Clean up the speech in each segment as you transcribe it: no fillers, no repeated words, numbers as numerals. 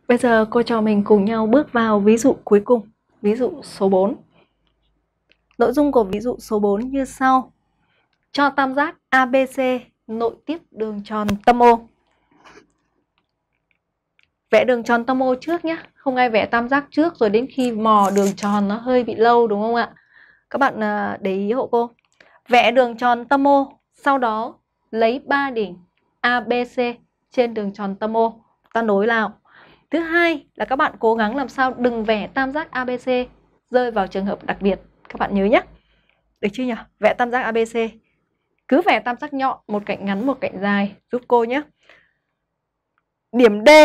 Bây giờ cô trò mình cùng nhau bước vào ví dụ cuối cùng, ví dụ số 4. Nội dung của ví dụ số 4 như sau. Cho tam giác ABC nội tiếp đường tròn tâm O. Vẽ đường tròn tâm O trước nhé, không ai vẽ tam giác trước rồi đến khi mò đường tròn nó hơi bị lâu đúng không ạ? Các bạn để ý hộ cô. Vẽ đường tròn tâm O, sau đó lấy 3 đỉnh ABC trên đường tròn tâm O, ta nối vào. Thứ hai là các bạn cố gắng làm sao đừng vẽ tam giác ABC rơi vào trường hợp đặc biệt. Các bạn nhớ nhé. Được chưa nhỉ? Vẽ tam giác ABC. Cứ vẽ tam giác nhọn, một cạnh ngắn, một cạnh dài giúp cô nhé. Điểm D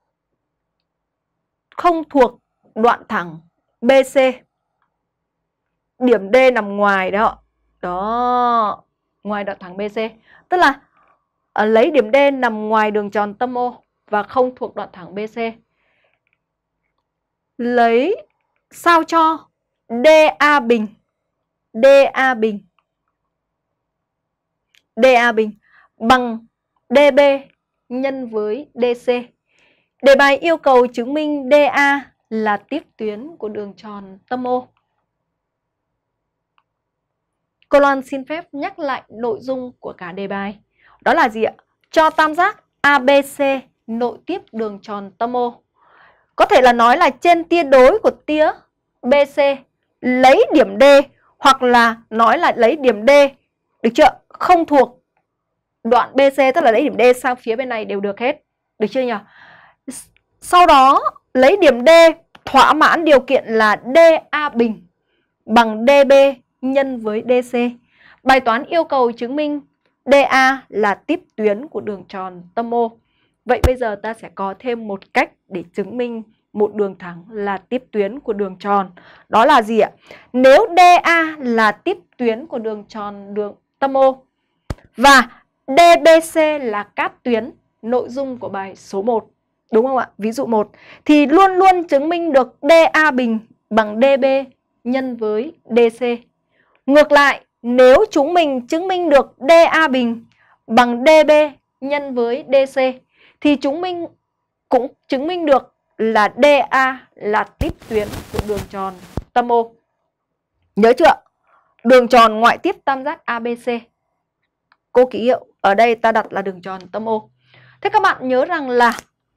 không thuộc đoạn thẳng BC. Điểm D nằm ngoài đó. Đó, ngoài đoạn thẳng BC. Tức là lấy điểm D nằm ngoài đường tròn tâm O và không thuộc đoạn thẳng BC. Lấy sao cho DA bình bằng DB nhân với DC. Đề bài yêu cầu chứng minh DA là tiếp tuyến của đường tròn tâm O. Cô Loan xin phép nhắc lại nội dung của cả đề bài. Đó là gì ạ? Cho tam giác ABC nội tiếp đường tròn tâm O. Có thể là nói là trên tia đối của tia BC lấy điểm D, hoặc là nói là lấy điểm D, được chưa? Không thuộc đoạn BC, tức là lấy điểm D sang phía bên này đều được hết. Được chưa nhỉ? Sau đó lấy điểm D thỏa mãn điều kiện là DA bình bằng DB nhân với DC. Bài toán yêu cầu chứng minh DA là tiếp tuyến của đường tròn tâm O. Vậy bây giờ ta sẽ có thêm một cách để chứng minh một đường thẳng là tiếp tuyến của đường tròn. Đó là gì ạ? Nếu DA là tiếp tuyến của đường tròn đường tâm O và DBC là cát tuyến, nội dung của bài số 1, đúng không ạ? Ví dụ 1 thì luôn luôn chứng minh được DA bình bằng DB nhân với DC. Ngược lại, nếu chúng mình chứng minh được DA bình bằng DB nhân với DC thì chúng mình cũng chứng minh được là DA là tiếp tuyến của đường tròn tâm O. Nhớ chưa? Đường tròn ngoại tiếp tam giác ABC. Cô ký hiệu ở đây ta đặt là đường tròn tâm O. Thế các bạn nhớ rằng là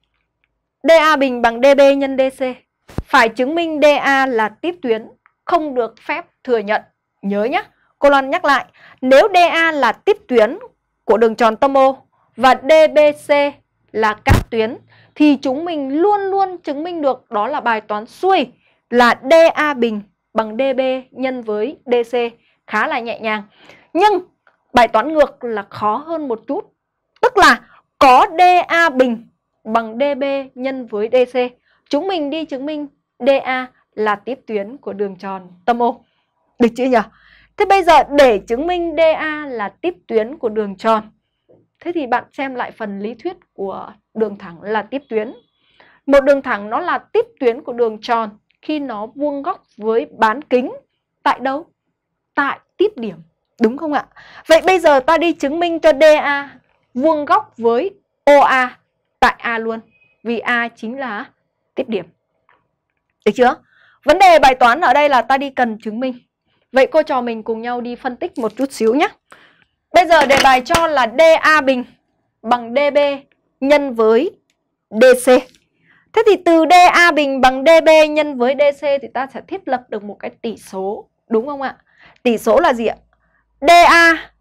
DA bình bằng DB nhân DC. Phải chứng minh DA là tiếp tuyến, không được phép thừa nhận. Nhớ nhé. Cô Loan nhắc lại. Nếu DA là tiếp tuyến của đường tròn tâm O và DBC là cát tuyến thì chúng mình luôn luôn chứng minh được, đó là bài toán xuôi, là DA bình bằng DB nhân với DC. Khá là nhẹ nhàng. Nhưng bài toán ngược là khó hơn một chút. Tức là có DA bình bằng DB nhân với DC. Chúng mình đi chứng minh DA là tiếp tuyến của đường tròn tâm O. Được chưa nhỉ? Thế bây giờ để chứng minh DA là tiếp tuyến của đường tròn, thế thì bạn xem lại phần lý thuyết của đường thẳng là tiếp tuyến. Một đường thẳng nó là tiếp tuyến của đường tròn khi nó vuông góc với bán kính tại đâu? Tại tiếp điểm, đúng không ạ? Vậy bây giờ ta đi chứng minh cho DA vuông góc với OA tại A luôn, vì A chính là tiếp điểm. Được chưa? Vấn đề bài toán ở đây là ta đi cần chứng minh. Vậy cô trò mình cùng nhau đi phân tích một chút xíu nhé. Bây giờ đề bài cho là DA bình bằng DB nhân với DC. Thế thì từ DA bình bằng DB nhân với DC thì ta sẽ thiết lập được một cái tỷ số, đúng không ạ? Tỷ số là gì ạ? DA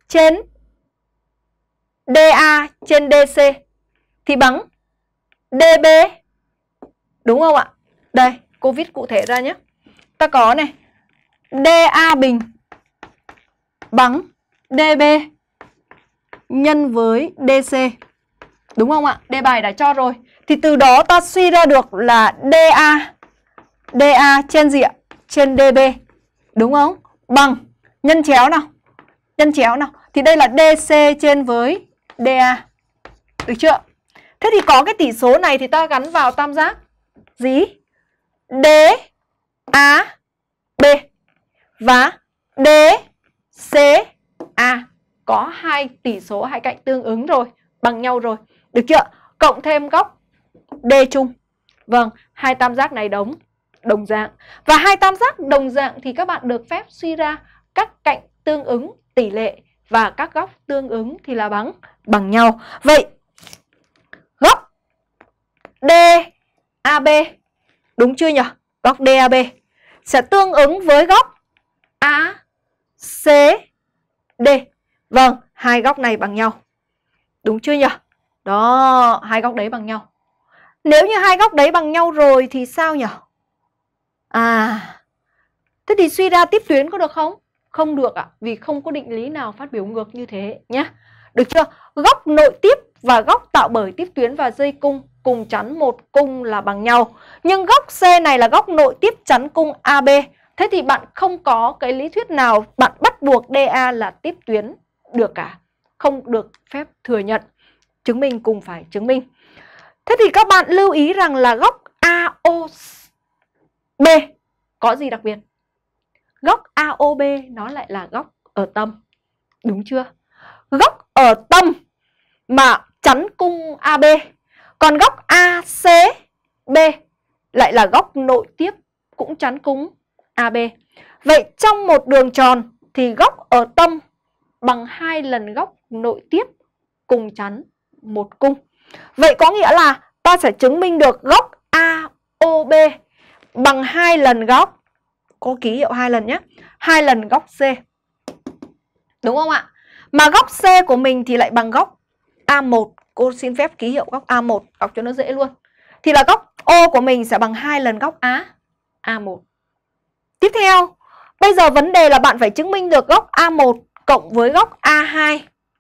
trên DC thì bằng DB, đúng không ạ? Đây, cô viết cụ thể ra nhé. Ta có này, DA bình bằng DB nhân với DC. Đúng không ạ? Đề bài đã cho rồi. Thì từ đó ta suy ra được là DA trên gì ạ? Trên DB. Đúng không? Bằng nhân chéo nào. Nhân chéo nào. Thì đây là DC trên với DA. Được chưa? Thế thì có cái tỷ số này thì ta gắn vào tam giác gì? DAB và DCA. Có hai tỷ số, hai cạnh tương ứng rồi, bằng nhau rồi. Được chưa? Cộng thêm góc D chung. Vâng, hai tam giác này đồng dạng. Và hai tam giác đồng dạng thì các bạn được phép suy ra các cạnh tương ứng tỷ lệ và các góc tương ứng thì là bằng nhau. Vậy góc DAB đúng chưa nhỉ? Góc DAB sẽ tương ứng với góc ACD. Vâng, hai góc này bằng nhau. Đúng chưa nhỉ? Đó, hai góc đấy bằng nhau. Nếu như hai góc đấy bằng nhau rồi thì sao nhỉ? Thế thì suy ra tiếp tuyến có được không? Không được ạ, vì không có định lý nào phát biểu ngược như thế nhé. Được chưa? Góc nội tiếp và góc tạo bởi tiếp tuyến và dây cung cùng chắn một cung là bằng nhau. Nhưng góc C này là góc nội tiếp chắn cung AB. Thế thì bạn không có cái lý thuyết nào bạn bắt buộc DA là tiếp tuyến được cả. Không được phép thừa nhận. Chứng minh cùng phải chứng minh. Thế thì các bạn lưu ý rằng là góc AOB có gì đặc biệt? Góc AOB nó lại là góc ở tâm. Đúng chưa? Góc ở tâm mà chắn cung AB. Còn góc ACB lại là góc nội tiếp cũng chắn cung AB. Vậy trong một đường tròn thì góc ở tâm bằng 2 lần góc nội tiếp cùng chắn một cung. Vậy có nghĩa là ta sẽ chứng minh được góc AOB bằng 2 lần góc, có ký hiệu 2 lần nhé, 2 lần góc C. Đúng không ạ? Mà góc C của mình thì lại bằng góc A1. Cô xin phép ký hiệu góc A1, đọc cho nó dễ luôn. Thì là góc O của mình sẽ bằng 2 lần góc A1. Tiếp theo, bây giờ vấn đề là bạn phải chứng minh được góc A1 cộng với góc A2.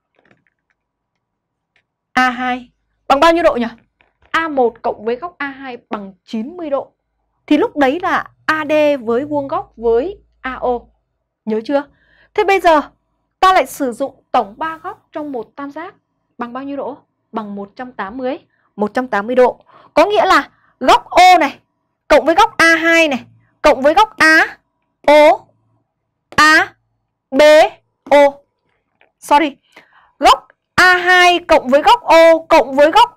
A2 bằng bao nhiêu độ nhỉ? A1 cộng với góc A2 bằng 90 độ. Thì lúc đấy là AD với vuông góc với AO. Nhớ chưa? Thế bây giờ ta lại sử dụng tổng 3 góc trong một tam giác bằng bao nhiêu độ? Bằng 180 độ. Có nghĩa là góc O này cộng với góc A2 này cộng với góc góc A2 cộng với góc O cộng với góc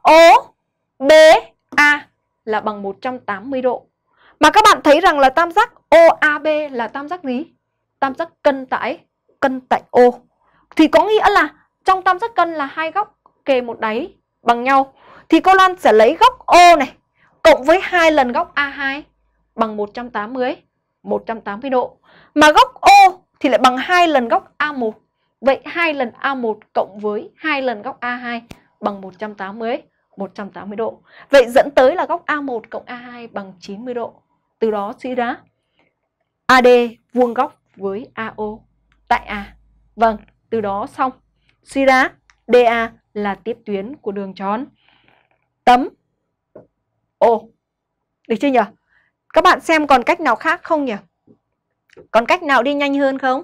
OBA là bằng 180 độ. Mà các bạn thấy rằng là tam giác OAB là tam giác gì? Tam giác cân tại O. Thì có nghĩa là trong tam giác cân là hai góc kề một đáy bằng nhau. Thì cô Loan sẽ lấy góc O này cộng với 2 lần góc A2 bằng 180 độ. Mà góc O thì lại bằng 2 lần góc A1. Vậy 2 lần A1 cộng với 2 lần góc A2 bằng 180 độ. Vậy dẫn tới là góc A1 cộng A2 bằng 90 độ. Từ đó suy ra AD vuông góc với AO tại A. Vâng, từ đó xong. Suy ra DA là tiếp tuyến của đường tròn tấm O. Được chưa nhỉ? Các bạn xem còn cách nào khác không nhỉ? Còn cách nào đi nhanh hơn không?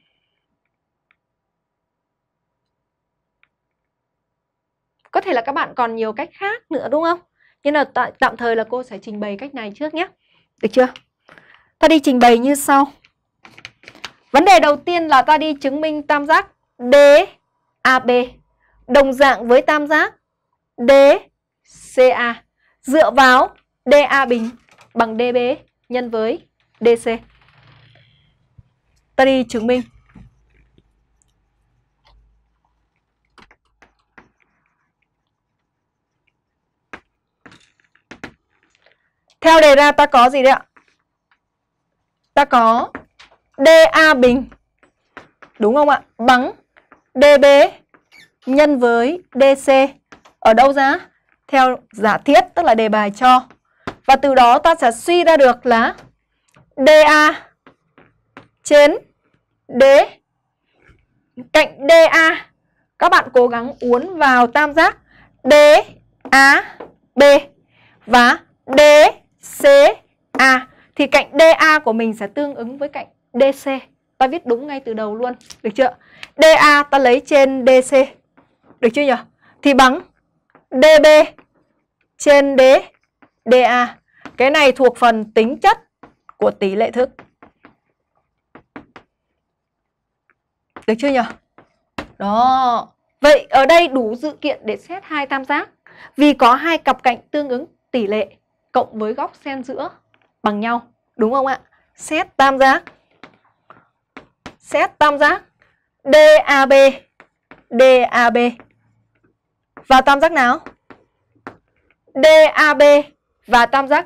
Có thể là các bạn còn nhiều cách khác nữa đúng không? Nhưng là tạm thời là cô sẽ trình bày cách này trước nhé. Được chưa? Ta đi trình bày như sau. Vấn đề đầu tiên là ta đi chứng minh tam giác DAB đồng dạng với tam giác DCA dựa vào DA bình bằng DB nhân với DC. Ta đi chứng minh. Theo đề ra ta có gì đấy ạ? Ta có DA bình, đúng không ạ? Bằng DB nhân với DC. Ở đâu ra? Theo giả thiết, tức là đề bài cho. Và từ đó ta sẽ suy ra được là DA trên D. Cạnh DA các bạn cố gắng uốn vào tam giác DAB và DCA. Thì cạnh DA của mình sẽ tương ứng với cạnh DC. Ta viết đúng ngay từ đầu luôn. Được chưa? DA ta lấy trên DC. Được chưa nhỉ? Thì bằng DB trên DA. Cái này thuộc phần tính chất của tỷ lệ thức. Được chưa nhỉ? Đó. Vậy ở đây đủ dữ kiện để xét hai tam giác. Vì có hai cặp cạnh tương ứng tỷ lệ. cộng với góc xen giữa bằng nhau. Đúng không ạ? Xét tam giác DAB và tam giác nào? DAB và tam giác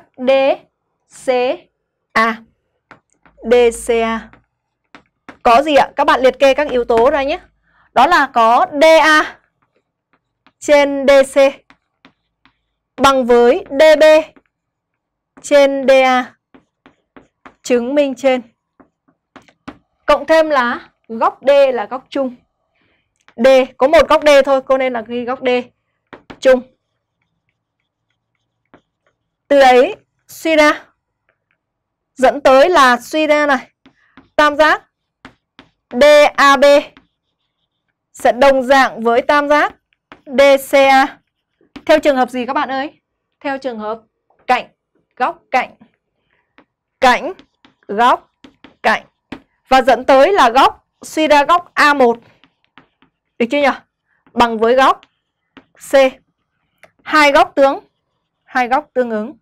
DCA. Có gì ạ? Các bạn liệt kê các yếu tố ra nhé. Đó là có DA trên DC bằng với DB trên DA. Chứng minh trên. Cộng thêm là góc D là góc chung. D có một góc D thôi, cô nên là ghi góc D chung. Từ đấy suy ra, dẫn tới là suy ra này, tam giác DAB sẽ đồng dạng với tam giác DCA. Theo trường hợp gì các bạn ơi? Theo trường hợp cạnh góc cạnh. Cạnh góc cạnh. Và dẫn tới là góc, suy ra góc A1. Được chưa nhỉ? Bằng với góc C. Hai góc tương ứng.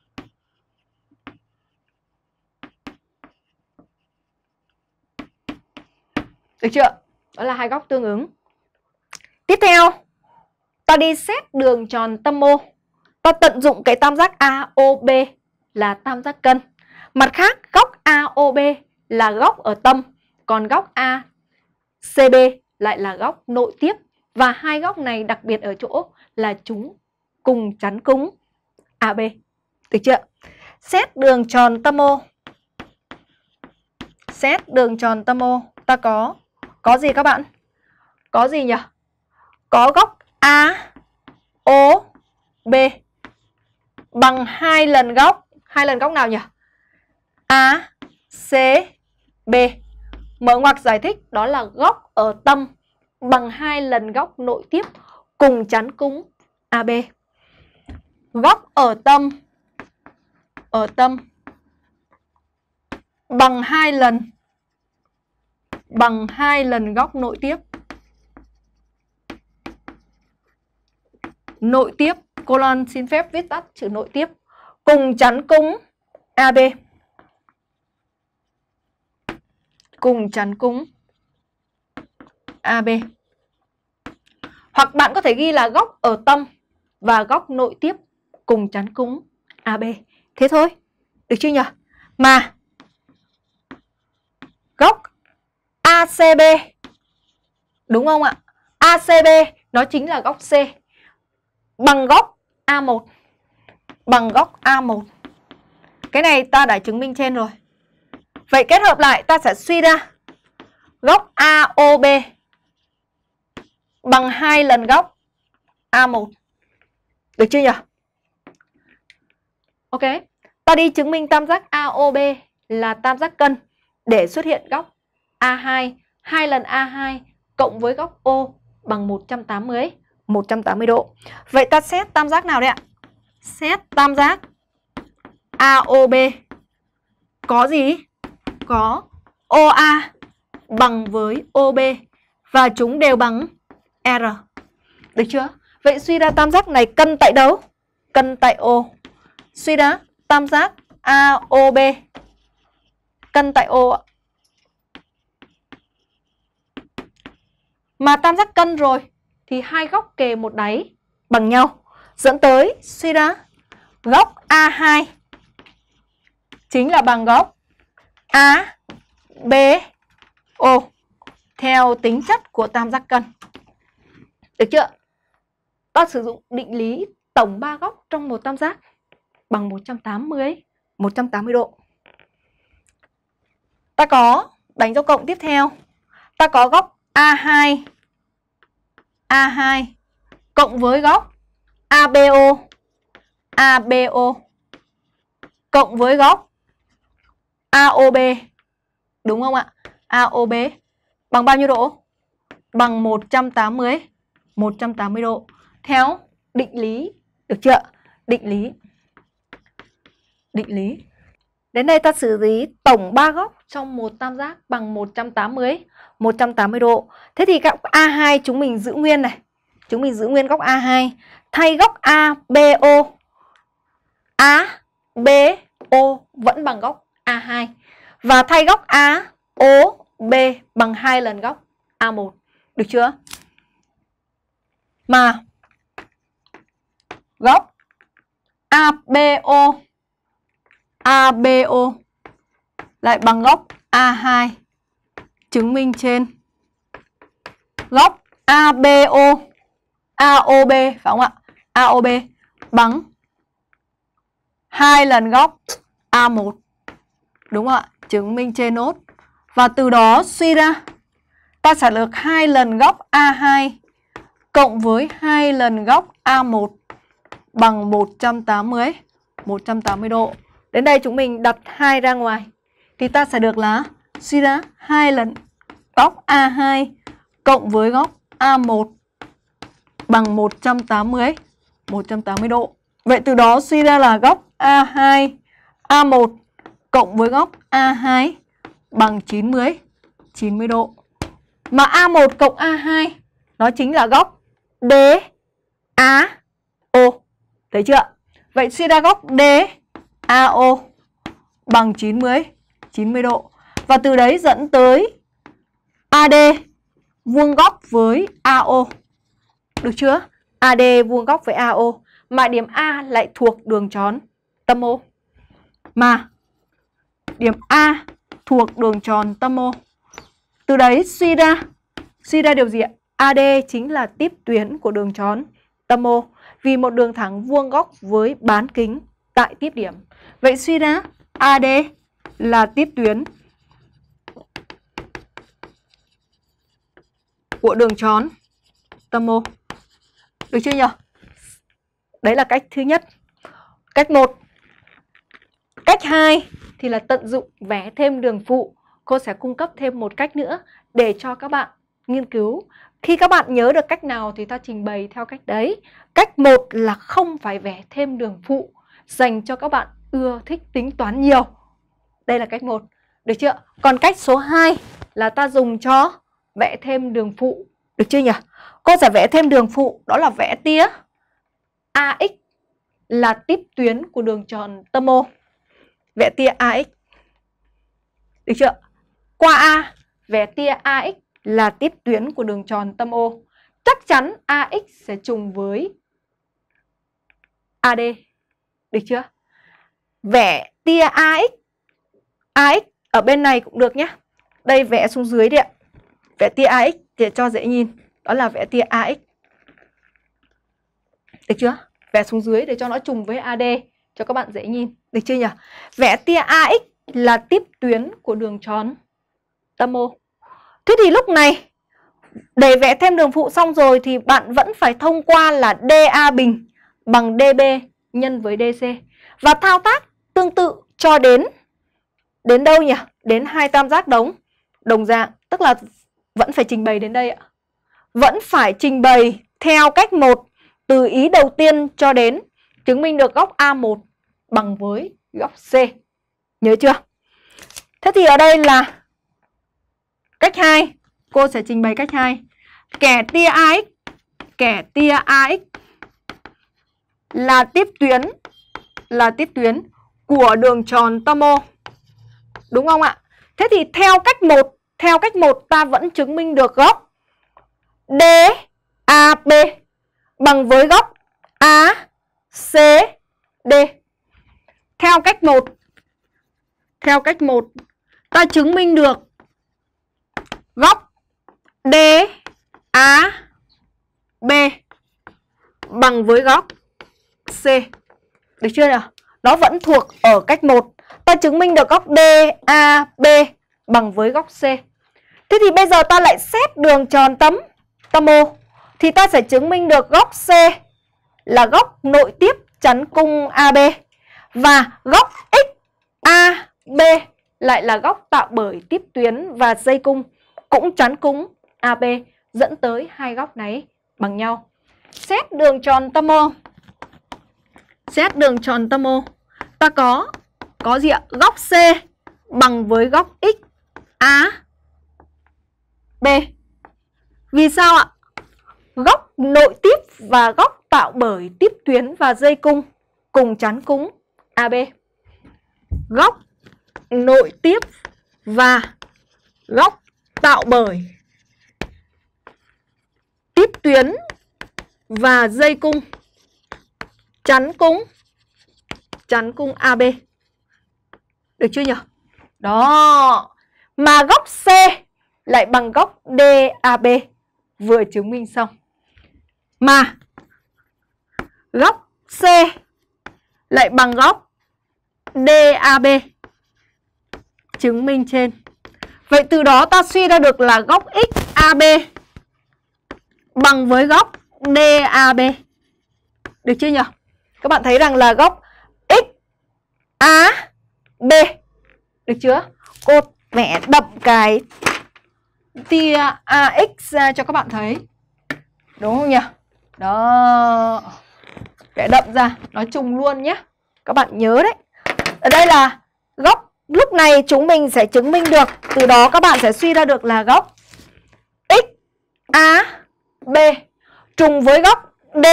Được chưa? Đó là hai góc tương ứng. Tiếp theo, ta đi xét đường tròn tâm mô. Ta tận dụng cái tam giác AOB là tam giác cân. Mặt khác, góc AOB là góc ở tâm, còn góc ACB lại là góc nội tiếp. Và hai góc này đặc biệt ở chỗ là chúng cùng chắn cung AB. Được chưa? Xét đường tròn tâm mô. Xét đường tròn tâm mô, ta có gì các bạn? Có gì nhỉ? Có góc AOB bằng hai lần góc nào nhỉ? ACB. Mở ngoặc giải thích, đó là góc ở tâm bằng hai lần góc nội tiếp cùng chắn cung AB. Góc ở tâm bằng hai lần góc nội tiếp. Nội tiếp, cô Loan xin phép viết tắt chữ nội tiếp, cùng chắn cung AB. Cùng chắn cung AB. Hoặc bạn có thể ghi là góc ở tâm và góc nội tiếp cùng chắn cung AB. Thế thôi. Được chưa nhỉ? Mà góc ACB, đúng không ạ? ACB nó chính là góc C bằng góc A1. Bằng góc A1. Cái này ta đã chứng minh trên rồi. Vậy kết hợp lại ta sẽ suy ra góc AOB bằng hai lần góc A1. Được chưa nhỉ? Ok. Ta đi chứng minh tam giác AOB là tam giác cân để xuất hiện góc A2, hai lần A2 cộng với góc O bằng 180 độ. Vậy ta xét tam giác nào đấy ạ? Xét tam giác AOB. Có gì? Có OA bằng với OB và chúng đều bằng R. Được chưa? Vậy suy ra tam giác này cân tại đâu? Cân tại O. Suy ra tam giác AOB cân tại O. Mà tam giác cân rồi thì hai góc kề một đáy bằng nhau, dẫn tới suy ra góc A2 chính là bằng góc ABO theo tính chất của tam giác cân. Được chưa? Ta sử dụng định lý tổng ba góc trong một tam giác bằng 180 độ. Ta có đánh dấu cộng tiếp theo. Ta có góc A2 cộng với góc ABO cộng với góc AOB. Đúng không ạ? AOB bằng bao nhiêu độ? Bằng 180 độ. Theo định lý. Được chưa? Định lý. Đến đây ta xử lý tổng ba góc trong một tam giác bằng 180 độ. Thế thì góc A2 chúng mình giữ nguyên này. Chúng mình giữ nguyên góc A2. Thay góc ABO ABO vẫn bằng góc A2. Và thay góc AOB bằng 2 lần góc A1. Được chưa? Mà góc ABO lại bằng góc A2, chứng minh trên góc ABO AOB, phải không ạ? AOB bằng 2 lần góc A1. Đúng không ạ? Chứng minh trên nốt. Và từ đó suy ra ta sẽ được 2 lần góc A2 cộng với 2 lần góc A1 bằng 180 độ. Đến đây chúng mình đặt 2 ra ngoài thì ta sẽ được là suy ra 2 lần góc A2 cộng với góc A1 bằng 180 độ. Vậy từ đó suy ra là góc A2 A1 cộng với góc A2 bằng 90 độ. Mà A1 cộng A2 nó chính là góc DAO. Thấy chưa? Vậy suy ra góc DAO bằng 90 độ. Và từ đấy dẫn tới AD vuông góc với AO. Được chưa? AD vuông góc với AO. Mà điểm A lại thuộc đường tròn tâm O. Mà điểm A thuộc đường tròn tâm O. Từ đấy suy ra điều gì ạ? AD chính là tiếp tuyến của đường tròn tâm O. Vì một đường thẳng vuông góc với bán kính tại tiếp điểm. Vậy suy ra AD là tiếp tuyến của đường tròn tâm O. Được chưa nhỉ? Đấy là cách thứ nhất. Cách 1. Cách 2 thì là tận dụng vẽ thêm đường phụ. Cô sẽ cung cấp thêm một cách nữa để cho các bạn nghiên cứu. Khi các bạn nhớ được cách nào thì ta trình bày theo cách đấy. Cách 1 là không phải vẽ thêm đường phụ, dành cho các bạn ưa thích tính toán nhiều. Đây là cách 1. Được chưa? Còn cách số 2 là ta dùng cho vẽ thêm đường phụ. Được chưa nhỉ? Cô sẽ vẽ thêm đường phụ, đó là vẽ tia AX là tiếp tuyến của đường tròn tâm O. Vẽ tia AX. Được chưa? Qua A, vẽ tia AX là tiếp tuyến của đường tròn tâm O. Chắc chắn AX sẽ trùng với AD. Được chưa? Vẽ tia AX ở bên này cũng được nhé. Đây vẽ xuống dưới đi ạ. Vẽ tia AX để cho dễ nhìn. Đó là vẽ tia AX. Được chưa? Vẽ xuống dưới để cho nó trùng với AD cho các bạn dễ nhìn. Được chưa nhỉ? Vẽ tia AX là tiếp tuyến của đường tròn tâm O. Thế thì lúc này để vẽ thêm đường phụ xong rồi thì bạn vẫn phải thông qua là DA bình bằng DB nhân với DC. Và thao tác tương tự cho đến đâu nhỉ? Đến hai tam giác đồng dạng, tức là vẫn phải trình bày đến đây ạ. Vẫn phải trình bày theo cách 1 từ ý đầu tiên cho đến chứng minh được góc A1 bằng với góc C. Nhớ chưa? Thế thì ở đây là cách 2, cô sẽ trình bày cách 2. Kẻ tia AX là tiếp tuyến của đường tròn tâm O. Đúng không ạ? Thế thì theo cách 1 ta vẫn chứng minh được góc DAB bằng với góc ACD. Theo cách 1 ta chứng minh được góc DAB bằng với góc C. Được chưa nào? Nó vẫn thuộc ở cách 1. Ta chứng minh được góc DAB bằng với góc C. Thế thì bây giờ ta lại xét đường tròn tâm O. Thì ta sẽ chứng minh được góc C là góc nội tiếp chắn cung AB. Và góc XAB lại là góc tạo bởi tiếp tuyến và dây cung cũng chắn cung AB, dẫn tới hai góc này bằng nhau. Xét đường tròn tâm O. Xét đường tròn tâm O. Ta có gì ạ? Góc C bằng với góc XAB. Vì sao ạ? Góc nội tiếp và góc tạo bởi tiếp tuyến và dây cung cùng chắn cung AB. Góc nội tiếp và góc tạo bởi tiếp tuyến và dây cung chắn cung AB. Được chưa nhỉ? Đó. Mà góc C lại bằng góc DAB, vừa chứng minh xong. Mà góc C lại bằng góc DAB, chứng minh trên. Vậy từ đó ta suy ra được là góc XAB bằng với góc DAB. Được chưa nhỉ? Các bạn thấy rằng là góc XAB. Được chưa? Cô vẽ đậm cái tia AX ra cho các bạn thấy. Đúng không nhỉ? Đó. Vẽ đậm ra, nói chung luôn nhé. Các bạn nhớ đấy. Ở đây là góc, lúc này chúng mình sẽ chứng minh được, từ đó các bạn sẽ suy ra được là góc XAB trùng với góc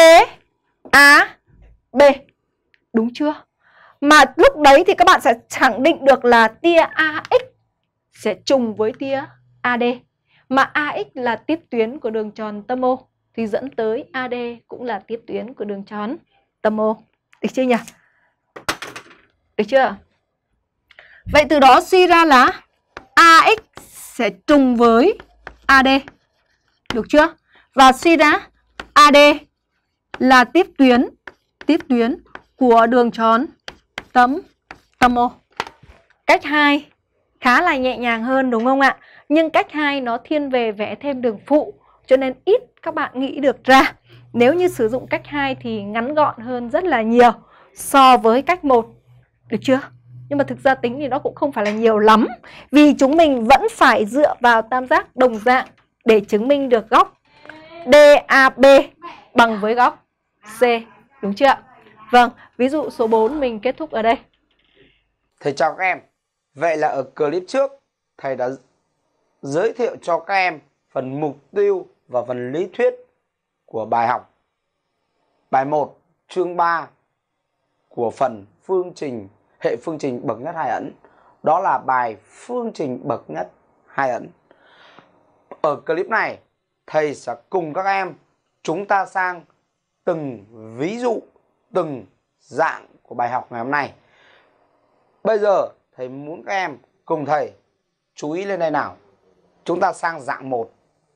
DAB. Đúng chưa? Mà lúc đấy thì các bạn sẽ khẳng định được là tia AX sẽ trùng với tia AD. Mà AX là tiếp tuyến của đường tròn tâm O, thì dẫn tới AD cũng là tiếp tuyến của đường tròn tâm O. Được chưa nhỉ? Được chưa? Vậy từ đó suy ra là AX sẽ trùng với AD. Được chưa? Và suy ra AD là tiếp tuyến của đường tròn tâm O. Cách 2 khá là nhẹ nhàng hơn đúng không ạ? Nhưng cách 2 nó thiên về vẽ thêm đường phụ, cho nên ít các bạn nghĩ được ra. Nếu như sử dụng cách 2 thì ngắn gọn hơn rất là nhiều so với cách 1. Được chưa? Nhưng mà thực ra tính thì nó cũng không phải là nhiều lắm, vì chúng mình vẫn phải dựa vào tam giác đồng dạng để chứng minh được góc DAB bằng với góc C. Đúng chưa ạ? Vâng, ví dụ số 4 mình kết thúc ở đây. Thầy chào các em. Vậy là ở clip trước, thầy đã giới thiệu cho các em phần mục tiêu và phần lý thuyết của bài học. Bài 1, chương 3 của phần hệ phương trình bậc nhất hai ẩn. Đó là bài phương trình bậc nhất hai ẩn. Ở clip này, thầy sẽ cùng các em chúng ta sang từng ví dụ, từng dạng của bài học ngày hôm nay. Bây giờ thầy muốn các em cùng thầy chú ý lên đây nào. Chúng ta sang dạng 1.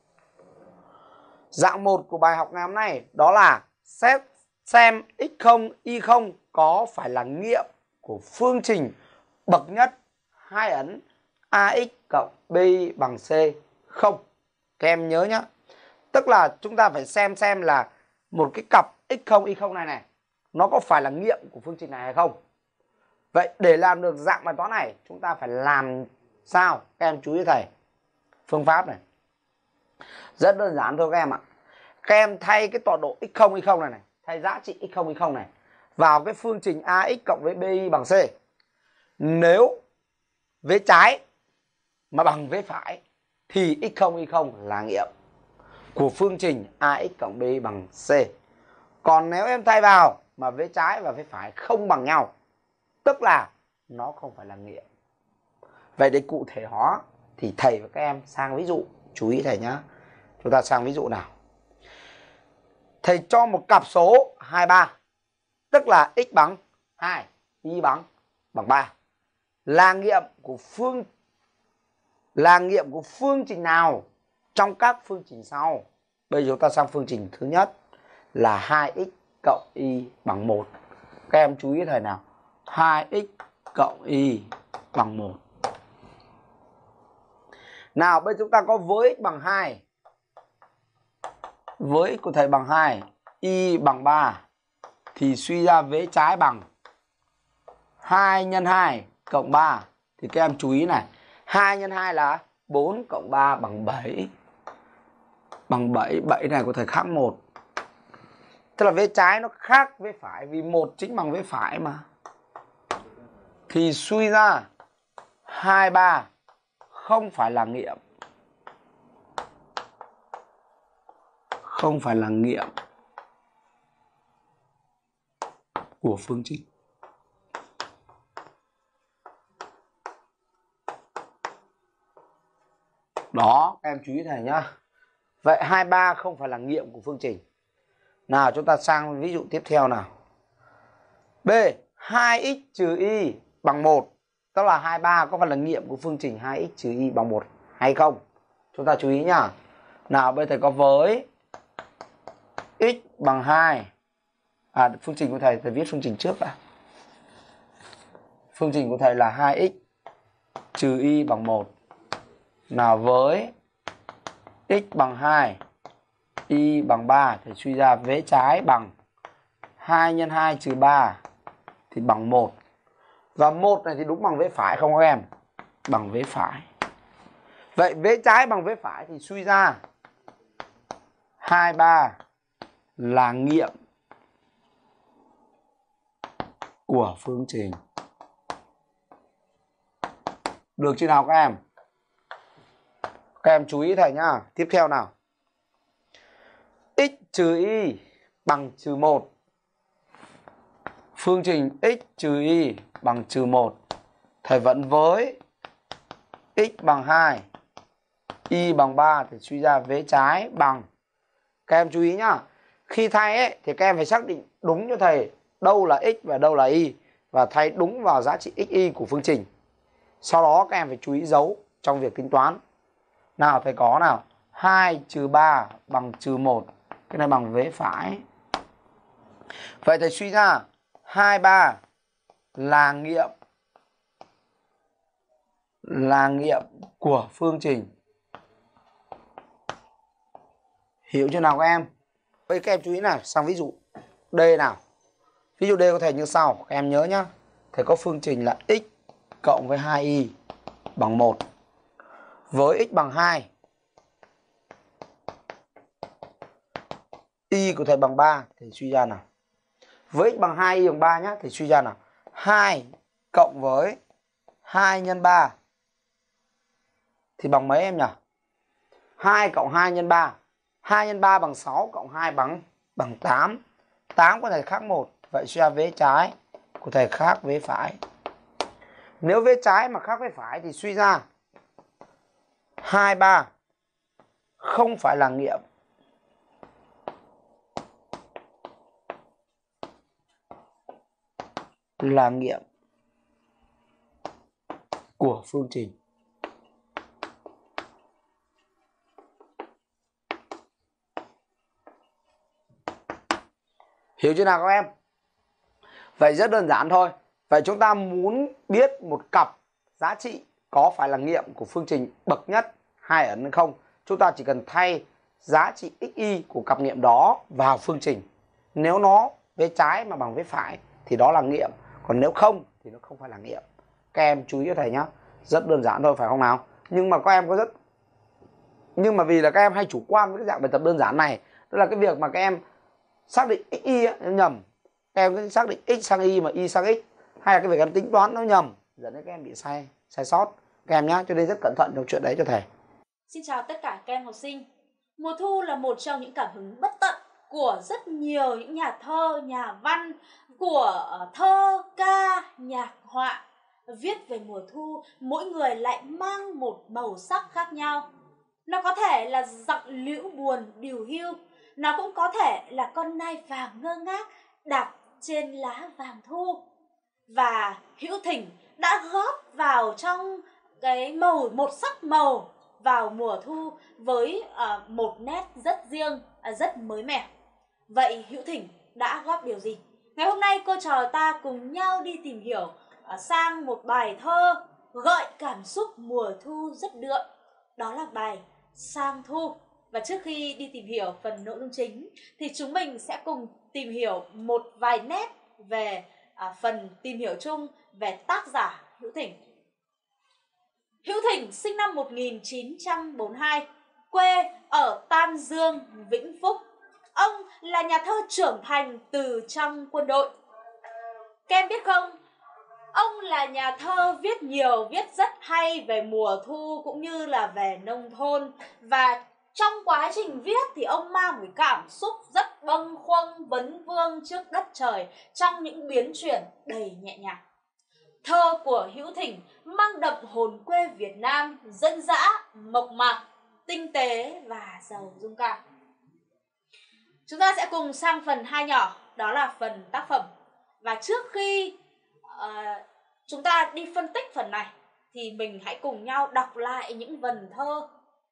Dạng 1 của bài học ngày hôm nay đó là xem x0, y0 có phải là nghiệm của phương trình bậc nhất hai ấn ax cộng bi bằng c không. Các em nhớ nhé. Tức là chúng ta phải xem là một cái cặp x0, y0 này nó có phải là nghiệm của phương trình này hay không. Vậy để làm được dạng bài toán này, chúng ta phải làm sao? Các em chú ý thầy. Phương pháp này rất đơn giản thôi các em ạ. Các em thay cái tọa độ x0, y0 này, thay giá trị x0, y0 này vào cái phương trình ax cộng với bi bằng c. Nếu vế trái mà bằng vế phải thì x0, y0 là nghiệm của phương trình ax cộng bi bằng c. Còn nếu em thay vào mà vế trái và vế phải không bằng nhau, tức là nó không phải là nghiệm. Vậy để cụ thể hóa thì thầy và các em sang ví dụ. Chú ý thầy nhé. Chúng ta sang ví dụ nào. Thầy cho một cặp số 23, tức là x bằng 2, y bằng 3. Là nghiệm của phương trình nào trong các phương trình sau? Bây giờ chúng ta sang phương trình thứ nhất là 2x cộng y bằng 1. Các em chú ý thầy nào. 2x cộng y bằng 1. Nào bây giờ chúng ta có với x bằng 2. Với x của thầy bằng 2, y bằng 3 thì suy ra vế trái bằng 2 nhân 2 cộng 3. Thì các em chú ý này, 2 nhân 2 là 4 cộng 3 bằng 7. Bằng 7, 7 này của thầy khác 1. Tức là vế trái nó khác vế phải vì 1 chính bằng vế phải mà. Thì suy ra 23 không phải là nghiệm. Không phải là nghiệm của phương trình. Đó, các em chú ý thầy nhá. Vậy 23 không phải là nghiệm của phương trình. Nào chúng ta sang ví dụ tiếp theo nào. B, 2x trừ y bằng 1. Tức là 23 có phải là nghiệm của phương trình 2x trừ y bằng 1 hay không? Chúng ta chú ý nhá. Nào bây giờ có với x bằng 2. Phương trình của thầy viết phương trình trước đã. Phương trình của thầy là 2x trừ y bằng 1. Nào với x bằng 2, y bằng 3 thì suy ra vế trái bằng 2 nhân 2 trừ 3 thì bằng 1. Và 1 này thì đúng bằng vế phải không các em? Bằng vế phải. Vậy vế trái bằng vế phải thì suy ra 23 là nghiệm của phương trình. Được chưa nào các em? Các em chú ý thầy nhá. Tiếp theo nào. X trừ y bằng trừ 1. Phương trình x trừ y bằng trừ 1. Thầy vẫn với x bằng 2, y bằng 3 thì suy ra vế trái bằng. Các em chú ý nhá. Khi thay ấy, thì các em phải xác định đúng cho thầy đâu là x và đâu là y. Và thay đúng vào giá trị x, y của phương trình. Sau đó các em phải chú ý dấu trong việc tính toán. Nào thầy có nào. 2 trừ 3 bằng trừ 1. Cái này bằng vế phải. Vậy thầy suy ra 23 là nghiệm của phương trình. Hiểu chưa nào các em? Vậy các em chú ý nào, sang ví dụ D nào. Ví dụ D có thể như sau, các em nhớ nhá. Thầy có phương trình là x cộng với 2y bằng 1. Với x bằng 2, y của thầy bằng 3 thì suy ra nào. Với x bằng 2, y bằng 3 nhá, thì suy ra nào. 2 cộng với 2 nhân 3 thì bằng mấy em nhỉ? 2 cộng 2 nhân 3. 2 nhân 3 bằng 6, cộng 2 bằng 8. 8 của thầy khác 1. Vậy suy ra vế trái của thầy khác vế phải. Nếu vế trái mà khác vế phải thì suy ra 23 không phải là nghiệm của phương trình. Hiểu chưa nào các em? Vậy rất đơn giản thôi. Vậy chúng ta muốn biết một cặp giá trị có phải là nghiệm của phương trình bậc nhất hai ẩn hay không, chúng ta chỉ cần thay giá trị x, y của cặp nghiệm đó vào phương trình. Nếu nó vế trái mà bằng vế phải thì đó là nghiệm, còn nếu không thì nó không phải là nghiệm. Các em chú ý cho thầy nhá. Rất đơn giản thôi phải không nào? Nhưng mà các em nhưng mà vì là các em hay chủ quan với cái dạng bài tập đơn giản này, tức là cái việc mà các em xác định x, y nhầm. Các em cứ xác định x sang y mà y sang x, hay là cái việc em tính toán nó nhầm, dẫn đến các em bị sai sót. Các em nhá, cho nên rất cẩn thận trong chuyện đấy cho thầy. Xin chào tất cả các em học sinh. Mùa thu là một trong những cảm hứng bất tận của rất nhiều những nhà thơ, nhà văn, của thơ, ca, nhạc, họa. Viết về mùa thu, mỗi người lại mang một màu sắc khác nhau. Nó có thể là giọng liễu buồn, điều hưu. Nó cũng có thể là con nai vàng ngơ ngác đạp trên lá vàng thu. Và Hữu Thỉnh đã góp vào trong cái một sắc màu vào mùa thu với một nét rất riêng, rất mới mẻ. Vậy Hữu Thỉnh đã góp điều gì? Ngày hôm nay cô trò ta cùng nhau đi tìm hiểu sang một bài thơ gợi cảm xúc mùa thu rất đượm. Đó là bài Sang Thu. Và trước khi đi tìm hiểu phần nội dung chính thì chúng mình sẽ cùng tìm hiểu một vài nét về phần tìm hiểu chung về tác giả Hữu Thỉnh. Hữu Thỉnh sinh năm 1942, quê ở Tam Dương, Vĩnh Phúc. Ông là nhà thơ trưởng thành từ trong quân đội. Các em biết không, ông là nhà thơ viết rất hay về mùa thu cũng như là về nông thôn. Và trong quá trình viết thì ông mang một cảm xúc rất bâng khuâng vấn vương trước đất trời trong những biến chuyển đầy nhẹ nhàng. Thơ của Hữu Thỉnh mang đậm hồn quê Việt Nam, dân dã, mộc mạc, tinh tế và giàu dung cảm. Chúng ta sẽ cùng sang phần 2 nhỏ, đó là phần tác phẩm. Và trước khi chúng ta đi phân tích phần này thì mình hãy cùng nhau đọc lại những vần thơ.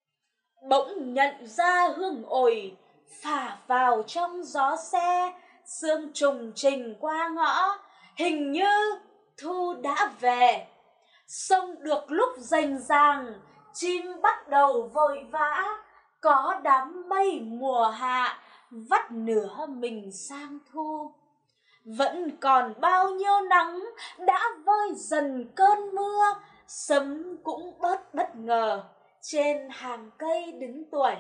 Bỗng nhận ra hương ổi phả vào trong gió xe, sương trùng trình qua ngõ, hình như thu đã về. Sông được lúc rành ràng, chim bắt đầu vội vã, có đám mây mùa hạ vắt nửa mình sang thu. Vẫn còn bao nhiêu nắng đã vơi dần cơn mưa, sấm cũng bớt bất ngờ trên hàng cây đứng tuổi.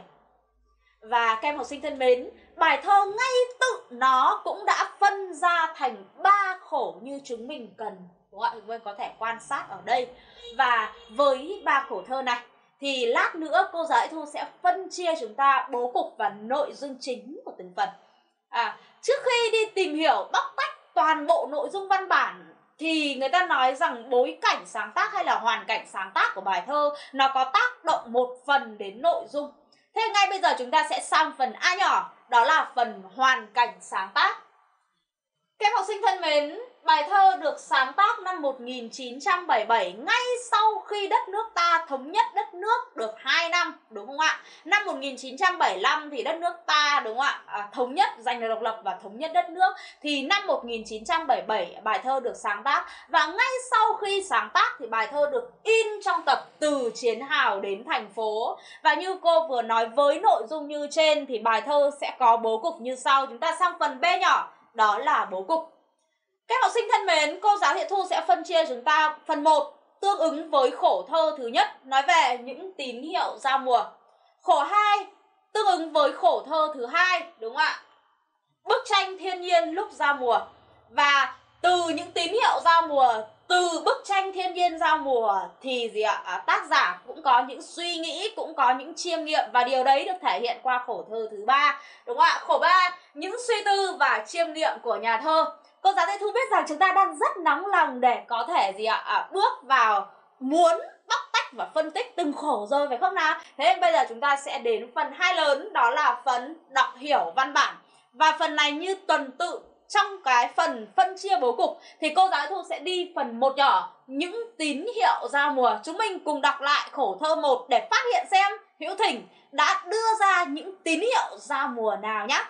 Và các em học sinh thân mến, bài thơ ngay tự nó cũng đã phân ra thành 3 khổ như chúng mình cần, đúng không ạ? Chúng mình có thể quan sát ở đây. Và với 3 khổ thơ này thì lát nữa cô giáo Thu sẽ phân chia chúng ta bố cục và nội dung chính của từng phần. Trước khi đi tìm hiểu bóc tách toàn bộ nội dung văn bản thì người ta nói rằng bối cảnh sáng tác hay là hoàn cảnh sáng tác của bài thơ nó có tác động một phần đến nội dung. Thế ngay bây giờ chúng ta sẽ sang phần A nhỏ, đó là phần hoàn cảnh sáng tác. Các em học sinh thân mến, bài thơ được sáng tác năm 1977, ngay sau khi đất nước ta thống nhất đất nước được 2 năm, đúng không ạ? Năm 1975 thì đất nước ta, đúng không ạ, thống nhất, giành được độc lập và thống nhất đất nước. Thì năm 1977 bài thơ được sáng tác. Và ngay sau khi sáng tác thì bài thơ được in trong tập Từ Chiến Hào đến Thành Phố. Và như cô vừa nói, với nội dung như trên thì bài thơ sẽ có bố cục như sau. Chúng ta sang phần B nhỏ, đó là bố cục. Các học sinh thân mến, cô giáo Thị Thu sẽ phân chia chúng ta phần 1 tương ứng với khổ thơ thứ nhất, nói về những tín hiệu giao mùa. Khổ 2 tương ứng với khổ thơ thứ hai, đúng không ạ? Bức tranh thiên nhiên lúc giao mùa. Và từ những tín hiệu giao mùa, từ bức tranh thiên nhiên giao mùa thì tác giả cũng có những suy nghĩ, cũng có những chiêm nghiệm, và điều đấy được thể hiện qua khổ thơ thứ ba, đúng không ạ? Khổ 3, những suy tư và chiêm nghiệm của nhà thơ. Cô giáo Thị Thu biết rằng chúng ta đang rất nóng lòng để có thể bước vào muốn bóc tách và phân tích từng khổ rồi, phải không nào? Thế nên bây giờ chúng ta sẽ đến phần 2 lớn, đó là phần đọc hiểu văn bản. Và phần này như tuần tự trong cái phần phân chia bố cục thì cô giáo Thu sẽ đi phần 1 nhỏ, những tín hiệu giao mùa. Chúng mình cùng đọc lại khổ thơ 1 để phát hiện xem Hữu Thỉnh đã đưa ra những tín hiệu giao mùa nào nhé.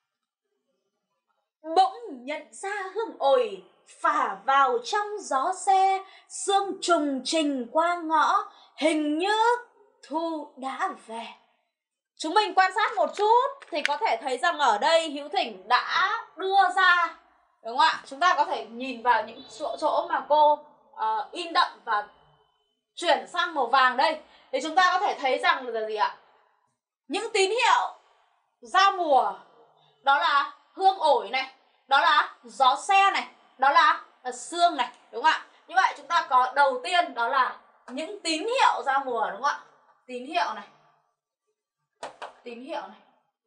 Bỗng nhận ra hương ổi phả vào trong gió xe, sương trùng trình qua ngõ, hình như thu đã về. Chúng mình quan sát một chút thì có thể thấy rằng ở đây Hữu Thỉnh đã đưa ra, đúng không ạ? Chúng ta có thể nhìn vào những chỗ mà cô in đậm và chuyển sang màu vàng đây, thì chúng ta có thể thấy rằng là gì ạ? Những tín hiệu giao mùa đó là hương ổi này, đó là gió xe này, đó là sương này, đúng không ạ? Như vậy chúng ta có đầu tiên đó là những tín hiệu giao mùa, đúng không ạ? Tín hiệu này, tín hiệu này.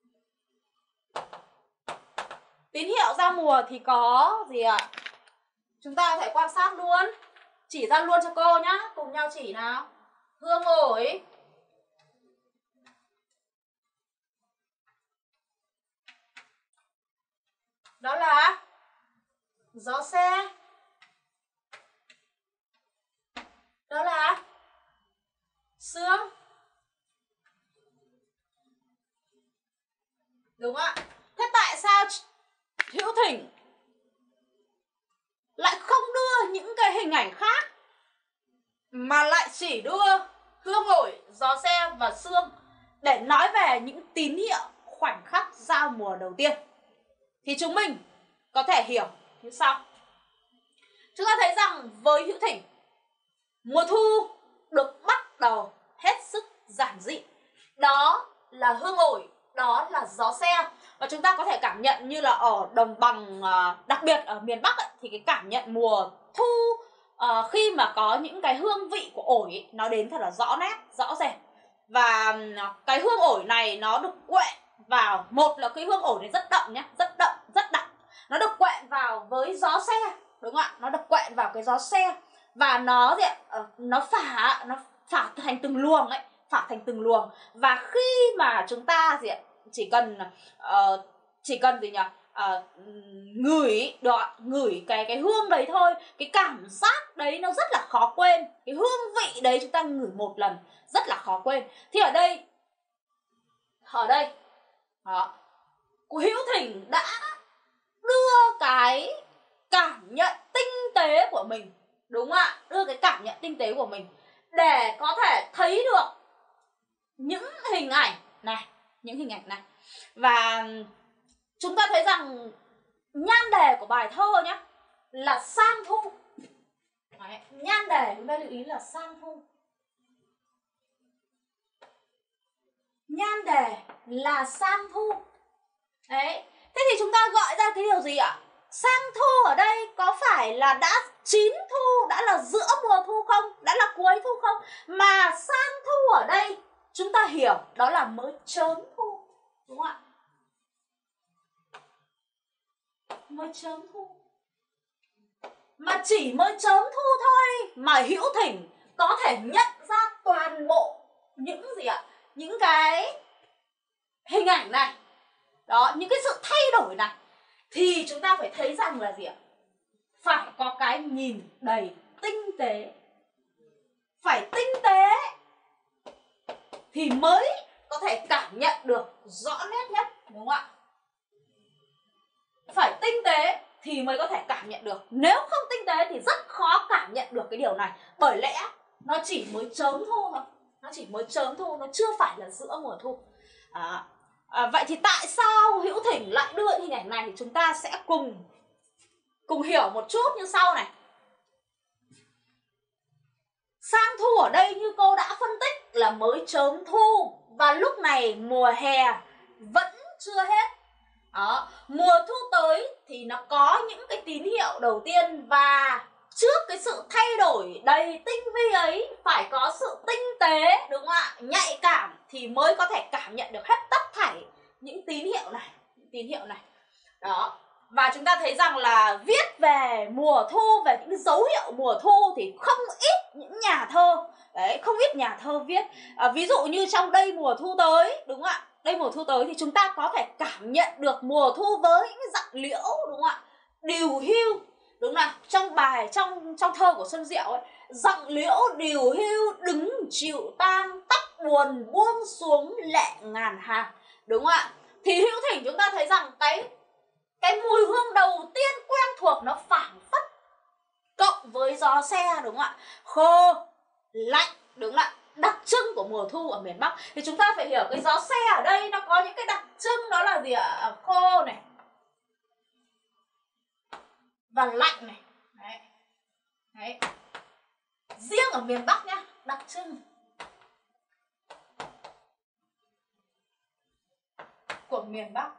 Tín hiệu giao mùa thì có gì ạ? Chúng ta có thể quan sát luôn, chỉ ra luôn cho cô nhá, cùng nhau chỉ nào. Hương ổi, đó là gió xe, đó là sương, đúng không ạ? Thế tại sao Hữu Thỉnh lại không đưa những cái hình ảnh khác mà lại chỉ đưa hương ổi, gió xe và sương để nói về những tín hiệu khoảnh khắc giao mùa đầu tiên? Thì chúng mình có thể hiểu như sau. Chúng ta thấy rằng với Hữu Thỉnh, mùa thu được bắt đầu hết sức giản dị. Đó là hương ổi, đó là gió xe. Và chúng ta có thể cảm nhận như là ở đồng bằng, đặc biệt ở miền Bắc ấy, thì cái cảm nhận mùa thu khi mà có những cái hương vị của ổi ấy, nó đến thật là rõ nét, rõ rệt. Và cái hương ổi này nó được quện vào, một là cái hương ổi này rất đậm nhé, rất đậm, rất đặc. Nó được quện vào với gió xe, đúng không ạ? Nó đập quẹn vào cái gió xe và nó gì ạ? Nó phả thành từng luồng ấy, phả thành từng luồng. Và khi mà chúng ta gì ạ? Chỉ cần gì nhỉ? Ngửi cái hương đấy thôi, cái cảm giác đấy nó rất là khó quên, cái hương vị đấy chúng ta ngửi một lần rất là khó quên. Thì ở đây đó, cô Hữu Thỉnh đã đưa cái cảm nhận tinh tế của mình, đúng không ạ? Đưa cái cảm nhận tinh tế của mình để có thể thấy được những hình ảnh này, và chúng ta thấy rằng nhan đề của bài thơ nhá là Sang Thu. Đấy, nhan đề chúng ta lưu ý là Sang Thu. Nhan đề là Sang Thu. Đấy, thế thì chúng ta gọi ra cái điều gì ạ? Sang thu ở đây có phải là đã chín thu, đã là giữa mùa thu không? Đã là cuối thu không? Mà sang thu ở đây chúng ta hiểu đó là mới chớm thu, đúng không ạ? Mới chớm thu. Mà chỉ mới chớm thu thôi mà Hữu Thỉnh có thể nhận ra toàn bộ những gì ạ? Những cái hình ảnh này. Đó, những cái sự thay đổi này thì chúng ta phải thấy rằng là gì ạ? Phải có cái nhìn đầy tinh tế. Phải tinh tế thì mới có thể cảm nhận được rõ nét nhất, đúng không ạ? Phải tinh tế thì mới có thể cảm nhận được. Nếu không tinh tế thì rất khó cảm nhận được cái điều này. Bởi lẽ nó chỉ mới chớm thu thôi. Nó chỉ mới chớm thu, nó chưa phải là giữa mùa thu. Vậy thì tại sao Hữu Thỉnh lại đưa hình ảnh này thì chúng ta sẽ cùng hiểu một chút như sau này. Sang thu ở đây như cô đã phân tích là mới chớm thu và lúc này mùa hè vẫn chưa hết. Đó, mùa thu tới thì nó có những cái tín hiệu đầu tiên và trước cái sự thay đổi đầy tinh vi ấy phải có sự tinh tế, đúng không ạ? Nhạy cảm thì mới có thể cảm nhận được hết tất thảy những tín hiệu này. Đó. Và chúng ta thấy rằng là viết về mùa thu, về những dấu hiệu mùa thu thì không ít những nhà thơ. Đấy, không ít nhà thơ viết. Ví dụ như trong Đây Mùa Thu Tới, đúng không ạ? Đây Mùa Thu Tới thì chúng ta có thể cảm nhận được mùa thu với những giọng liễu, đúng không ạ? Điều hưu, đúng không? Trong bài, trong thơ của Xuân Diệu ấy, giọng liễu điều hưu đứng chịu tang, tóc buồn buông xuống lệ ngàn hàng, đúng không ạ? Thì Hữu Thỉnh chúng ta thấy rằng cái mùi hương đầu tiên quen thuộc nó phảng phất cộng với gió xe, đúng không ạ? Khô, lạnh, đúng không ạ? Đặc trưng của mùa thu ở miền Bắc. Thì chúng ta phải hiểu cái gió xe ở đây nó có những cái đặc trưng đó là gì ạ? Khô này và lạnh này. Đấy. Riêng ở miền Bắc nhá, đặc trưng của miền Bắc.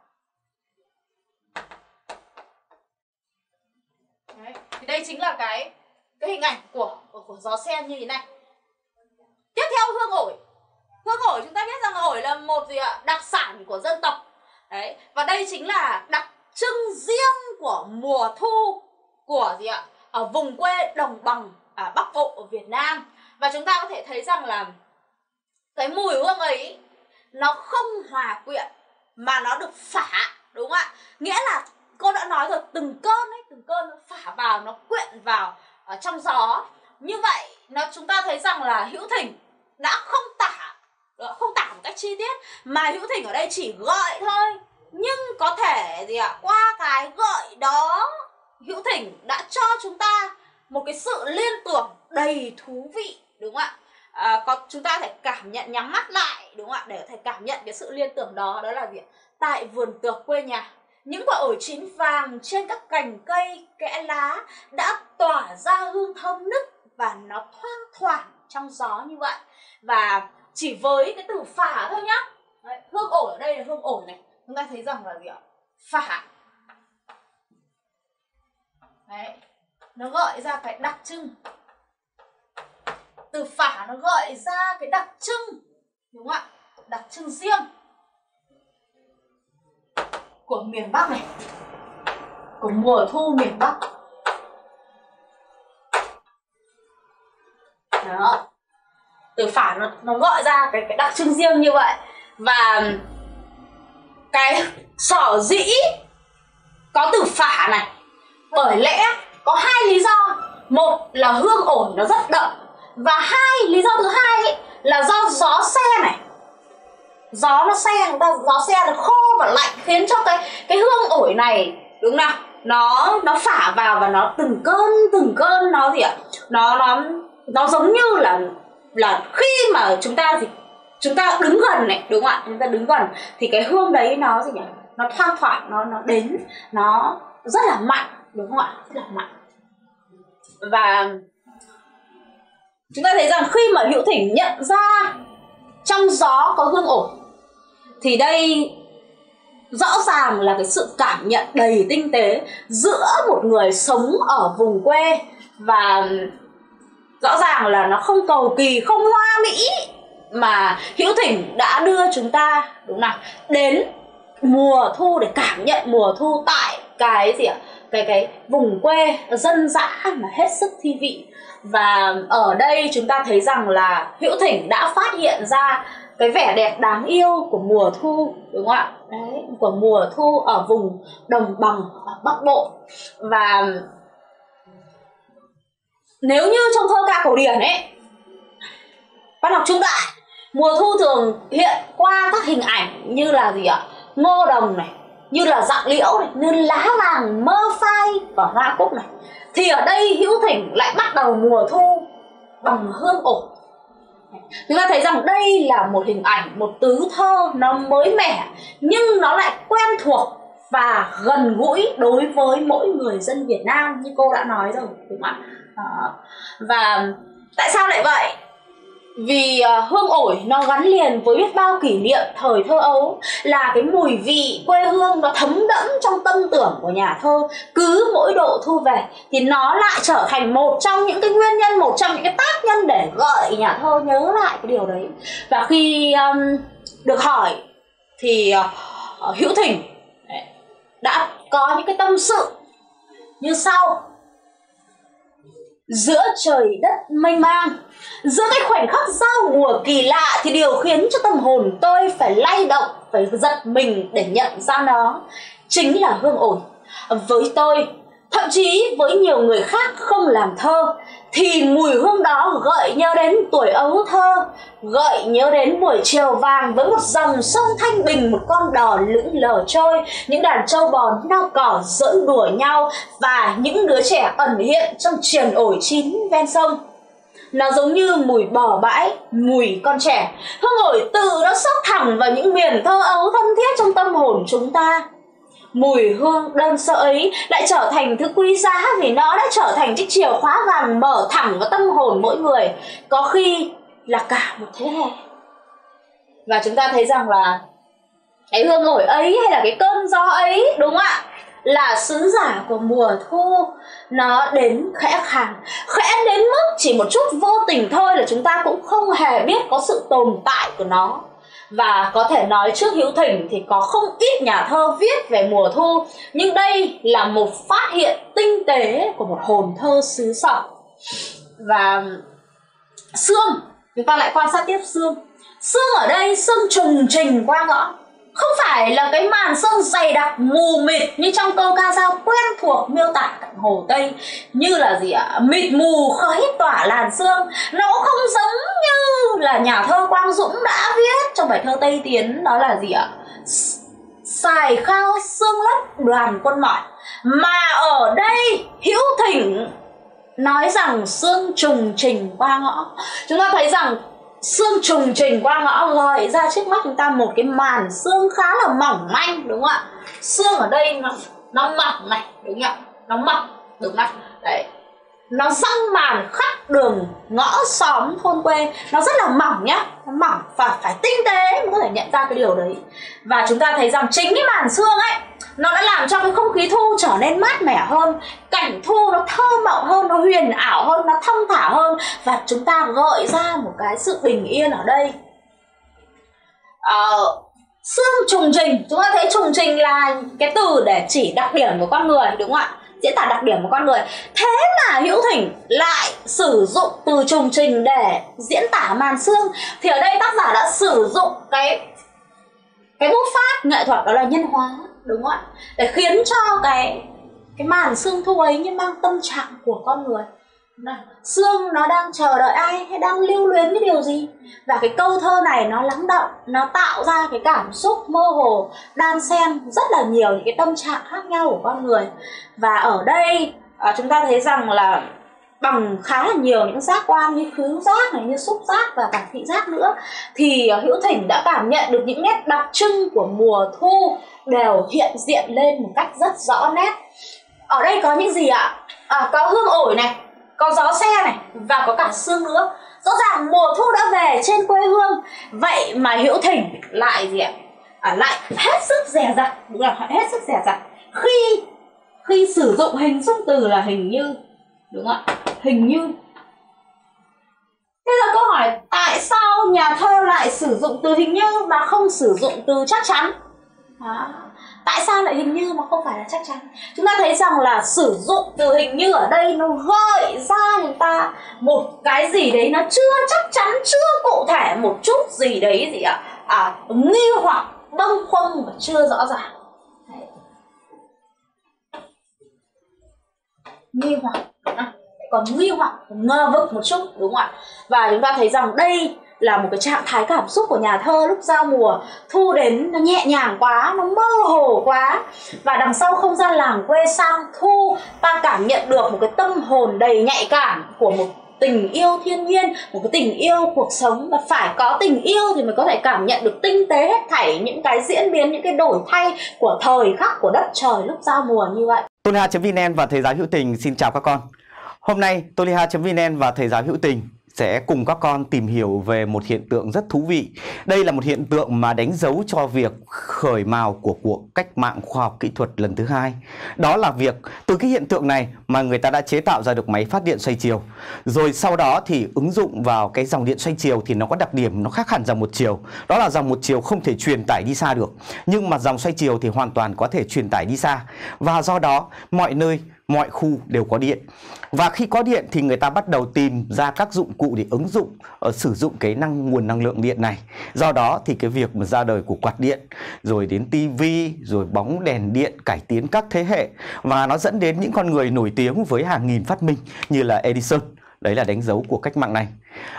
Đấy. Thì đây chính là cái hình ảnh của gió sen như thế này. Tiếp theo hương ổi. Hương ổi chúng ta biết rằng ổi là một gì ạ? Đặc sản của dân tộc. Đấy. Và đây chính là đặc trưng riêng của mùa thu của gì ạ? Ở vùng quê đồng bằng Bắc Bộ ở Việt Nam. Và chúng ta có thể thấy rằng là cái mùi hương ấy nó không hòa quyện mà nó được phả, đúng không ạ? Nghĩa là cô đã nói rồi, từng cơn nó phả vào, nó quyện vào ở trong gió. Như vậy chúng ta thấy rằng là Hữu Thỉnh đã không tả một cách chi tiết, mà Hữu Thỉnh ở đây chỉ gợi thôi. Nhưng có thể gì ạ? Qua cái gợi đó, Hữu Thỉnh đã cho chúng ta một cái sự liên tưởng đầy thú vị, đúng không ạ? Chúng ta có thể cảm nhận, nhắm mắt lại, đúng không ạ? Để có thể cảm nhận cái sự liên tưởng đó. Đó là gì ạ? Tại vườn tược quê nhà, những quả ổi chín vàng trên các cành cây kẽ lá đã tỏa ra hương thơm nức và nó thoang thoảng trong gió như vậy. Và chỉ với cái từ phả thôi nhá. Đấy, hương ổi ở đây là hương ổi này. Chúng ta thấy rằng là gì ạ? Phả. Đấy, nó gợi ra cái đặc trưng. Từ phả nó gợi ra cái đặc trưng, đúng không ạ? Đặc trưng riêng của miền Bắc này, của mùa thu miền Bắc. Đó. Từ phả nó gọi ra cái đặc trưng riêng như vậy. Và cái sở dĩ có từ phả này bởi lẽ có hai lý do. Một là hương ổi nó rất đậm, và hai, lý do thứ hai ấy, là do gió se này. Gió nó se, gió se nó khô và lạnh khiến cho cái hương ổi này, đúng nào, nó phả vào và nó từng cơn nó gì ạ? Nó giống như là khi mà chúng ta đứng gần này, đúng không ạ? Chúng ta đứng gần thì cái hương đấy nó gì nhỉ? Nó thoang thoảng, nó đến, nó rất là mạnh, đúng không ạ? Rất là mạnh. Và chúng ta thấy rằng khi mà Hữu Thỉnh nhận ra trong gió có hương ổi thì đây rõ ràng là cái sự cảm nhận đầy tinh tế giữa một người sống ở vùng quê, và rõ ràng là nó không cầu kỳ, không hoa mỹ, mà Hữu Thỉnh đã đưa chúng ta, đúng nào, đến mùa thu để cảm nhận mùa thu tại cái gì ạ? Cái vùng quê dân dã mà hết sức thi vị. Và ở đây chúng ta thấy rằng là Hữu Thỉnh đã phát hiện ra cái vẻ đẹp đáng yêu của mùa thu, đúng không ạ? Đấy, của mùa thu ở vùng đồng bằng ở Bắc Bộ. Và nếu như trong thơ ca cổ điển ấy, văn học trung đại, mùa thu thường hiện qua các hình ảnh như là gì ạ? Ngô đồng này, như là dặng liễu này, như lá vàng mơ phai và hoa cúc này, thì ở đây Hữu Thỉnh lại bắt đầu mùa thu bằng hương ổi. Chúng ta thấy rằng đây là một hình ảnh, một tứ thơ nó mới mẻ nhưng nó lại quen thuộc và gần gũi đối với mỗi người dân Việt Nam, như cô đã nói rồi, đúng không ạ? Và tại sao lại vậy? Vì hương ổi nó gắn liền với biết bao kỷ niệm thời thơ ấu, là cái mùi vị quê hương nó thấm đẫm trong tâm tưởng của nhà thơ. Cứ mỗi độ thu về thì nó lại trở thành một trong những cái nguyên nhân, một trong những cái tác nhân để gợi nhà thơ nhớ lại cái điều đấy. Và khi được hỏi thì Hữu Thỉnh đã có những cái tâm sự như sau: giữa trời đất mênh mang, giữa cái khoảnh khắc giao mùa kỳ lạ, thì điều khiến cho tâm hồn tôi phải lay động, phải giật mình để nhận ra nó chính là hương ổi. Với tôi, thậm chí với nhiều người khác không làm thơ, thì mùi hương đó gợi nhớ đến tuổi ấu thơ, gợi nhớ đến buổi chiều vàng với một dòng sông thanh bình, một con đò lững lờ trôi, những đàn trâu bò nao cỏ giỡn đùa nhau, và những đứa trẻ ẩn hiện trong triền ổi chín ven sông. Nó giống như mùi bờ bãi, mùi con trẻ. Hương ổi tự nó xốc thẳng vào những miền thơ ấu thân thiết trong tâm hồn chúng ta. Mùi hương đơn sơ ấy lại trở thành thứ quý giá, vì nó đã trở thành chiếc chìa khóa vàng mở thẳng vào tâm hồn mỗi người, có khi là cả một thế hệ. Và chúng ta thấy rằng là cái hương ổi ấy, hay là cái cơn gió ấy, đúng không ạ, là sứ giả của mùa thu. Nó đến khẽ khàng, khẽ đến mức chỉ một chút vô tình thôi là chúng ta cũng không hề biết có sự tồn tại của nó. Và có thể nói trước Hữu Thỉnh thì có không ít nhà thơ viết về mùa thu, nhưng đây là một phát hiện tinh tế của một hồn thơ xứ sở. Và sương, chúng ta lại quan sát tiếp sương. Sương ở đây, sương trùng trình qua ngõ, không phải là cái màn sương dày đặc mù mịt như trong câu ca dao quen thuộc miêu tả cạnh Hồ Tây, như là gì ạ? Mịt mù khói tỏa làn sương. Nó cũng không giống như là nhà thơ Quang Dũng đã viết trong bài thơ Tây Tiến, đó là gì ạ? Sài khao sương lấp đoàn quân mỏi. Mà ở đây Hữu Thỉnh nói rằng sương trùng trình qua ngõ. Chúng ta thấy rằng sương trùng trình qua ngõ gợi ra trước mắt chúng ta một cái màn sương khá là mỏng manh, đúng không ạ? Sương ở đây nó mỏng này, đúng không ạ? Nó mỏng, đúng không ạ? Đấy, nó răng màn khắp đường ngõ xóm thôn quê, nó rất là mỏng nhá, nó mỏng và phải tinh tế mới có thể nhận ra cái điều đấy. Và chúng ta thấy rằng chính cái màn sương ấy, nó đã làm cho cái không khí thu trở nên mát mẻ hơn, cảnh thu nó thơ mộng hơn, nó huyền ảo hơn, nó thong thả hơn, và chúng ta gợi ra một cái sự bình yên ở đây. Sương trùng trình, chúng ta thấy trùng trình là cái từ để chỉ đặc điểm của con người, đúng không ạ? diễn tả đặc điểm của con người. Thế mà Hữu Thỉnh lại sử dụng từ trùng trình để diễn tả màn xương. Thì ở đây tác giả đã sử dụng cái bút pháp nghệ thuật đó là nhân hóa, đúng không ạ? Để khiến cho cái màn xương thu ấy như mang tâm trạng của con người. Xương nó đang chờ đợi ai hay đang lưu luyến cái điều gì. Và cái câu thơ này nó lắng động, nó tạo ra cái cảm xúc mơ hồ, đan xen rất là nhiều những cái tâm trạng khác nhau của con người. Và ở đây chúng ta thấy rằng là bằng khá là nhiều những giác quan như khứu giác này, như xúc giác và cả thị giác nữa, thì Hữu Thỉnh đã cảm nhận được những nét đặc trưng của mùa thu đều hiện diện lên một cách rất rõ nét. Ở đây có những gì ạ? Có hương ổi này, có gió xe này và có cả sương nữa. Rõ ràng mùa thu đã về trên quê hương. Vậy mà Hữu Thỉnh lại gì ạ? Lại hết sức dè dặt, đúng là hết sức dè dặt khi sử dụng hình dung từ là hình như, đúng không ạ? Hình như. Bây giờ câu hỏi, tại sao nhà thơ lại sử dụng từ hình như mà không sử dụng từ chắc chắn? Tại sao lại hình như mà không phải là chắc chắn? Chúng ta thấy rằng là sử dụng từ hình như ở đây nó gợi ra chúng ta một cái gì đấy nó chưa chắc chắn, chưa cụ thể, một chút gì đấy gì ạ? Nghi hoặc, bâng khuâng và chưa rõ ràng. Đấy. Nghi hoặc, còn nghi hoặc, ngờ vực một chút, đúng không ạ? Và chúng ta thấy rằng đây là một cái trạng thái cảm xúc của nhà thơ lúc giao mùa. Thu đến nó nhẹ nhàng quá, nó mơ hồ quá. Và đằng sau không gian làng quê sang thu, ta cảm nhận được một cái tâm hồn đầy nhạy cảm của một tình yêu thiên nhiên, một cái tình yêu cuộc sống. Và phải có tình yêu thì mới có thể cảm nhận được tinh tế hết thảy những cái diễn biến, những cái đổi thay của thời khắc, của đất trời lúc giao mùa như vậy. Toliha.vn và Thầy giáo Hữu Tình xin chào các con. Hôm nay Toliha.vn và Thầy giáo Hữu Tình sẽ cùng các con tìm hiểu về một hiện tượng rất thú vị. Đây là một hiện tượng mà đánh dấu cho việc khởi mào của cuộc cách mạng khoa học kỹ thuật lần thứ hai. Đó là việc từ cái hiện tượng này mà người ta đã chế tạo ra được máy phát điện xoay chiều. Rồi sau đó thì ứng dụng vào cái dòng điện xoay chiều thì nó có đặc điểm nó khác hẳn dòng một chiều. Đó là dòng một chiều không thể truyền tải đi xa được. Nhưng mà dòng xoay chiều thì hoàn toàn có thể truyền tải đi xa. Và do đó mọi nơi, mọi khu đều có điện. Và khi có điện thì người ta bắt đầu tìm ra các dụng cụ để ứng dụng sử dụng cái nguồn năng lượng điện này. Do đó thì cái việc mà ra đời của quạt điện, rồi đến tivi, rồi bóng đèn điện, cải tiến các thế hệ, và nó dẫn đến những con người nổi tiếng với hàng nghìn phát minh như là Edison. Đấy là đánh dấu của cách mạng này.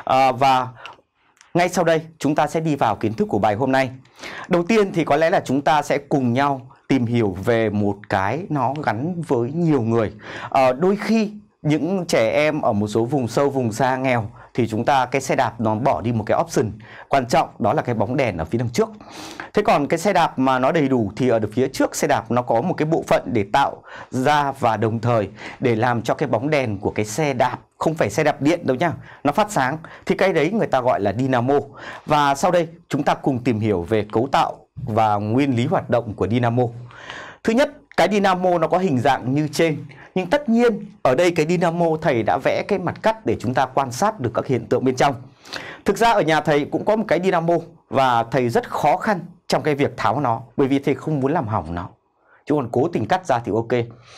Và ngay sau đây chúng ta sẽ đi vào kiến thức của bài hôm nay. Đầu tiên thì có lẽ là chúng ta sẽ cùng nhau tìm hiểu về một cái nó gắn với nhiều người. Đôi khi những trẻ em ở một số vùng sâu, vùng xa, nghèo thì chúng ta cái xe đạp nó bỏ đi một cái option quan trọng, đó là cái bóng đèn ở phía đằng trước. Thế còn cái xe đạp mà nó đầy đủ thì ở phía trước xe đạp nó có một cái bộ phận để tạo ra và đồng thời để làm cho cái bóng đèn của cái xe đạp, không phải xe đạp điện đâu nhá, nó phát sáng. Thì cái đấy người ta gọi là dynamo. Và sau đây chúng ta cùng tìm hiểu về cấu tạo và nguyên lý hoạt động của dynamo. Thứ nhất, cái dynamo nó có hình dạng như trên. Nhưng tất nhiên ở đây cái dynamo thầy đã vẽ cái mặt cắt để chúng ta quan sát được các hiện tượng bên trong. Thực ra ở nhà thầy cũng có một cái dynamo và thầy rất khó khăn trong cái việc tháo nó, bởi vì thầy không muốn làm hỏng nó. Chứ còn cố tình cắt ra thì ok.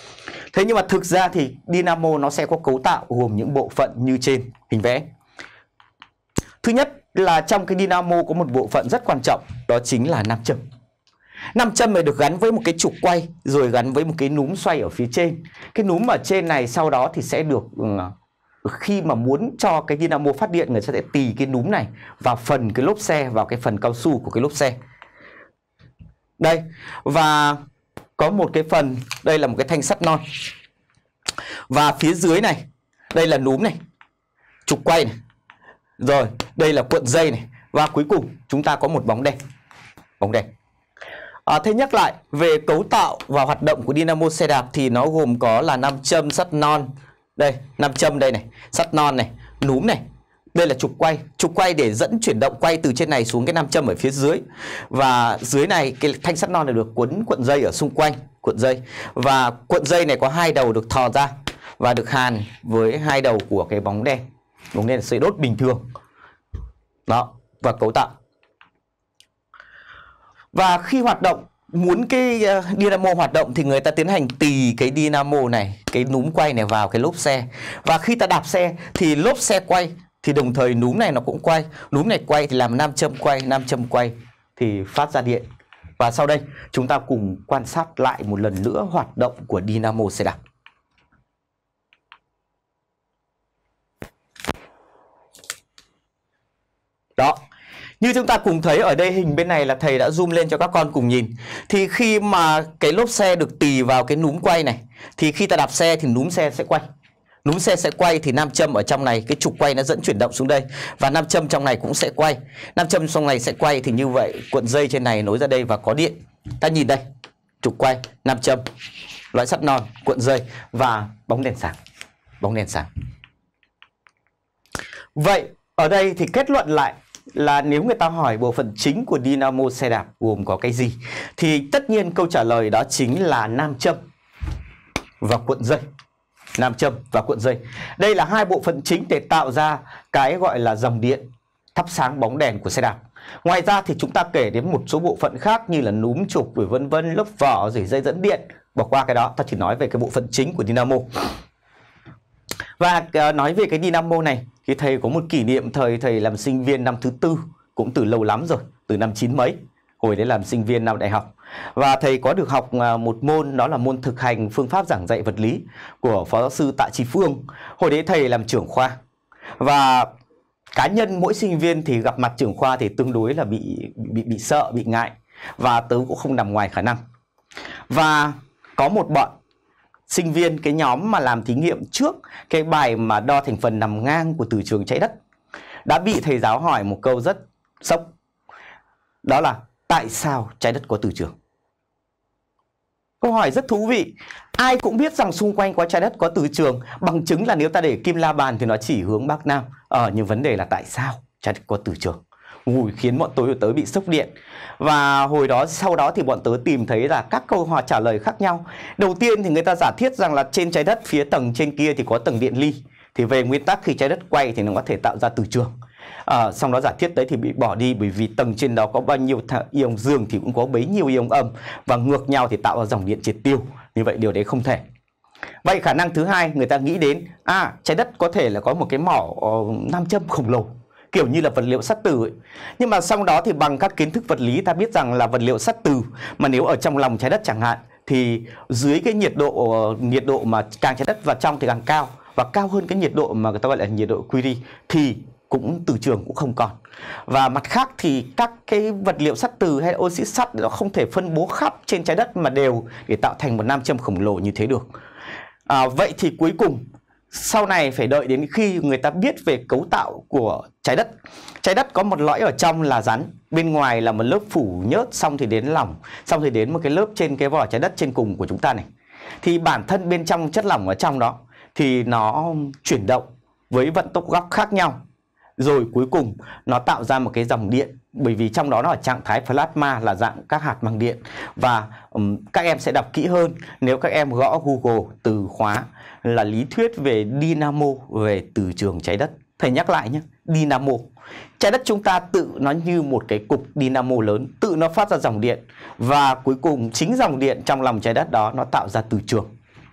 Thế nhưng mà thực ra thì dynamo nó sẽ có cấu tạo gồm những bộ phận như trên hình vẽ. Thứ nhất là trong cái dynamo có một bộ phận rất quan trọng, đó chính là nam châm. Nam châm này được gắn với một cái trục quay, rồi gắn với một cái núm xoay ở phía trên. Cái núm ở trên này sau đó thì sẽ được, khi mà muốn cho cái dynamo phát điện, người ta sẽ tì cái núm này vào phần cái lốp xe, vào cái phần cao su của cái lốp xe. Đây, và có một cái phần, đây là một cái thanh sắt non. Và phía dưới này, đây là núm này, trục quay này. Rồi, đây là cuộn dây này. Và cuối cùng chúng ta có một bóng đèn. Bóng đèn. Thế nhắc lại về cấu tạo và hoạt động của dynamo xe đạp thì nó gồm có là nam châm, sắt non. Đây, nam châm đây này, sắt non này, núm này. Đây là trục quay để dẫn chuyển động quay từ trên này xuống cái nam châm ở phía dưới. Và dưới này cái thanh sắt non này được quấn cuộn dây ở xung quanh, cuộn dây. Và cuộn dây này có hai đầu được thò ra và được hàn với hai đầu của cái bóng đèn. Bóng đèn là sợi đốt bình thường. Đó, và cấu tạo. Và khi hoạt động muốn cái dynamo hoạt động thì người ta tiến hành tì cái dynamo này, cái núm quay này vào cái lốp xe. Và khi ta đạp xe thì lốp xe quay thì đồng thời núm này nó cũng quay. Núm này quay thì làm nam châm quay thì phát ra điện. Và sau đây chúng ta cùng quan sát lại một lần nữa hoạt động của dynamo xe đạp. Đó, như chúng ta cùng thấy ở đây hình bên này là thầy đã zoom lên cho các con cùng nhìn. Thì khi mà cái lốp xe được tì vào cái núm quay này thì khi ta đạp xe thì núm xe sẽ quay. Núm xe sẽ quay thì nam châm ở trong này, cái trục quay nó dẫn chuyển động xuống đây. Và nam châm trong này cũng sẽ quay. Nam châm trong này sẽ quay thì như vậy cuộn dây trên này nối ra đây và có điện. Ta nhìn đây, trục quay, nam châm, loại sắt non, cuộn dây và bóng đèn sáng. Bóng đèn sáng. Vậy ở đây thì kết luận lại là nếu người ta hỏi bộ phận chính của dynamo xe đạp gồm có cái gì thì tất nhiên câu trả lời đó chính là nam châm và cuộn dây. Nam châm và cuộn dây. Đây là hai bộ phận chính để tạo ra cái gọi là dòng điện thắp sáng bóng đèn của xe đạp. Ngoài ra thì chúng ta kể đến một số bộ phận khác như là núm trục rồi vân vân, lớp vỏ rồi dây dẫn điện. Bỏ qua cái đó, ta chỉ nói về cái bộ phận chính của dynamo. Và nói về cái dynamo này thì thầy có một kỷ niệm thời thầy làm sinh viên năm thứ tư, cũng từ lâu lắm rồi, từ năm 9 mấy, hồi đấy làm sinh viên năm đại học. Và thầy có được học một môn, đó là môn thực hành phương pháp giảng dạy vật lý của Phó giáo sư Tạ Chí Phương. Hồi đấy thầy làm trưởng khoa. Và cá nhân mỗi sinh viên thì gặp mặt trưởng khoa thì tương đối là bị sợ, bị ngại. Và tớ cũng không nằm ngoài khả năng. Và có một bọn sinh viên, cái nhóm mà làm thí nghiệm trước cái bài mà đo thành phần nằm ngang của từ trường trái đất, đã bị thầy giáo hỏi một câu rất sốc. Đó là tại sao trái đất có từ trường? Câu hỏi rất thú vị. Ai cũng biết rằng xung quanh có trái đất có từ trường, bằng chứng là nếu ta để kim la bàn thì nó chỉ hướng Bắc Nam. Nhưng vấn đề là tại sao trái đất có từ trường? Khiến bọn tớ bị sốc điện. Và hồi đó, sau đó thì bọn tớ tìm thấy là các câu hỏi trả lời khác nhau. Đầu tiên thì người ta giả thiết rằng là trên trái đất, phía tầng trên kia thì có tầng điện ly. Thì về nguyên tắc khi trái đất quay thì nó có thể tạo ra từ trường. Xong đó giả thiết đấy thì bị bỏ đi, bởi vì tầng trên đó có bao nhiêu ion dương thì cũng có bấy nhiêu ion âm, và ngược nhau thì tạo ra dòng điện triệt tiêu. Như vậy điều đấy không thể. Vậy khả năng thứ hai, người ta nghĩ đến trái đất có thể là có một cái mỏ nam châm khổng lồ, kiểu như là vật liệu sắt từ ấy. Nhưng mà sau đó thì bằng các kiến thức vật lý ta biết rằng là vật liệu sắt từ mà nếu ở trong lòng trái đất chẳng hạn thì dưới cái nhiệt độ mà càng trái đất vào trong thì càng cao, và cao hơn cái nhiệt độ mà người ta gọi là nhiệt độ Curie thì cũng từ trường cũng không còn. Và mặt khác thì các cái vật liệu sắt từ hay oxy sắt nó không thể phân bố khắp trên trái đất mà đều để tạo thành một nam châm khổng lồ như thế được. Vậy thì cuối cùng sau này phải đợi đến khi người ta biết về cấu tạo của trái đất. Trái đất có một lõi ở trong là rắn, bên ngoài là một lớp phủ nhớt, xong thì đến lỏng, xong thì đến một cái lớp trên cái vỏ trái đất trên cùng của chúng ta này. Thì bản thân bên trong chất lỏng ở trong đó thì nó chuyển động với vận tốc góc khác nhau. Rồi cuối cùng nó tạo ra một cái dòng điện, bởi vì trong đó nó ở trạng thái plasma là dạng các hạt mang điện. Và các em sẽ đọc kỹ hơn nếu các em gõ Google từ khóa là lý thuyết về dynamo, về từ trường trái đất. Thầy nhắc lại nhé, dynamo. Trái đất chúng ta tự nó như một cái cục dynamo lớn, tự nó phát ra dòng điện. Và cuối cùng chính dòng điện trong lòng trái đất đó nó tạo ra từ trường.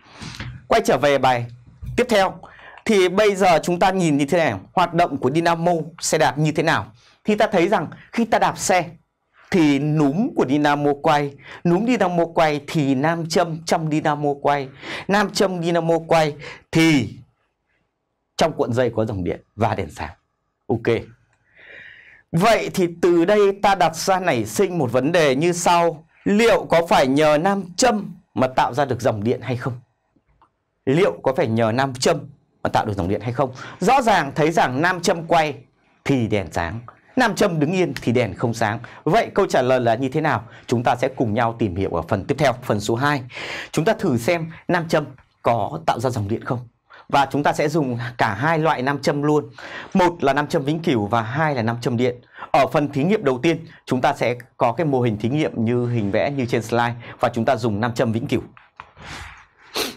Quay trở về bài tiếp theo. Thì bây giờ chúng ta nhìn như thế nào, hoạt động của dynamo xe đạp như thế nào. Thì ta thấy rằng khi ta đạp xe thì núm của dynamo quay, núm dynamo quay thì nam châm trong dynamo quay, nam châm dynamo quay thì trong cuộn dây có dòng điện và đèn sáng. Ok. Vậy thì từ đây ta đặt ra nảy sinh một vấn đề như sau. Liệu có phải nhờ nam châm mà tạo ra được dòng điện hay không? Liệu có phải nhờ nam châm mà tạo được dòng điện hay không? Rõ ràng thấy rằng nam châm quay thì đèn sáng, nam châm đứng yên thì đèn không sáng. Vậy câu trả lời là như thế nào? Chúng ta sẽ cùng nhau tìm hiểu ở phần tiếp theo, phần số 2. Chúng ta thử xem nam châm có tạo ra dòng điện không. Và chúng ta sẽ dùng cả hai loại nam châm luôn. Một là nam châm vĩnh cửu và hai là nam châm điện. Ở phần thí nghiệm đầu tiên, chúng ta sẽ có cái mô hình thí nghiệm như hình vẽ như trên slide, và chúng ta dùng nam châm vĩnh cửu.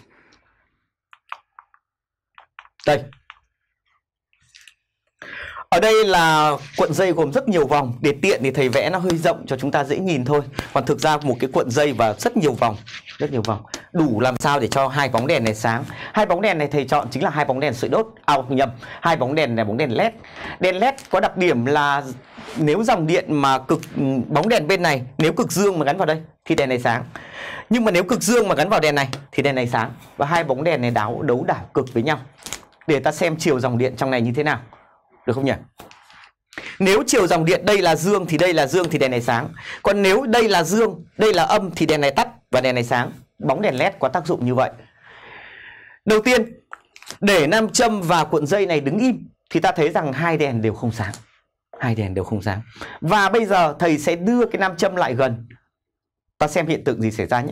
Đây. Ở đây là cuộn dây gồm rất nhiều vòng. Để tiện thì thầy vẽ nó hơi rộng cho chúng ta dễ nhìn thôi. Còn thực ra một cái cuộn dây và rất nhiều vòng. Rất nhiều vòng. Đủ làm sao để cho hai bóng đèn này sáng. Hai bóng đèn này thầy chọn chính là hai bóng đèn sợi đốt. Nhầm, hai bóng đèn là bóng đèn LED. Đèn LED có đặc điểm là nếu dòng điện mà bóng đèn bên này, nếu cực dương mà gắn vào đây thì đèn này sáng. Nhưng mà nếu cực dương mà gắn vào đèn này thì đèn này sáng. Và hai bóng đèn này đấu đảo cực với nhau. Để ta xem chiều dòng điện trong này như thế nào. Được không nhỉ? Nếu chiều dòng điện đây là dương thì đây là dương thì đèn này sáng. Còn nếu đây là dương, đây là âm thì đèn này tắt và đèn này sáng. Bóng đèn LED có tác dụng như vậy. Đầu tiên, để nam châm và cuộn dây này đứng im thì ta thấy rằng hai đèn đều không sáng. Hai đèn đều không sáng. Và bây giờ thầy sẽ đưa cái nam châm lại gần. Ta xem hiện tượng gì xảy ra nhé.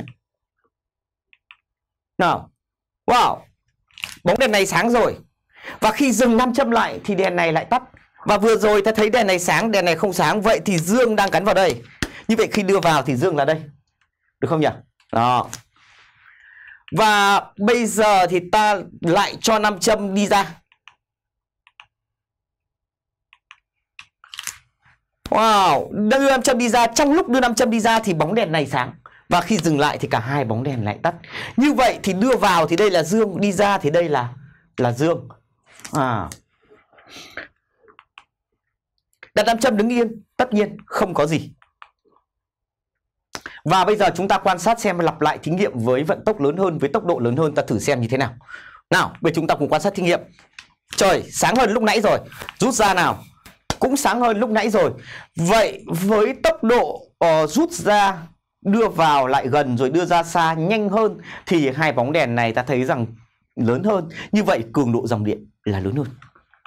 Nào. Wow. Bóng đèn này sáng rồi. Và khi dừng nam châm lại thì đèn này lại tắt. Và vừa rồi ta thấy đèn này sáng, đèn này không sáng. Vậy thì dương đang gắn vào đây. Như vậy khi đưa vào thì dương là đây. Được không nhỉ? Đó. Và bây giờ thì ta lại cho nam châm đi ra. Wow, đưa nam châm đi ra. Trong lúc đưa nam châm đi ra thì bóng đèn này sáng. Và khi dừng lại thì cả hai bóng đèn lại tắt. Như vậy thì đưa vào thì đây là dương, đi ra thì đây là dương. Đặt nam châm đứng yên, tất nhiên không có gì. Và bây giờ chúng ta quan sát xem lặp lại thí nghiệm với vận tốc lớn hơn, với tốc độ lớn hơn, ta thử xem như thế nào. Nào, bây giờ chúng ta cùng quan sát thí nghiệm. Trời, sáng hơn lúc nãy rồi. Rút ra nào. Cũng sáng hơn lúc nãy rồi. Vậy với tốc độ rút ra, đưa vào lại gần rồi đưa ra xa nhanh hơn thì hai bóng đèn này ta thấy rằng lớn hơn. Như vậy cường độ dòng điện là lớn hơn.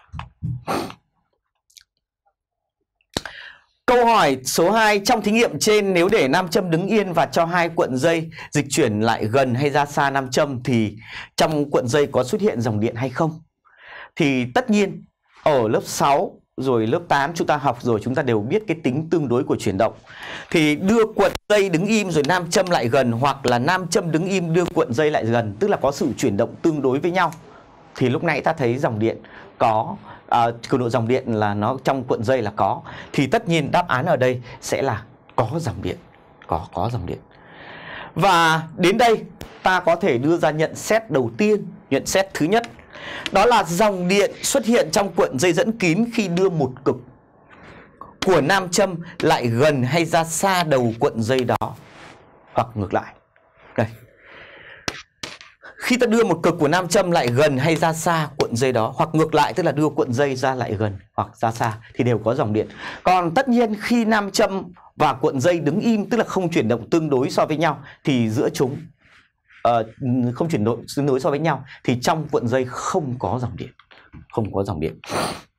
Câu hỏi số 2. Trong thí nghiệm trên, nếu để nam châm đứng yên và cho hai cuộn dây dịch chuyển lại gần hay ra xa nam châm thì trong cuộn dây có xuất hiện dòng điện hay không? Thì tất nhiên ở lớp 6 rồi lớp 8 chúng ta học rồi, chúng ta đều biết cái tính tương đối của chuyển động. Thì đưa cuộn dây đứng im rồi nam châm lại gần, hoặc là nam châm đứng im đưa cuộn dây lại gần, tức là có sự chuyển động tương đối với nhau. Thì lúc nãy ta thấy dòng điện có cường độ dòng điện là nó trong cuộn dây là có. Thì tất nhiên đáp án ở đây sẽ là có dòng điện. Có dòng điện. Và đến đây ta có thể đưa ra nhận xét đầu tiên. Nhận xét thứ nhất, đó là dòng điện xuất hiện trong cuộn dây dẫn kín khi đưa một cực của nam châm lại gần hay ra xa đầu cuộn dây đó, hoặc ngược lại. Đây. Khi ta đưa một cực của nam châm lại gần hay ra xa cuộn dây đó, hoặc ngược lại, tức là đưa cuộn dây ra lại gần hoặc ra xa, thì đều có dòng điện. Còn tất nhiên khi nam châm và cuộn dây đứng im, tức là không chuyển động tương đối so với nhau, thì giữa chúng không chuyển động tương đối so với nhau, thì trong cuộn dây không có dòng điện. Không có dòng điện.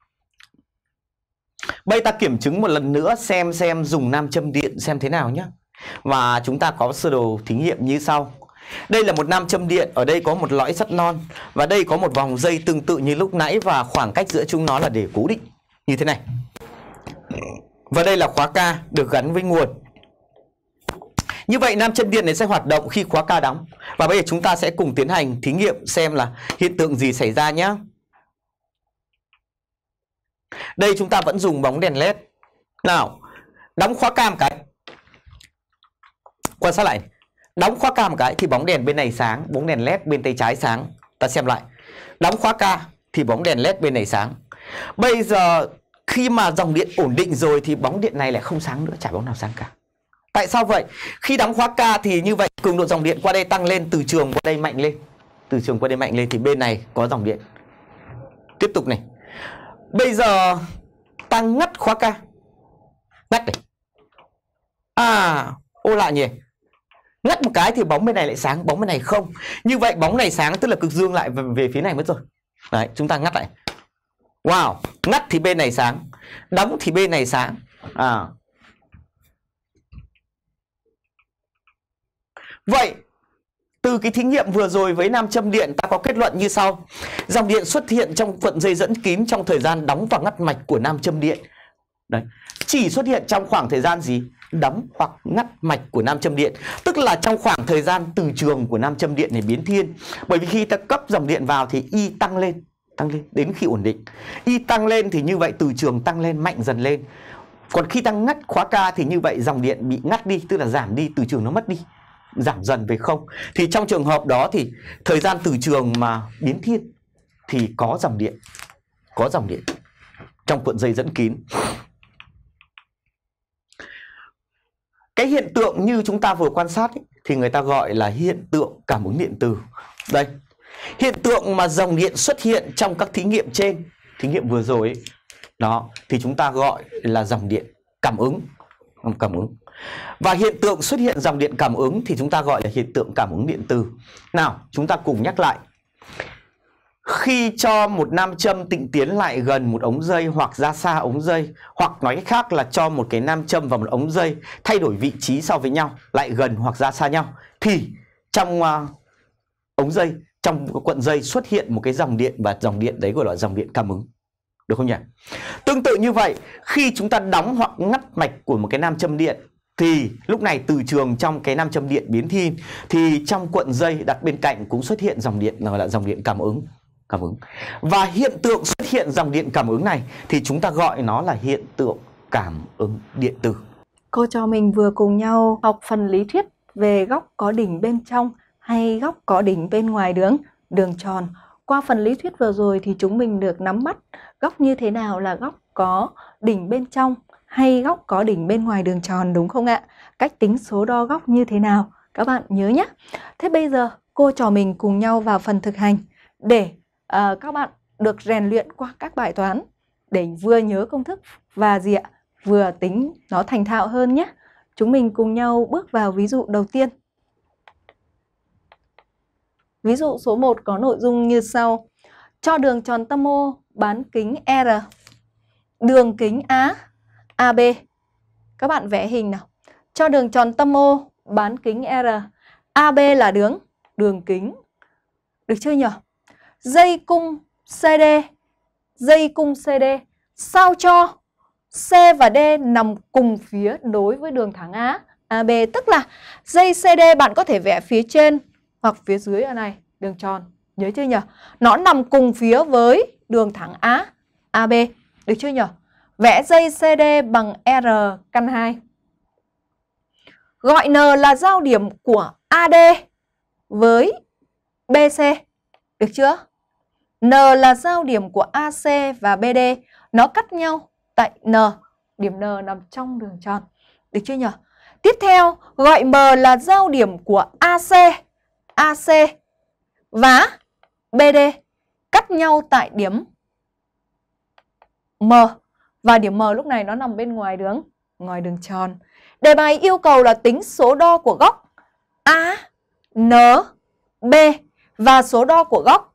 Bây ta kiểm chứng một lần nữa xem dùng nam châm điện xem thế nào nhé. Và chúng ta có sơ đồ thí nghiệm như sau. Đây là một nam châm điện, ở đây có một lõi sắt non, và đây có một vòng dây tương tự như lúc nãy, và khoảng cách giữa chúng nó là để cố định như thế này. Và đây là khóa K được gắn với nguồn. Như vậy nam châm điện này sẽ hoạt động khi khóa K đóng. Và bây giờ chúng ta sẽ cùng tiến hành thí nghiệm xem là hiện tượng gì xảy ra nhé. Đây chúng ta vẫn dùng bóng đèn LED. Nào, đóng khóa K một cái. Quan sát lại. Đóng khóa K một cái thì bóng đèn bên này sáng, bóng đèn LED bên tay trái sáng. Ta xem lại. Đóng khóa K thì bóng đèn LED bên này sáng. Bây giờ khi mà dòng điện ổn định rồi thì bóng điện này lại không sáng nữa, chả bóng nào sáng cả. Tại sao vậy? Khi đóng khóa K thì như vậy cường độ dòng điện qua đây tăng lên, từ trường qua đây mạnh lên. Từ trường qua đây mạnh lên thì bên này có dòng điện. Tiếp tục này. Bây giờ ta ngắt khóa K. Ngắt này. Ô lạ nhỉ. Ngắt một cái thì bóng bên này lại sáng, bóng bên này không. Như vậy bóng này sáng, tức là cực dương lại về phía này mất rồi. Đấy, chúng ta ngắt lại. Wow, ngắt thì bên này sáng, đóng thì bên này sáng. Vậy từ cái thí nghiệm vừa rồi với nam châm điện, ta có kết luận như sau. Dòng điện xuất hiện trong cuộn dây dẫn kín trong thời gian đóng và ngắt mạch của nam châm điện. Đấy, chỉ xuất hiện trong khoảng thời gian gì? Đóng hoặc ngắt mạch của nam châm điện. Tức là trong khoảng thời gian từ trường của nam châm điện này biến thiên. Bởi vì khi ta cấp dòng điện vào thì Y tăng lên. tăng lên đến khi ổn định. Y tăng lên thì như vậy từ trường tăng lên mạnh dần lên. Còn khi tăng ngắt khóa K thì như vậy dòng điện bị ngắt đi, tức là giảm đi, từ trường nó mất đi, giảm dần về không. Thì trong trường hợp đó thì thời gian từ trường mà biến thiên thì có dòng điện trong cuộn dây dẫn kín. Cái hiện tượng như chúng ta vừa quan sát ấy, thì người ta gọi là hiện tượng cảm ứng điện từ. Đây, hiện tượng mà dòng điện xuất hiện trong các thí nghiệm trên, thí nghiệm vừa rồi ấy, đó thì chúng ta gọi là dòng điện cảm ứng. Và hiện tượng xuất hiện dòng điện cảm ứng thì chúng ta gọi là hiện tượng cảm ứng điện từ. Nào, chúng ta cùng nhắc lại. Khi cho một nam châm tịnh tiến lại gần một ống dây hoặc ra xa ống dây, hoặc nói cách khác là cho một cái nam châm vào một ống dây thay đổi vị trí so với nhau, lại gần hoặc ra xa nhau, thì trong ống dây, trong cuộn dây xuất hiện một cái dòng điện, và dòng điện đấy gọi là dòng điện cảm ứng. Được không nhỉ? Tương tự như vậy, khi chúng ta đóng hoặc ngắt mạch của một cái nam châm điện thì lúc này từ trường trong cái nam châm điện biến thiên, thì trong cuộn dây đặt bên cạnh cũng xuất hiện dòng điện gọi là dòng điện cảm ứng. Và hiện tượng xuất hiện dòng điện cảm ứng này thì chúng ta gọi nó là hiện tượng cảm ứng điện từ. Cô trò mình vừa cùng nhau học phần lý thuyết về góc có đỉnh bên trong hay góc có đỉnh bên ngoài đường tròn. Qua phần lý thuyết vừa rồi thì chúng mình được nắm bắt góc như thế nào là góc có đỉnh bên trong hay góc có đỉnh bên ngoài đường tròn, đúng không ạ? Cách tính số đo góc như thế nào các bạn nhớ nhé. Thế bây giờ cô trò mình cùng nhau vào phần thực hành để các bạn được rèn luyện qua các bài toán để vừa nhớ công thức và vừa tính nó thành thạo hơn nhé. Chúng mình cùng nhau bước vào ví dụ đầu tiên. Ví dụ số 1 có nội dung như sau. Cho đường tròn tâm O bán kính R, đường kính AB. Các bạn vẽ hình nào. Cho đường tròn tâm O bán kính R, AB là đường kính. Được chưa nhỉ? Dây cung CD sao cho C và D nằm cùng phía đối với đường thẳng AB, tức là dây CD bạn có thể vẽ phía trên hoặc phía dưới ở này, đường tròn, nhớ chưa nhỉ? Nó nằm cùng phía với đường thẳng AB, được chưa nhỉ? Vẽ dây CD bằng R căn 2. Gọi N là giao điểm của AD với BC, được chưa? N là giao điểm của AC và BD, nó cắt nhau tại N, điểm N nằm trong đường tròn, được chưa nhỉ? Tiếp theo, gọi M là giao điểm của AC và BD, cắt nhau tại điểm M, và điểm M lúc này nó nằm bên ngoài đường tròn. Đề bài yêu cầu là tính số đo của góc ANB và số đo của góc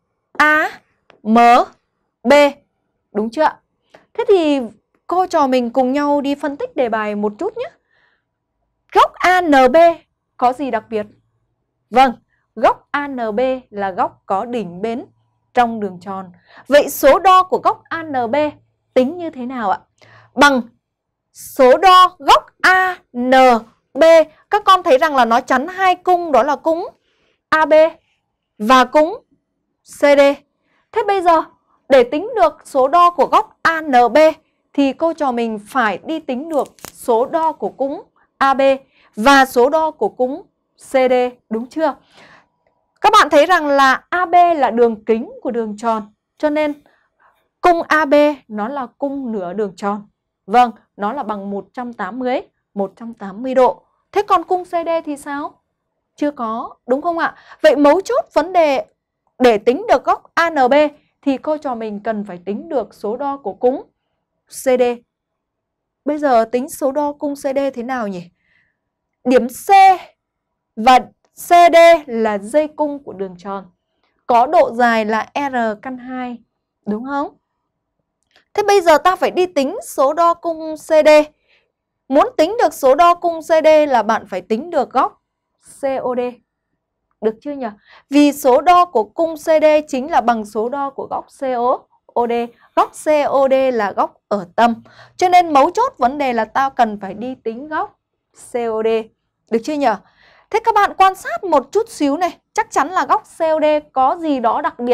AMB, đúng chưa ạ? Thế thì cô trò mình cùng nhau đi phân tích đề bài một chút nhé. Góc ANB có gì đặc biệt? Vâng, góc ANB là góc có đỉnh bên trong đường tròn. Vậy số đo của góc ANB tính như thế nào ạ? Bằng số đo góc ANB. Các con thấy rằng là nó chắn hai cung, đó là cung AB và cung CD. Thế bây giờ để tính được số đo của góc ANB thì cô trò mình phải đi tính được số đo của cung AB và số đo của cung CD, đúng chưa? Các bạn thấy rằng là AB là đường kính của đường tròn, cho nên cung AB nó là cung nửa đường tròn. Vâng, nó là bằng 180 độ. Thế còn cung CD thì sao? Chưa có, đúng không ạ? Vậy mấu chốt vấn đề để tính được góc ANB thì cô trò mình cần phải tính được số đo của cung CD. Bây giờ tính số đo cung CD thế nào nhỉ? Điểm C và CD là dây cung của đường tròn, có độ dài là R căn 2, đúng không? Thế bây giờ ta phải đi tính số đo cung CD. Muốn tính được số đo cung CD là bạn phải tính được góc COD. Được chưa nhỉ? Vì số đo của cung CD chính là bằng số đo của góc COD. Góc COD là góc ở tâm. Cho nên mấu chốt vấn đề là tao cần phải đi tính góc COD. Được chưa nhỉ? Thế các bạn quan sát một chút xíu này. Chắc chắn là góc COD có gì đó đặc biệt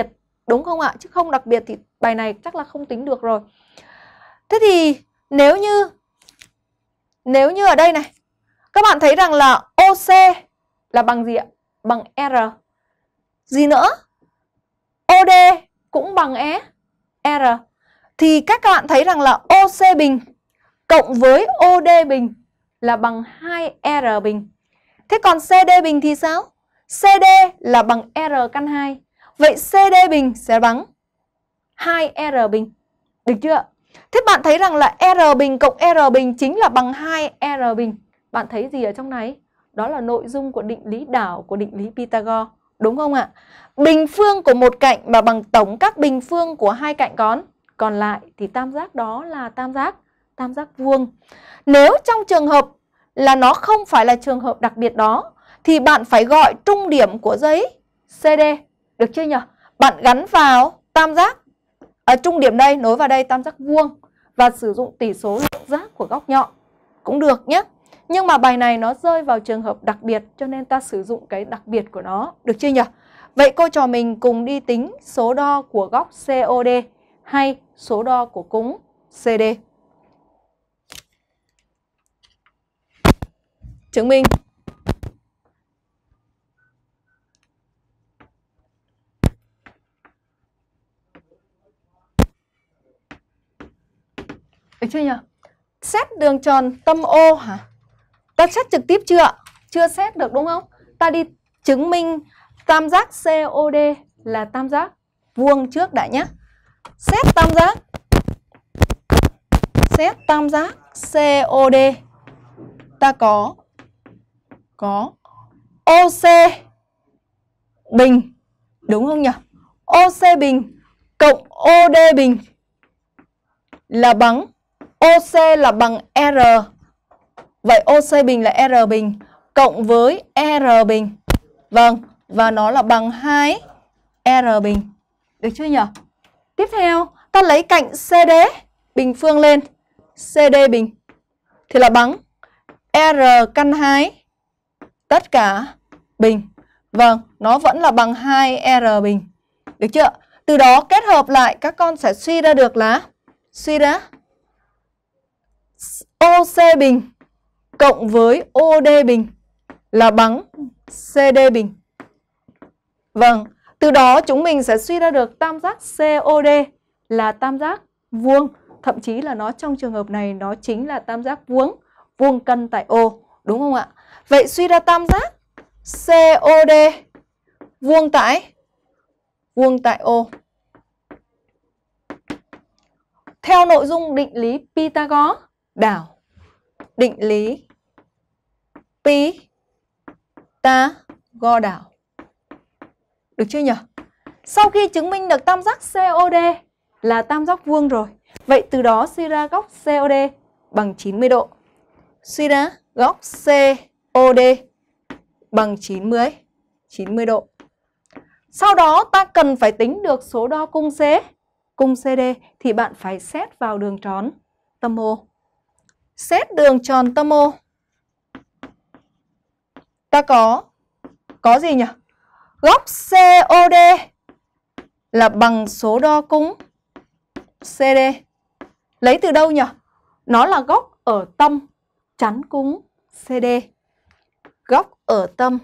đúng không ạ? Chứ không đặc biệt thì bài này chắc là không tính được rồi. Thế thì nếu như ở đây này, các bạn thấy rằng là OC là bằng gì ạ? Bằng R. Gì nữa? OD cũng bằng R. Thì các bạn thấy rằng là OC bình cộng với OD bình là bằng 2R bình. Thế còn CD bình thì sao? CD là bằng R căn 2. Vậy CD bình sẽ bằng 2R bình. Được chưa? Thế bạn thấy rằng là R bình cộng R bình chính là bằng 2R bình. Bạn thấy gì ở trong này? Đó là nội dung của định lý đảo của định lý Pythagore. Đúng không ạ? Bình phương của một cạnh mà bằng tổng các bình phương của hai cạnh còn lại thì tam giác đó là tam giác vuông. Nếu trong trường hợp là nó không phải là trường hợp đặc biệt đó thì bạn phải gọi trung điểm của dãy CD. Được chưa nhỉ? Bạn gắn vào tam giác ở trung điểm đây, nối vào đây tam giác vuông và sử dụng tỷ số lượng giác của góc nhọn cũng được nhé. Nhưng mà bài này nó rơi vào trường hợp đặc biệt cho nên ta sử dụng cái đặc biệt của nó. Được chưa nhỉ? Vậy cô trò mình cùng đi tính số đo của góc COD hay số đo của cúng CD. Chứng minh. Được chưa nhỉ? Xét đường tròn tâm O hả? Ta xét trực tiếp chưa ạ? Chưa xét được đúng không? Ta đi chứng minh tam giác COD là tam giác vuông trước đã nhé. Xét tam giác COD. Ta có OC bình, đúng không nhỉ? OC bình cộng OD bình là bằng OC là bằng R. Vậy OC bình là R bình cộng với R bình. Vâng, và nó là bằng 2R bình. Được chưa nhỉ? Tiếp theo, ta lấy cạnh CD bình phương lên. CD bình thì là bằng R căn 2 tất cả bình. Vâng, nó vẫn là bằng 2R bình. Được chưa? Từ đó kết hợp lại các con sẽ suy ra được là OC bình cộng với OD bình là bằng CD bình. Vâng, từ đó chúng mình sẽ suy ra được tam giác COD là tam giác vuông. Thậm chí là nó trong trường hợp này nó chính là tam giác vuông căn tại O. Đúng không ạ? Vậy suy ra tam giác COD vuông tại O. Theo nội dung định lý Pythagore đảo. Định lý Pythagore đảo. Được chưa nhỉ? Sau khi chứng minh được tam giác COD là tam giác vuông rồi, vậy từ đó suy ra góc COD bằng 90 độ. Suy ra góc COD bằng 90 độ. Sau đó ta cần phải tính được số đo cung CD thì bạn phải xét vào đường tròn tâm O. Xét đường tròn tâm O. Ta có gì nhỉ? Góc COD là bằng số đo cung CD. Lấy từ đâu nhỉ? Nó là góc ở tâm chắn cung CD. Góc ở tâm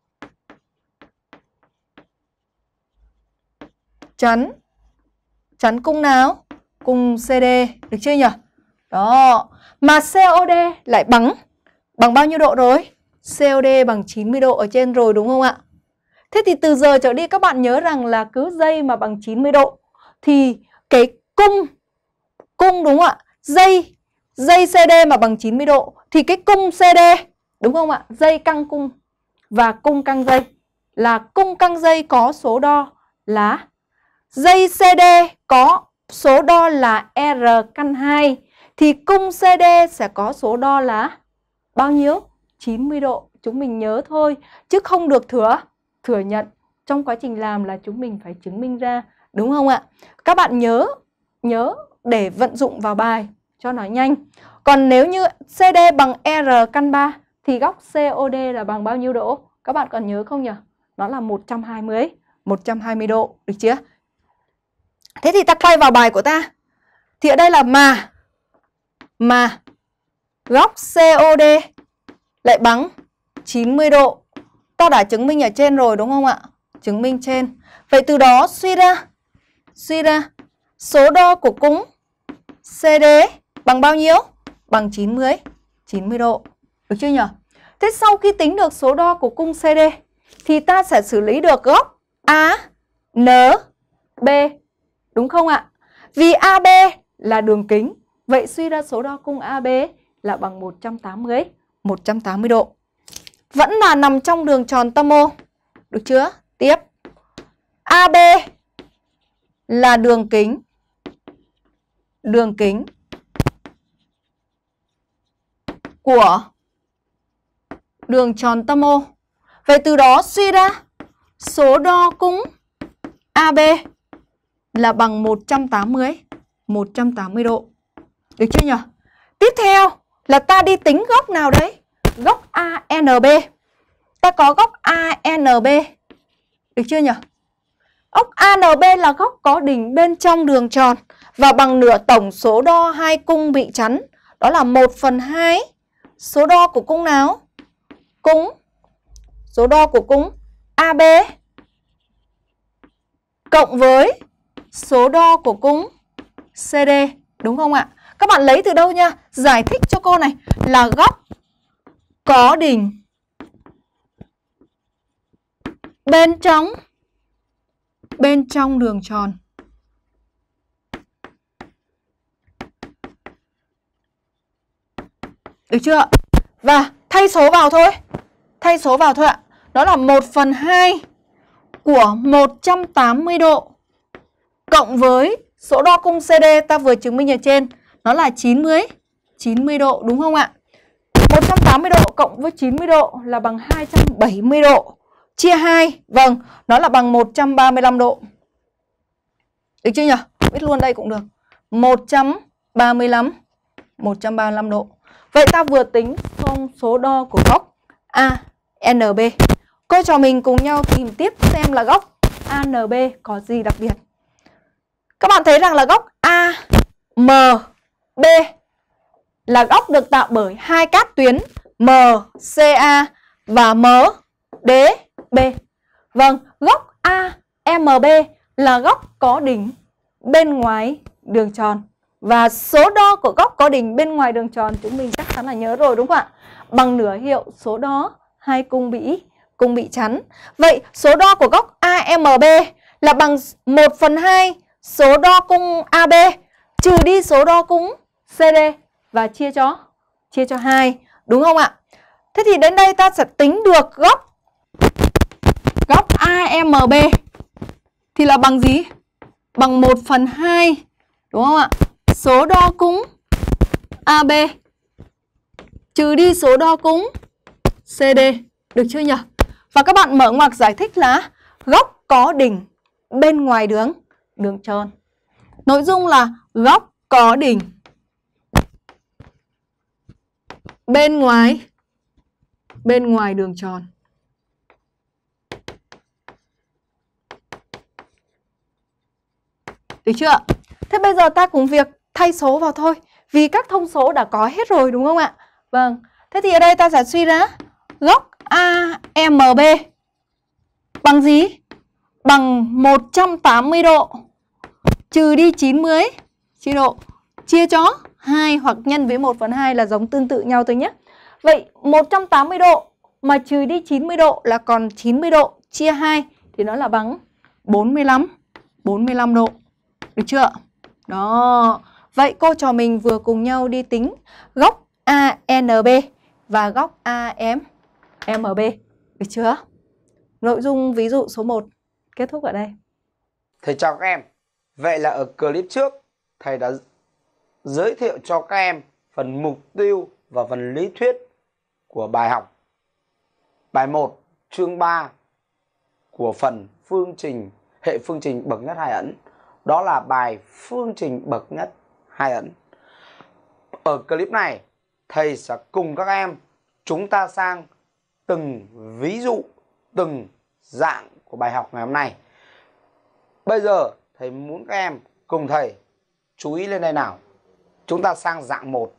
chắn cung nào? Cung CD. Được chưa nhỉ? Đó. Mà COD lại bằng bao nhiêu độ rồi? COD bằng 90 độ ở trên rồi đúng không ạ? Thế thì từ giờ trở đi các bạn nhớ rằng là cứ dây mà bằng 90 độ thì cái cung đúng không ạ? Dây CD mà bằng 90 độ thì cái cung CD đúng không ạ? Dây căng cung và cung căng dây là cung căng dây có số đo là dây CD có số đo là R căn 2 thì cung CD sẽ có số đo là bao nhiêu? 90 độ. Chúng mình nhớ thôi chứ không được thừa nhận. Trong quá trình làm là chúng mình phải chứng minh ra, đúng không ạ? Các bạn nhớ để vận dụng vào bài cho nó nhanh. Còn nếu như CD bằng R căn 3 thì góc COD là bằng bao nhiêu độ? Các bạn còn nhớ không nhỉ? Nó là 120 độ, được chưa? Thế thì ta quay vào bài của ta. Thì ở đây là mà góc COD lại bằng 90 độ. Ta đã chứng minh ở trên rồi đúng không ạ? Chứng minh trên. Vậy từ đó suy ra số đo của cung CD bằng bao nhiêu? Bằng 90 độ. Được chưa nhỉ? Thế sau khi tính được số đo của cung CD thì ta sẽ xử lý được góc ANB. Đúng không ạ? Vì AB là đường kính, vậy suy ra số đo cung AB là bằng 180 độ. Vẫn là nằm trong đường tròn tâm O. Được chưa? Tiếp. AB là đường kính của đường tròn tâm O. Vậy từ đó suy ra số đo cung AB là bằng 180 độ. Được chưa nhỉ? Tiếp theo là ta đi tính góc nào đấy? Góc ANB. Ta có góc ANB. Được chưa nhỉ? Góc ANB là góc có đỉnh bên trong đường tròn và bằng nửa tổng số đo hai cung bị chắn. Đó là 1/2 số đo của cung nào? Số đo của cung AB cộng với số đo của cung CD. Đúng không ạ? Các bạn lấy từ đâu nha? Giải thích cho cô này là góc có đỉnh bên trong đường tròn. Được chưa? Và thay số vào thôi. Ạ. Đó là 1/2 của 180 độ cộng với số đo cung CD ta vừa chứng minh ở trên, nó là 90 độ đúng không ạ? 180 độ cộng với 90 độ là bằng 270 độ. Chia 2, vâng, nó là bằng 135 độ. Được chưa nhỉ? Viết luôn đây cũng được. 135 độ. Vậy ta vừa tính xong số đo của góc ANB. Cô trò mình cùng nhau tìm tiếp xem là góc ANB có gì đặc biệt. Các bạn thấy rằng là góc AMB là góc được tạo bởi hai cát tuyến MCA và MDB. Vâng, góc AMB là góc có đỉnh bên ngoài đường tròn. Và số đo của góc có đỉnh bên ngoài đường tròn chúng mình chắc chắn là nhớ rồi đúng không ạ? Bằng nửa hiệu số đo hai cung bị chắn. Vậy số đo của góc AMB là bằng 1/2 số đo cung AB trừ đi số đo cung CD và chia cho 2, đúng không ạ? Thế thì đến đây ta sẽ tính được góc AMB thì là bằng gì? Bằng 1/2, đúng không ạ? Số đo cung AB trừ đi số đo cung CD. Được chưa nhỉ? Và các bạn mở ngoặc giải thích là góc có đỉnh bên ngoài đường tròn. Nội dung là góc có đỉnh bên ngoài đường tròn. Được chưa? Thế bây giờ ta cùng việc thay số vào thôi. Vì các thông số đã có hết rồi đúng không ạ? Vâng. Thế thì ở đây ta sẽ suy ra góc AMB bằng gì? Bằng 180 độ trừ đi 90 độ chia cho 2 hoặc nhân với 1/2 là giống tương tự nhau thôi nhé. Vậy 180 độ mà trừ đi 90 độ là còn 90 độ chia 2 thì nó là bằng 45 độ. Được chưa? Đó. Vậy cô trò mình vừa cùng nhau đi tính góc ANB và góc AMB. Được chưa? Nội dung ví dụ số 1 kết thúc ở đây. Thầy chào các em. Vậy là ở clip trước thầy đã giới thiệu cho các em phần mục tiêu và phần lý thuyết của bài học. Bài 1 chương 3 của phần hệ phương trình bậc nhất hai ẩn. Đó là bài phương trình bậc nhất hai ẩn. Ở clip này thầy sẽ cùng các em chúng ta sang từng ví dụ, từng dạng của bài học ngày hôm nay. Bây giờ thầy thầy muốn các em cùng thầy chú ý lên đây nào. Chúng ta sang dạng 1.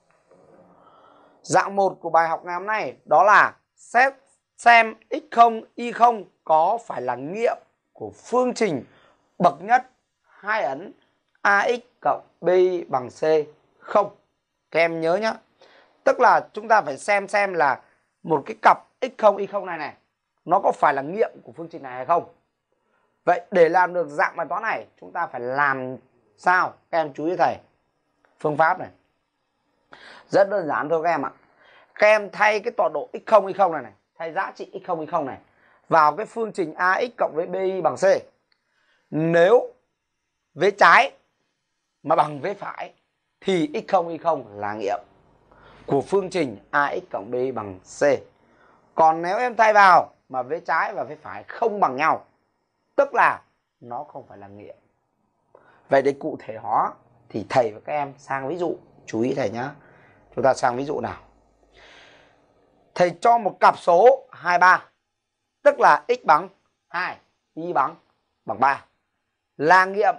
Dạng 1 của bài học ngày hôm nay đó là xét xem x0, y0 có phải là nghiệm của phương trình bậc nhất hai ấn ax cộng bi bằng c không. Các em nhớ nhé. Tức là chúng ta phải xem là một cái cặp x0, y0 này nó có phải là nghiệm của phương trình này hay không. Vậy để làm được dạng bài toán này chúng ta phải làm sao? Các em chú ý thầy. Phương pháp này rất đơn giản thôi các em ạ. Các em thay cái tọa độ x0, y0 này, thay giá trị x0, y0 này vào cái phương trình ax cộng với bi bằng c. Nếu vế trái mà bằng vế phải thì x0, y0 là nghiệm của phương trình ax cộng bi bằng c. Còn nếu em thay vào mà vế trái và vế phải không bằng nhau, tức là nó không phải là nghiệm. Vậy để cụ thể hóa thì thầy và các em sang ví dụ. Chú ý thầy nhá. Chúng ta sang ví dụ nào. Thầy cho một cặp số 23, tức là x bằng 2, y bằng 3. Là nghiệm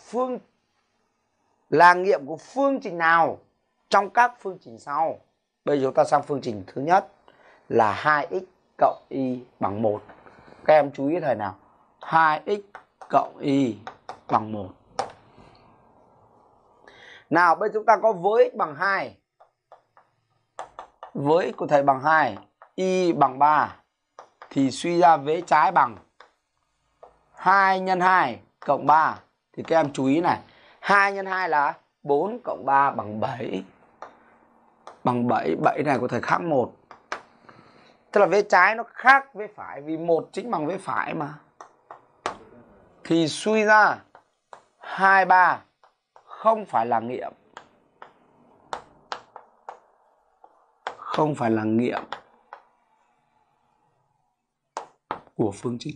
của phương trình nào trong các phương trình sau? Bây giờ chúng ta sang phương trình thứ nhất là 2x cộng y bằng 1. Các em chú ý thầy nào. 2x cộng y bằng 1. Nào bây giờ chúng ta có với x bằng 2. Với x của thầy bằng 2, y bằng 3 thì suy ra vế trái bằng 2 nhân 2 cộng 3. Thì các em chú ý này, 2 nhân 2 là 4 cộng 3 bằng 7. Bằng 7, 7 này của thầy khác 1. Tức là vế trái nó khác vế phải vì 1 chính bằng vế phải mà. Thì suy ra 23 không phải là nghiệm. Không phải là nghiệm của phương trình.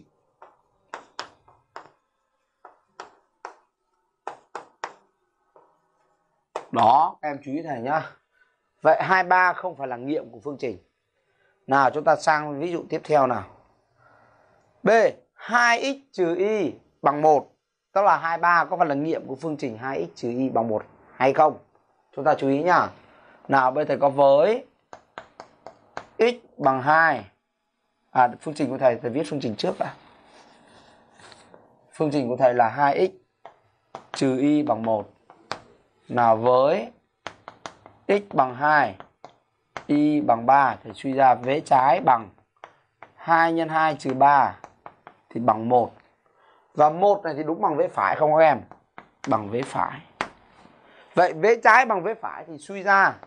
Đó, các em chú ý thầy nhá. Vậy 23 không phải là nghiệm của phương trình. Nào chúng ta sang ví dụ tiếp theo nào. B, 2x trừ y bằng 1. Tức là 23 có phải là nghiệm của phương trình 2x trừ y bằng 1 hay không? Chúng ta chú ý nhá. Nào bây giờ có với x bằng 2. Phương trình của thầy viết phương trình trước đã. Phương trình của thầy là 2x trừ y bằng 1. Nào với x bằng 2, y bằng 3 thì suy ra vế trái bằng 2 nhân 2 trừ 3 thì bằng 1. Và 1 này thì đúng bằng vế phải không các em? Bằng vế phải. Vậy vế trái bằng vế phải thì suy ra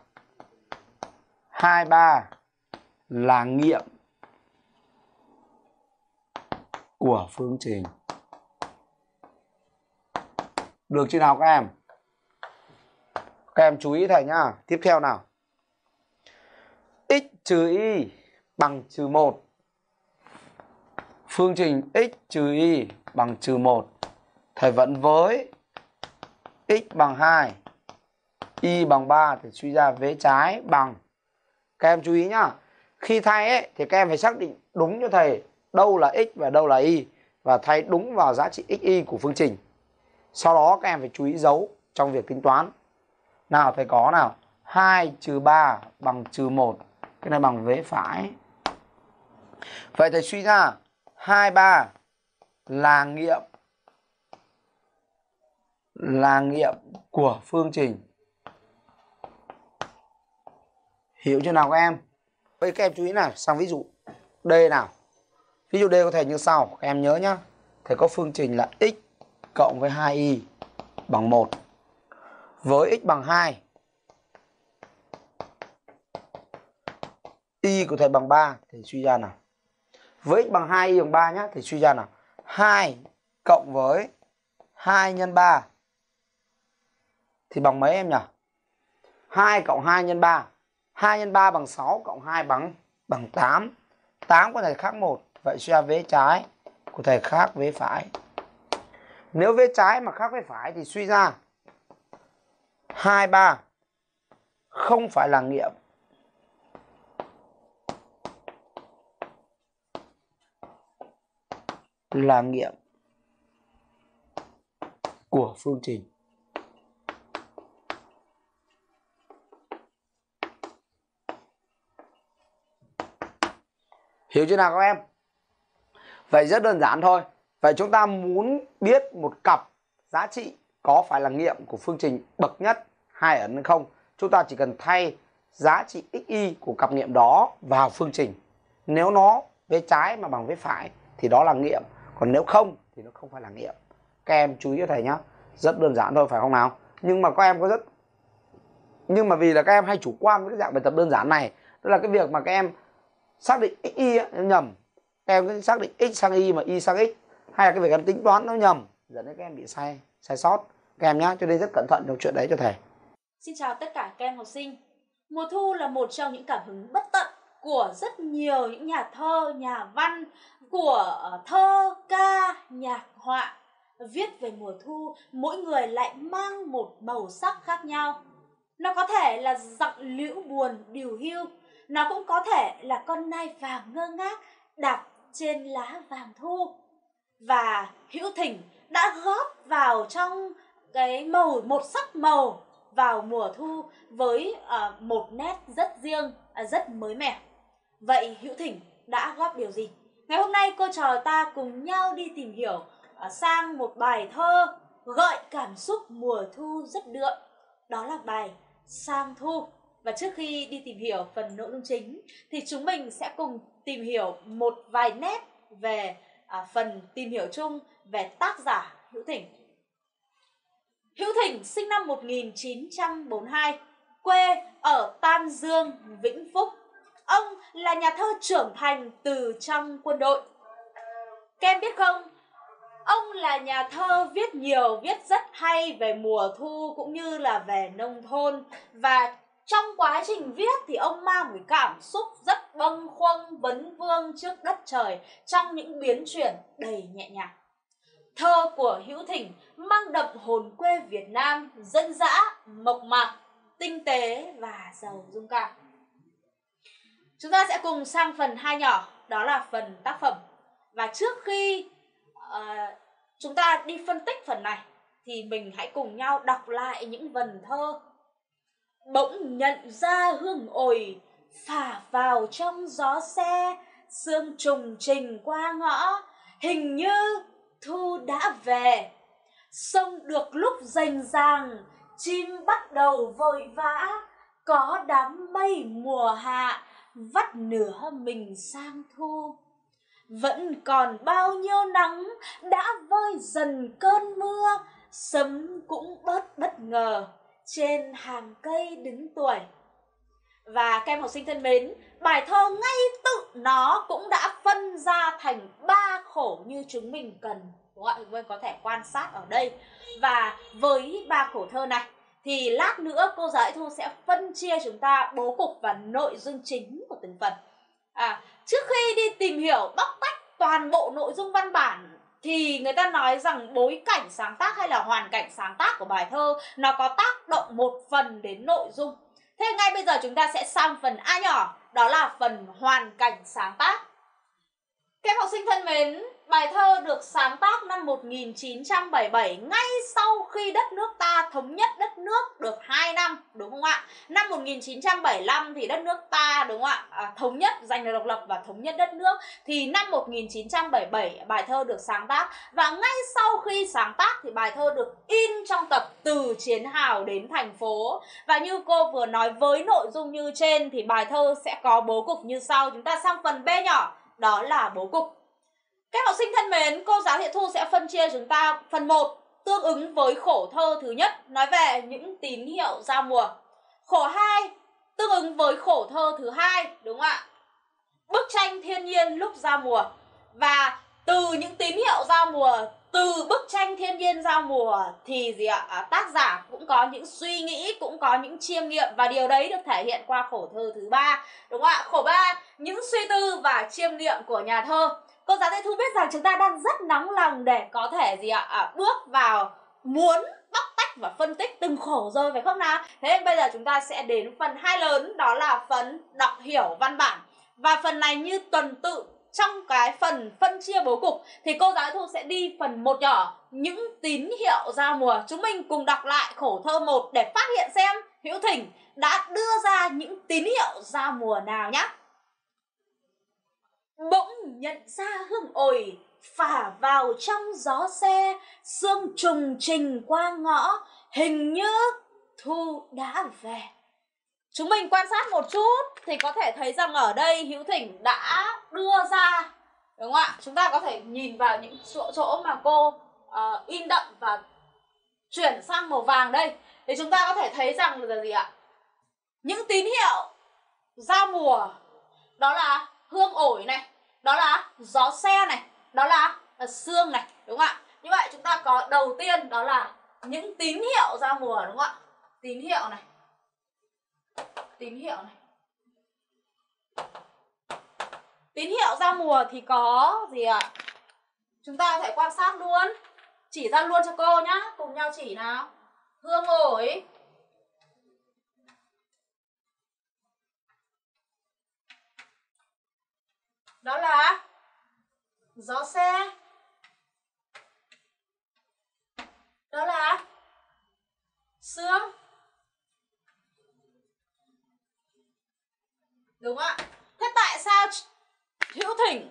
23 là nghiệm của phương trình. Được chưa nào các em? Các em chú ý thầy nhá. Tiếp theo nào. X trừ y bằng trừ 1. Phương trình x trừ y bằng trừ 1. Thầy vẫn với x bằng 2, y bằng 3 thì suy ra vế trái bằng. Các em chú ý nhá. Khi thay ấy, thì các em phải xác định đúng cho thầy đâu là x và đâu là y. Và thay đúng vào giá trị x, y của phương trình. Sau đó các em phải chú ý dấu trong việc tính toán. Nào thầy có nào. 2 trừ 3 bằng trừ 1. Cái này bằng vế phải. Vậy thầy suy ra 23 là nghiệm của phương trình. Hiểu chưa nào các em? Vậy các em chú ý nào, sang ví dụ D nào. Ví dụ D của thầy như sau, các em nhớ nhá. Thầy có phương trình là x cộng với 2y bằng 1. Với x bằng 2, y của thầy bằng 3 thì suy ra nào. Với x bằng 2, y bằng 3 nhá, thì suy ra nào. 2 cộng với 2 nhân 3 thì bằng mấy em nhỉ? 2 cộng 2 nhân 3. 2 nhân 3 bằng 6, cộng 2 bằng 8. 8 của thầy khác 1. Vậy suy ra vế trái của thầy khác vế phải. Nếu vế trái mà khác vế phải thì suy ra 23 không phải là nghiệm của phương trình. Hiểu chưa nào các em? Vậy rất đơn giản thôi. Vậy chúng ta muốn biết một cặp giá trị có phải là nghiệm của phương trình bậc nhất hai ấn hay không, chúng ta chỉ cần thay giá trị xy của cặp nghiệm đó vào phương trình. Nếu nó vế trái mà bằng vế phải thì đó là nghiệm, còn nếu không thì nó không phải là nghiệm. Các em chú ý cho thầy nhé, rất đơn giản thôi phải không nào? Nhưng mà các em có nhưng mà vì là các em hay chủ quan với cái dạng bài tập đơn giản này, đó là cái việc mà các em xác định xy nhầm, các em cứ xác định x sang y mà y sang x, hay là cái việc em tính toán nó nhầm dẫn đến các em bị sai sót các em nhé, cho nên rất cẩn thận trong chuyện đấy cho thầy. Xin chào tất cả các em học sinh. Mùa thu là một trong những cảm hứng bất tận của rất nhiều những nhà thơ, nhà văn, của thơ, ca, nhạc, họa. Viết về mùa thu, mỗi người lại mang một màu sắc khác nhau. Nó có thể là giọng liễu buồn, điều hưu. Nó cũng có thể là con nai vàng ngơ ngác đạp trên lá vàng thu. Và Hữu Thỉnh đã góp vào trong cái một sắc màu vào mùa thu với một nét rất riêng, rất mới mẻ. Vậy Hữu Thỉnh đã góp điều gì? Ngày hôm nay cô trò ta cùng nhau đi tìm hiểu sang một bài thơ gợi cảm xúc mùa thu rất đượm. Đó là bài Sang Thu. Và trước khi đi tìm hiểu phần nội dung chính thì chúng mình sẽ cùng tìm hiểu một vài nét về phần tìm hiểu chung về tác giả Hữu Thỉnh. Hữu Thỉnh sinh năm 1942, quê ở Tam Dương, Vĩnh Phúc. Ông là nhà thơ trưởng thành từ trong quân đội. Các em biết không, ông là nhà thơ viết nhiều, viết rất hay về mùa thu cũng như là về nông thôn. Và trong quá trình viết thì ông mang một cảm xúc rất bâng khuâng, vấn vương trước đất trời trong những biến chuyển đầy nhẹ nhàng. Thơ của Hữu Thỉnh mang đậm hồn quê Việt Nam, dân dã, mộc mạc, tinh tế và giàu dung cảm. Chúng ta sẽ cùng sang phần 2 nhỏ, đó là phần tác phẩm. Và trước khi chúng ta đi phân tích phần này thì mình hãy cùng nhau đọc lại những vần thơ. Bỗng nhận ra hương ổi phả vào trong gió xe, sương trùng trình qua ngõ, hình như thu đã về. Sông được lúc rành ràng, chim bắt đầu vội vã, có đám mây mùa hạ vắt nửa mình sang thu. Vẫn còn bao nhiêu nắng đã vơi dần cơn mưa, sấm cũng bớt bất ngờ trên hàng cây đứng tuổi. Và các em học sinh thân mến, bài thơ ngay tự nó cũng đã phân ra thành 3 khổ như chúng mình cần, đúng không ạ? Chúng mình có thể quan sát ở đây. Và với 3 khổ thơ này thì lát nữa cô giáo Thu sẽ phân chia chúng ta bố cục và nội dung chính của từng phần. Trước khi đi tìm hiểu bóc tách toàn bộ nội dung văn bản thì người ta nói rằng bối cảnh sáng tác hay là hoàn cảnh sáng tác của bài thơ nó có tác động một phần đến nội dung. Thế ngay bây giờ chúng ta sẽ sang phần A nhỏ, đó là phần hoàn cảnh sáng tác. Các em học sinh thân mến, bài thơ được sáng tác năm 1977, ngay sau khi đất nước ta thống nhất đất nước được 2 năm, đúng không ạ? Năm 1975 thì đất nước ta, đúng không ạ, thống nhất, giành được độc lập và thống nhất đất nước. Thì năm 1977 bài thơ được sáng tác. Và ngay sau khi sáng tác thì bài thơ được in trong tập Từ Chiến Hào đến Thành Phố. Và như cô vừa nói, với nội dung như trên thì bài thơ sẽ có bố cục như sau. Chúng ta sang phần B nhỏ, đó là bố cục. Các học sinh thân mến, cô giáo Thị Thu sẽ phân chia chúng ta phần 1 tương ứng với khổ thơ thứ nhất, nói về những tín hiệu giao mùa. Khổ 2 tương ứng với khổ thơ thứ hai, đúng không ạ? Bức tranh thiên nhiên lúc giao mùa. Và từ những tín hiệu giao mùa, từ bức tranh thiên nhiên giao mùa thì tác giả cũng có những suy nghĩ, cũng có những chiêm nghiệm, và điều đấy được thể hiện qua khổ thơ thứ 3, đúng không ạ? Khổ 3, những suy tư và chiêm nghiệm của nhà thơ. Cô giáo Thị Thu biết rằng chúng ta đang rất nóng lòng để có thể bước vào muốn bóc tách và phân tích từng khổ rồi, phải không nào? Thế nên bây giờ chúng ta sẽ đến phần 2 lớn, đó là phần đọc hiểu văn bản. Và phần này như tuần tự trong cái phần phân chia bố cục thì cô giáo Thu sẽ đi phần 1 nhỏ, những tín hiệu giao mùa. Chúng mình cùng đọc lại khổ thơ 1 để phát hiện xem Hữu Thỉnh đã đưa ra những tín hiệu giao mùa nào nhé. Bỗng nhận ra hương ổi phả vào trong gió xe, sương trùng trình qua ngõ, hình như thu đã về. Chúng mình quan sát một chút thì có thể thấy rằng ở đây Hữu Thỉnh đã đưa ra, đúng không ạ? Chúng ta có thể nhìn vào những chỗ mà cô in đậm và chuyển sang màu vàng đây, thì chúng ta có thể thấy rằng là gì ạ? Những tín hiệu giao mùa đó là hương ổi này, đó là gió xe này, đó là sương này, đúng không ạ? Như vậy chúng ta có đầu tiên đó là những tín hiệu giao mùa, đúng không ạ? Tín hiệu này, tín hiệu này. Tín hiệu giao mùa thì có gì ạ? Chúng ta có thể quan sát luôn, chỉ ra luôn cho cô nhá, cùng nhau chỉ nào. Hương ổi, đó là gió xe, đó là sương, đúng không ạ? Thế tại sao Hữu Thỉnh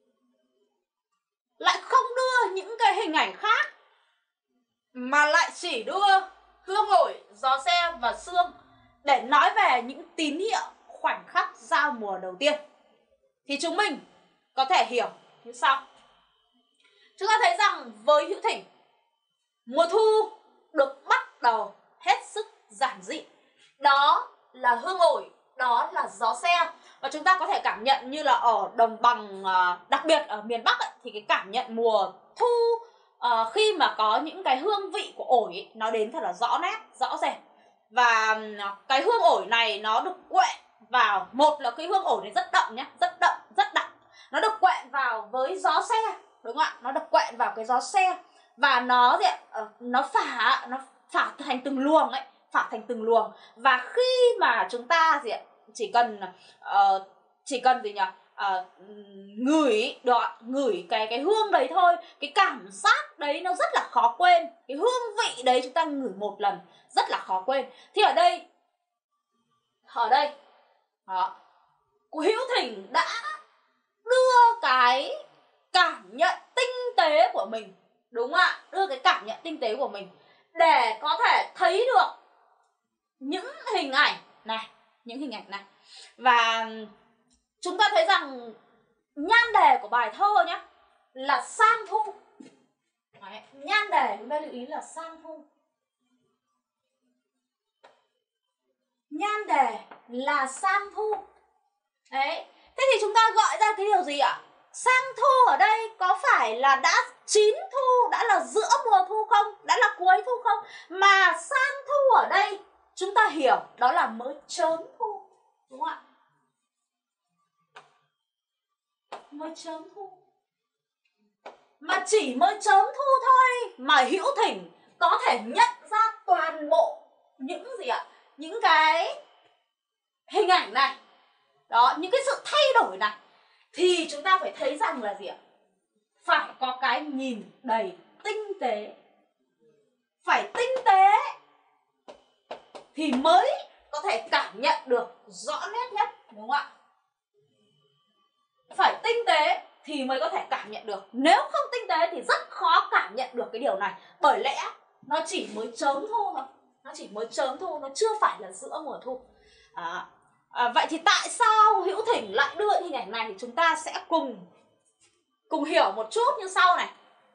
lại không đưa những cái hình ảnh khác mà lại chỉ đưa hương ổi, gió xe và sương để nói về những tín hiệu khoảnh khắc giao mùa đầu tiên? Thì chúng mình có thể hiểu như sau. Chúng ta thấy rằng với Hữu Thỉnh, mùa thu được bắt đầu hết sức giản dị. Đó là hương ổi, đó là gió xe. Và chúng ta có thể cảm nhận như là ở đồng bằng, đặc biệt ở miền Bắc ấy, thì cái cảm nhận mùa thu khi mà có những cái hương vị của ổi ấy, nó đến thật là rõ nét, rõ rệt. Và cái hương ổi này nó được quện vào, một là cái hương ổi này rất đậm nhé, rất đậm, rất đặc. Nó được quện vào với gió xe, đúng không ạ? Nó được quện vào cái gió xe và nó phả thành từng luồng ấy, phả thành từng luồng. Và khi mà chúng ta chỉ cần gì nhỉ? Ngửi cái hương đấy thôi, cái cảm giác đấy nó rất là khó quên. Cái hương vị đấy chúng ta ngửi một lần rất là khó quên. Thì ở đây cô Hữu Thỉnh đã đưa cái cảm nhận tinh tế của mình, đúng không ạ? Đưa cái cảm nhận tinh tế của mình để có thể thấy được những hình ảnh này, những hình ảnh này. Và chúng ta thấy rằng nhan đề của bài thơ nhé là sang thu. Đấy, nhan đề chúng ta lưu ý là sang thu. Nhan đề là sang thu. Đấy, thế thì chúng ta gọi ra cái điều gì ạ? Sang thu ở đây có phải là đã chín thu, đã là giữa mùa thu không? Đã là cuối thu không? Mà sang thu ở đây chúng ta hiểu đó là mới chớm thu, đúng không ạ? Mới chớm thu. Mà chỉ mới chớm thu thôi mà Hữu Thỉnh có thể nhận ra toàn bộ những gì ạ? Những cái hình ảnh này. Đó, những cái sự thay đổi này. Thì chúng ta phải thấy rằng là gì ạ? Phải có cái nhìn đầy tinh tế. Phải tinh tế thì mới có thể cảm nhận được rõ nét nhất, đúng không ạ? Phải tinh tế thì mới có thể cảm nhận được. Nếu không tinh tế thì rất khó cảm nhận được cái điều này. Bởi lẽ nó chỉ mới chớm thu thôi. Nó chỉ mới chớm thu, nó chưa phải là giữa mùa thu. Vậy thì tại sao Hữu Thỉnh lại đưa hình ảnh này thì chúng ta sẽ cùng hiểu một chút như sau này.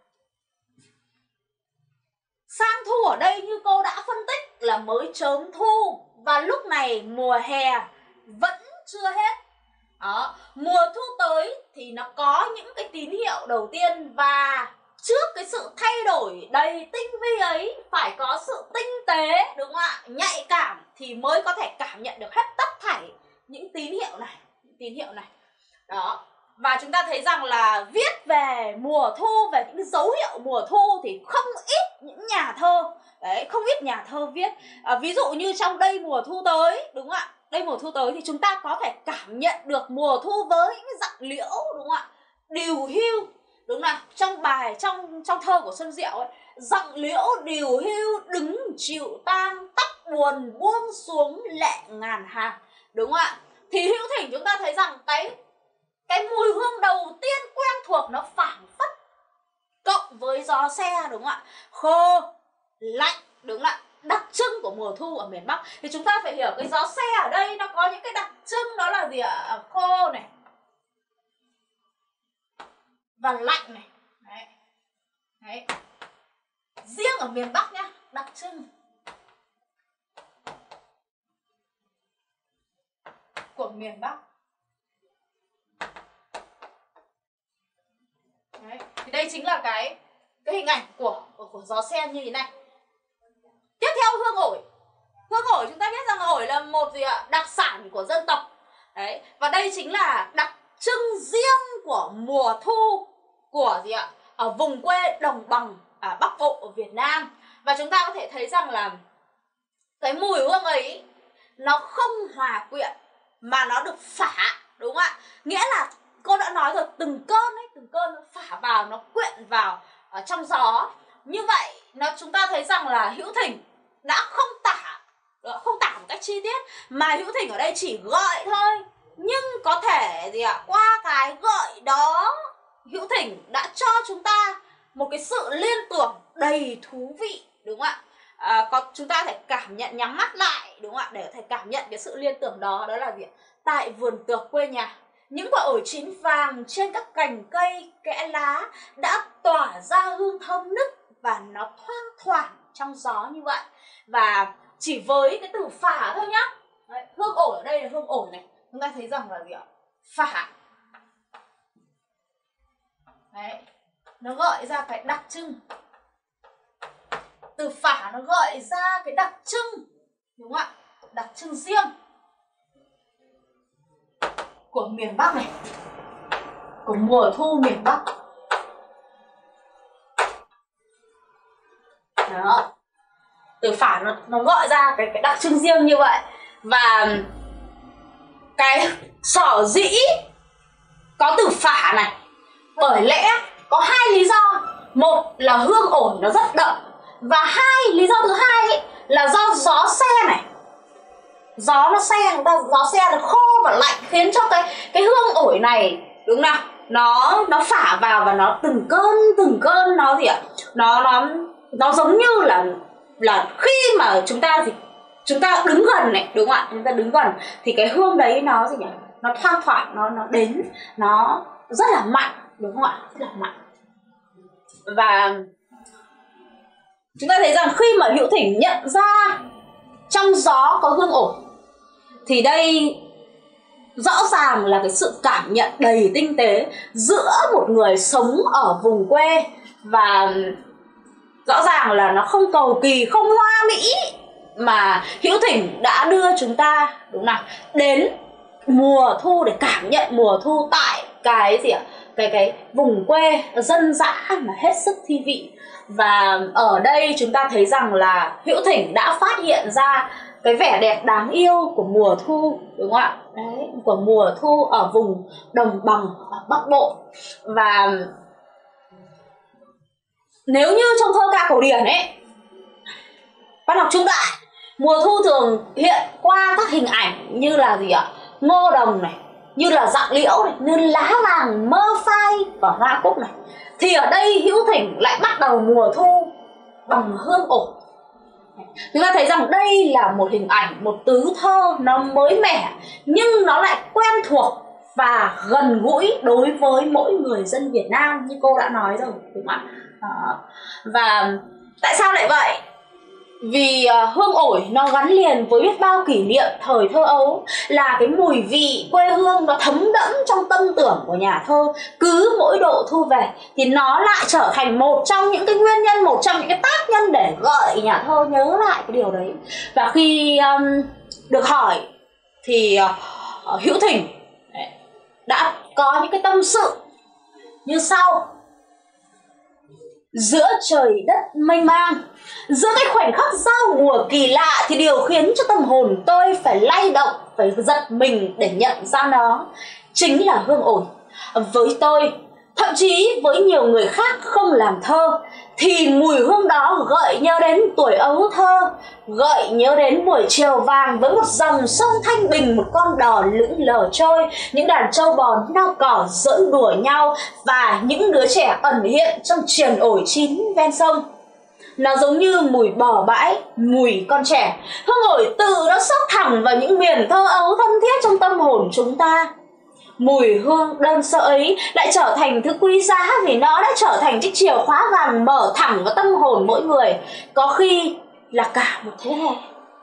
Sang thu ở đây như cô đã phân tích là mới chớm thu và lúc này mùa hè vẫn chưa hết. Đó, mùa thu tới thì nó có những cái tín hiệu đầu tiên và trước cái sự thay đổi đầy tinh vi ấy phải có sự tinh tế, đúng không ạ? Nhạy cảm thì mới có thể cảm nhận được hết tất thảy những tín hiệu này, Đó. Và chúng ta thấy rằng là viết về mùa thu, về những dấu hiệu mùa thu thì không ít những nhà thơ, đấy, không ít nhà thơ viết. Ví dụ như trong đây mùa thu tới, đúng không ạ? đây mùa thu tới thì chúng ta có thể cảm nhận được mùa thu với những cái giọng liễu, đúng không ạ? Điều hưu, đúng nào? Trong bài, trong thơ của Xuân Diệu ấy, giọng liễu điều hưu đứng chịu tang, tóc buồn buông xuống lệ ngàn hàng, đúng không ạ? Thì Hữu Thỉnh chúng ta thấy rằng cái mùi hương đầu tiên quen thuộc nó phảng phất, cộng với gió se, đúng không ạ? Khô, lạnh, đúng không ạ? Đặc trưng của mùa thu ở miền Bắc. Thì chúng ta phải hiểu cái gió se ở đây nó có những cái đặc trưng, đó là gì ạ? Khô này và lạnh này. Đấy. Đấy. Riêng ở miền Bắc nhá, đặc trưng của miền Bắc. Đấy. Thì đây chính là cái hình ảnh của gió sen như thế này. Tiếp theo hương ổi. Hương ổi chúng ta biết rằng ổi là một gì ạ? Đặc sản của dân tộc. Đấy. Và đây chính là đặc trưng riêng của mùa thu của gì ạ? Ở vùng quê đồng bằng Bắc Bộ ở Việt Nam. Và chúng ta có thể thấy rằng là cái mùi hương ấy nó không hòa quyện mà nó được phả, đúng không ạ? Nghĩa là cô đã nói rồi, từng cơn nó phả vào, nó quyện vào trong gió. Như vậy chúng ta thấy rằng là Hữu Thỉnh đã không tả một cách chi tiết, mà Hữu Thỉnh ở đây chỉ gợi thôi. Nhưng có thể gì ạ? Qua cái gợi đó, Hữu Thỉnh đã cho chúng ta một cái sự liên tưởng đầy thú vị, đúng không ạ? Chúng ta thể cảm nhận, nhắm mắt lại, đúng không ạ? Để có thể cảm nhận cái sự liên tưởng đó. Đó là gì ạ? Tại vườn tược quê nhà, những quả ổi chín vàng trên các cành cây, kẽ lá đã tỏa ra hương thơm nức và nó thoang thoảng trong gió như vậy. Và chỉ với cái từ phả thôi nhá. Đấy, hương ổi ở đây là hương ổi này. Chúng ta thấy rằng là gì ạ? Phả. Đấy, nó gợi ra cái đặc trưng. Từ phả nó gợi ra cái đặc trưng, đúng không ạ? Đặc trưng riêng của miền Bắc này, của mùa thu miền Bắc. Đó. Từ phả nó gọi ra cái đặc trưng riêng như vậy. Và cái sở dĩ có từ phả này, bởi lẽ có hai lý do. Một là hương ổi nó rất đậm, và lý do thứ hai ấy, là do gió se này. Gió nó se, gió se nó khô và lạnh, khiến cho cái hương ổi này, đúng nào, nó phả vào và nó từng cơn nó gì ạ? Nó giống như là khi mà chúng ta đứng gần này, đúng không ạ? Chúng ta đứng gần thì cái hương đấy nó gì nhỉ? Nó thoang thoảng, nó đến, nó rất là mạnh, đúng không ạ? Rất là mạnh. Và chúng ta thấy rằng khi mà Hữu Thỉnh nhận ra trong gió có hương ổi, thì đây rõ ràng là cái sự cảm nhận đầy tinh tế giữa một người sống ở vùng quê. Và rõ ràng là nó không cầu kỳ, không hoa mỹ, mà Hữu Thỉnh đã đưa chúng ta, đúng nào, đến mùa thu để cảm nhận mùa thu tại cái gì ạ? Cái vùng quê dân dã mà hết sức thi vị. Và ở đây chúng ta thấy rằng là Hữu Thỉnh đã phát hiện ra cái vẻ đẹp đáng yêu của mùa thu, đúng không ạ? Đấy, của mùa thu ở vùng đồng bằng ở Bắc Bộ. Và nếu như trong thơ ca cổ điển ấy, văn học trung đại, mùa thu thường hiện qua các hình ảnh như là gì ạ? Ngô đồng này, như là dặng liễu này, như lá vàng mơ phai và hoa cúc này. Thì ở đây Hữu Thỉnh lại bắt đầu mùa thu bằng hương ổi. Chúng ta thấy rằng đây là một hình ảnh, một tứ thơ nó mới mẻ, nhưng nó lại quen thuộc và gần gũi đối với mỗi người dân Việt Nam, như cô đã nói rồi, đúng không ạ? Và tại sao lại vậy? Vì hương ổi nó gắn liền với biết bao kỷ niệm thời thơ ấu, là cái mùi vị quê hương nó thấm đẫm trong tâm tưởng của nhà thơ. Cứ mỗi độ thu về thì nó lại trở thành một trong những cái nguyên nhân, một trong những cái tác nhân để gợi nhà thơ nhớ lại cái điều đấy. Và khi được hỏi thì Hữu Thỉnh đã có những cái tâm sự như sau. Giữa trời đất mênh mang, giữa cái khoảnh khắc giao mùa kỳ lạ, thì điều khiến cho tâm hồn tôi phải lay động, phải giật mình để nhận ra nó chính là hương ổi. Với tôi, thậm chí với nhiều người khác không làm thơ, thì mùi hương đó gợi nhớ đến tuổi ấu thơ, gợi nhớ đến buổi chiều vàng với một dòng sông thanh bình, một con đò lững lờ trôi, những đàn trâu bò nao cỏ giỡn đùa nhau và những đứa trẻ ẩn hiện trong triền ổi chín ven sông. Nó giống như mùi bò bãi, mùi con trẻ. Hương ổi tự nó xốc thẳng vào những miền thơ ấu thân thiết trong tâm hồn chúng ta. Mùi hương đơn sơ ấy lại trở thành thứ quý giá, vì nó đã trở thành chiếc chìa khóa vàng mở thẳng vào tâm hồn mỗi người, có khi là cả một thế hệ.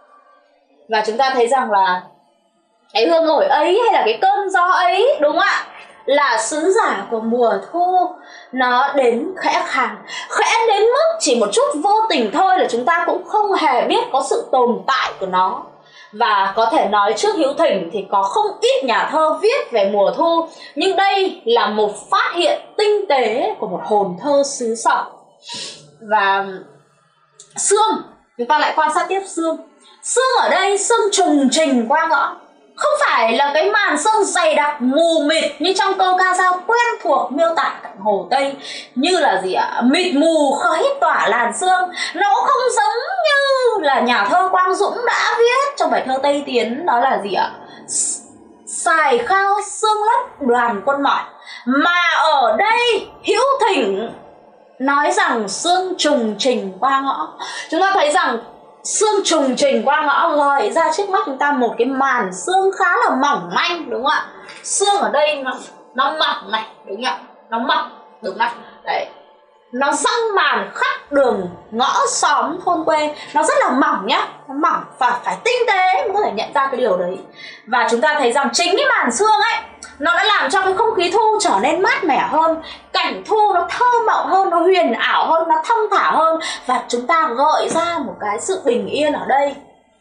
Và chúng ta thấy rằng là cái hương ổi ấy, hay là cái cơn gió ấy, đúng không ạ, là sứ giả của mùa thu. Nó đến khẽ khàng, khẽ đến mức chỉ một chút vô tình thôi là chúng ta cũng không hề biết có sự tồn tại của nó. Và có thể nói trước Hữu Thỉnh thì có không ít nhà thơ viết về mùa thu, nhưng đây là một phát hiện tinh tế của một hồn thơ xứ sở. Và sương, chúng ta lại quan sát tiếp sương. Sương ở đây, sương trùng trình qua ngõ, không phải là cái màn sương dày đặc mù mịt như trong câu ca dao quen thuộc miêu tả cạnh Hồ Tây, như là gì ạ, mịt mù khói tỏa làn sương. Nó cũng không giống như là nhà thơ Quang Dũng đã viết trong bài thơ Tây Tiến, đó là gì ạ, xài khao sương lấp đoàn quân mỏi. Mà ở đây Hữu Thỉnh nói rằng sương trùng trình qua ngõ. Chúng ta thấy rằng sương trùng trình qua ngõ gợi ra trước mắt chúng ta một cái màn sương khá là mỏng manh, đúng không ạ? Sương ở đây nó mỏng này, đúng không ạ? Nó mỏng, đúng không ạ? Đấy, nó răng màn khắp đường ngõ xóm thôn quê, nó rất là mỏng nhá, nó mỏng và phải tinh tế mới có thể nhận ra cái điều đấy. Và chúng ta thấy rằng chính cái màn sương ấy, nó đã làm cho cái không khí thu trở nên mát mẻ hơn, cảnh thu nó thơ mộng hơn, nó huyền ảo hơn, nó thong thả hơn, và chúng ta gợi ra một cái sự bình yên ở đây.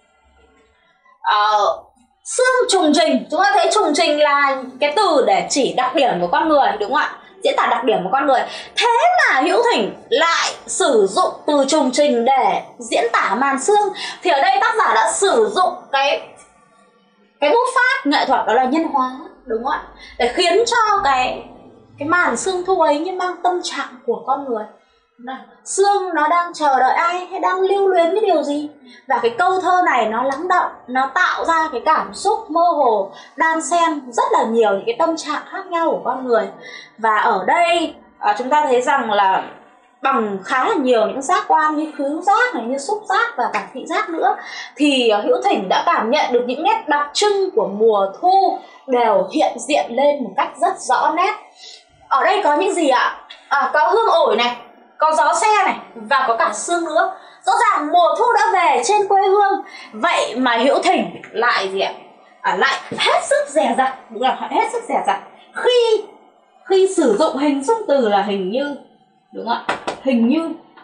Sương trùng trình, chúng ta thấy trùng trình là cái từ để chỉ đặc điểm của con người, đúng không ạ? Diễn tả đặc điểm của con người. Thế mà Hữu Thỉnh lại sử dụng từ trùng trình để diễn tả màn sương, thì ở đây tác giả đã sử dụng cái bút pháp nghệ thuật, đó là nhân hóa, đúng không ạ? Để khiến cho cái màn sương thu ấy như mang tâm trạng của con người. Sương nó đang chờ đợi ai, hay đang lưu luyến cái điều gì. Và cái câu thơ này nó lắng động, nó tạo ra cái cảm xúc mơ hồ, đan xen rất là nhiều những cái tâm trạng khác nhau của con người. Và ở đây chúng ta thấy rằng là bằng khá là nhiều những giác quan như khứu giác này, như xúc giác và cả thị giác nữa, thì Hữu Thỉnh đã cảm nhận được những nét đặc trưng của mùa thu đều hiện diện lên một cách rất rõ nét. Ở đây có những gì ạ? Có hương ổi này, có gió se này, và có cả sương nữa. Rõ ràng mùa thu đã về trên quê hương. Vậy mà Hữu Thỉnh lại gì ạ? Lại hết sức dè dặt, đúng không? Hết sức dè dặt khi sử dụng hình dung từ là hình như, đúng không ạ? Hình như.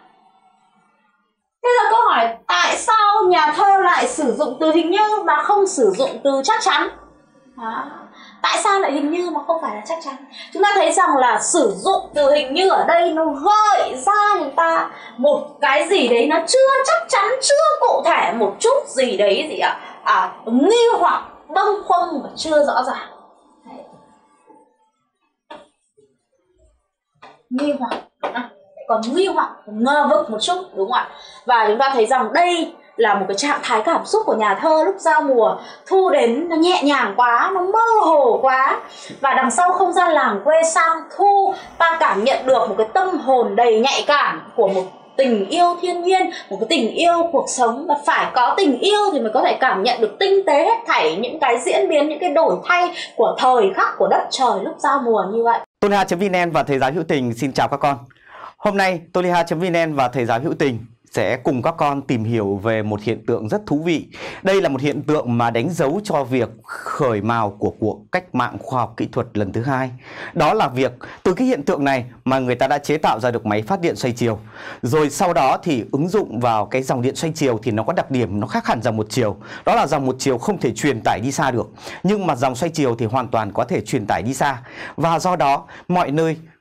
Bây giờ câu hỏi, tại sao nhà thơ lại sử dụng từ hình như mà không sử dụng từ chắc chắn? Tại sao lại hình như mà không phải là chắc chắn? Chúng ta thấy rằng là sử dụng từ hình như ở đây nó gợi ra chúng ta một cái gì đấy nó chưa chắc chắn, chưa cụ thể, một chút gì đấy gì ạ? Nghi hoặc, bâng khuâng và chưa rõ ràng. Đấy. Nghi hoặc, còn nghi hoặc, ngờ vực một chút, đúng không ạ? Và chúng ta thấy rằng đây là một cái trạng thái cảm xúc của nhà thơ lúc giao mùa. Thu đến nó nhẹ nhàng quá, nó mơ hồ quá. Và đằng sau không gian làng quê sang thu, ta cảm nhận được một cái tâm hồn đầy nhạy cảm của một tình yêu thiên nhiên, một cái tình yêu cuộc sống. Và phải có tình yêu thì mới có thể cảm nhận được tinh tế hết thảy những cái diễn biến, những cái đổi thay của thời khắc, của đất trời lúc giao mùa như vậy. Toliha.vn và Thầy giáo Hữu Tình xin chào các con. Hôm nay Toliha.vn và Thầy giáo Hữu Tình sẽ cùng các con tìm hiểu về một hiện tượng rất thú vị. Đây là một hiện tượng mà đánh dấu cho việc khởi mào của cuộc cách mạng khoa học kỹ thuật lần thứ hai. Đó là việc từ cái hiện tượng này mà người ta đã chế tạo ra được máy phát điện xoay chiều. Rồi sau đó thì ứng dụng vào cái dòng điện xoay chiều thì nó có đặc điểm nó khác hẳn dòng một chiều. Đó là dòng một chiều không thể truyền tải đi xa được. Nhưng mà dòng xoay chiều thì hoàn toàn có thể truyền tải đi xa. Và do đó mọi nơi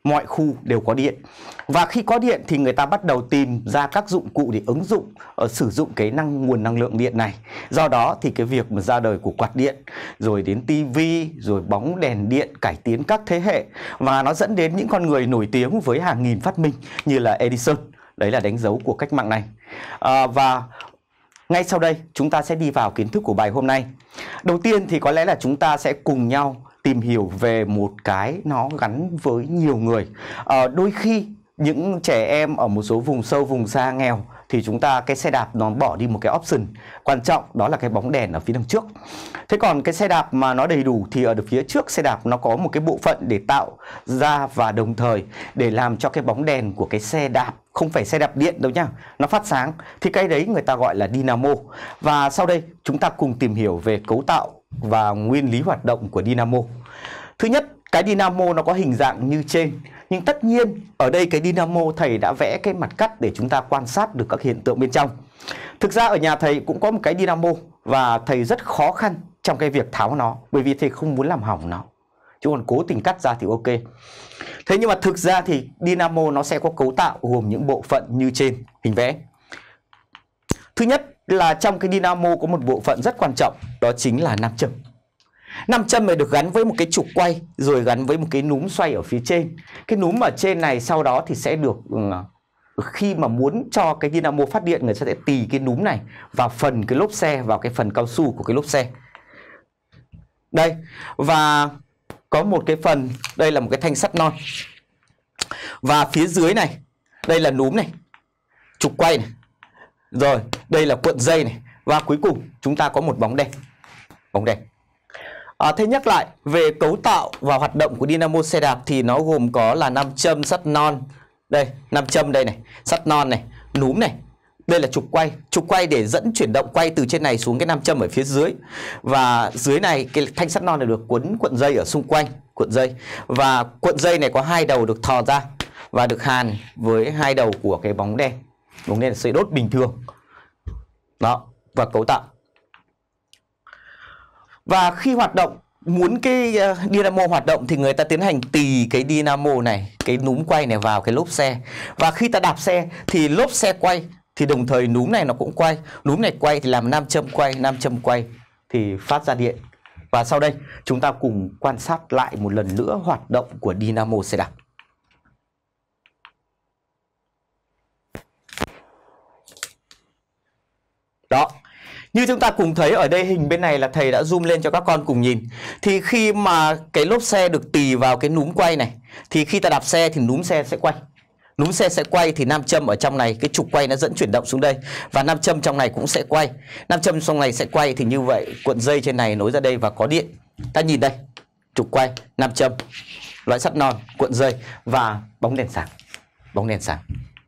mọi khu đều có điện. Và khi có điện thì người ta bắt đầu tìm ra các dụng cụ để ứng dụng sử dụng cái nguồn năng lượng điện này. Do đó thì cái việc mà ra đời của quạt điện, rồi đến tivi, rồi bóng đèn điện cải tiến các thế hệ, và nó dẫn đến những con người nổi tiếng với hàng nghìn phát minh như là Edison. Đấy là đánh dấu của cách mạng này. Và ngay sau đây chúng ta sẽ đi vào kiến thức của bài hôm nay. Đầu tiên thì có lẽ là chúng ta sẽ cùng nhau tìm hiểu về một cái nó gắn với nhiều người. Đôi khi những trẻ em ở một số vùng sâu, vùng xa, nghèo thì chúng ta cái xe đạp nó bỏ đi một cái option quan trọng, đó là cái bóng đèn ở phía đằng trước. Thế còn cái xe đạp mà nó đầy đủ thì ở phía trước xe đạp nó có một cái bộ phận để tạo ra và đồng thời để làm cho cái bóng đèn của cái xe đạp, không phải xe đạp điện đâu nhá, nó phát sáng. Thì cái đấy người ta gọi là dynamo. Và sau đây chúng ta cùng tìm hiểu về cấu tạo và nguyên lý hoạt động của dynamo. Thứ nhất, cái dynamo nó có hình dạng như trên. Nhưng tất nhiên ở đây cái dynamo thầy đã vẽ cái mặt cắt để chúng ta quan sát được các hiện tượng bên trong. Thực ra ở nhà thầy cũng có một cái dynamo và thầy rất khó khăn trong cái việc tháo nó, bởi vì thầy không muốn làm hỏng nó, chứ còn cố tình cắt ra thì ok. Thế nhưng mà thực ra thì dynamo nó sẽ có cấu tạo gồm những bộ phận như trên hình vẽ. Thứ nhất là trong cái dynamo có một bộ phận rất quan trọng, đó chính là nam châm. Nam châm này được gắn với một cái trục quay, rồi gắn với một cái núm xoay ở phía trên. Cái núm ở trên này sau đó thì sẽ được, khi mà muốn cho cái dynamo phát điện, người ta sẽ tì cái núm này vào phần cái lốp xe, vào cái phần cao su của cái lốp xe. Đây, và có một cái phần, đây là một cái thanh sắt non. Và phía dưới này, đây là núm này, trục quay này. Rồi, đây là cuộn dây này. Và cuối cùng chúng ta có một bóng đèn. Bóng đèn. Thế nhắc lại về cấu tạo và hoạt động của dynamo xe đạp thì nó gồm có là nam châm, sắt non. Đây, nam châm đây này, sắt non này, núm này. Đây là trục quay để dẫn chuyển động quay từ trên này xuống cái nam châm ở phía dưới. Và dưới này cái thanh sắt non này được quấn cuộn dây ở xung quanh cuộn dây. Và cuộn dây này có hai đầu được thò ra và được hàn với hai đầu của cái bóng đèn. Bóng đèn là sợi đốt bình thường. Đó, và cấu tạo. Và khi hoạt động, muốn cái dynamo hoạt động thì người ta tiến hành tì cái dynamo này, cái núm quay này vào cái lốp xe. Và khi ta đạp xe thì lốp xe quay thì đồng thời núm này nó cũng quay. Núm này quay thì làm nam châm quay thì phát ra điện. Và sau đây chúng ta cùng quan sát lại một lần nữa hoạt động của dynamo xe đạp. Đó. Như chúng ta cùng thấy ở đây hình bên này là thầy đã zoom lên cho các con cùng nhìn. Thì khi mà cái lốp xe được tì vào cái núm quay này, thì khi ta đạp xe thì núm xe sẽ quay. Núm xe sẽ quay thì nam châm ở trong này, cái trục quay nó dẫn chuyển động xuống đây. Và nam châm trong này cũng sẽ quay. Nam châm trong này sẽ quay thì như vậy cuộn dây trên này nối ra đây và có điện. Ta nhìn đây, trục quay, nam châm, loại sắt non, cuộn dây và bóng đèn sáng. Bóng đèn sáng.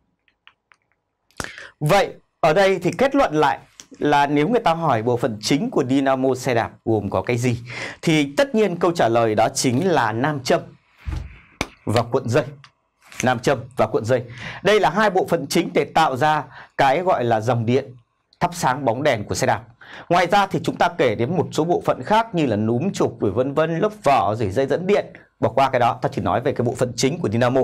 Vậy ở đây thì kết luận lại là nếu người ta hỏi bộ phận chính của dynamo xe đạp gồm có cái gì, thì tất nhiên câu trả lời đó chính là nam châm và cuộn dây. Nam châm và cuộn dây. Đây là hai bộ phận chính để tạo ra cái gọi là dòng điện thắp sáng bóng đèn của xe đạp. Ngoài ra thì chúng ta kể đến một số bộ phận khác như là núm, trục, rồi vân vân, lớp vỏ, rồi dây dẫn điện. Bỏ qua cái đó, ta chỉ nói về cái bộ phận chính của dynamo.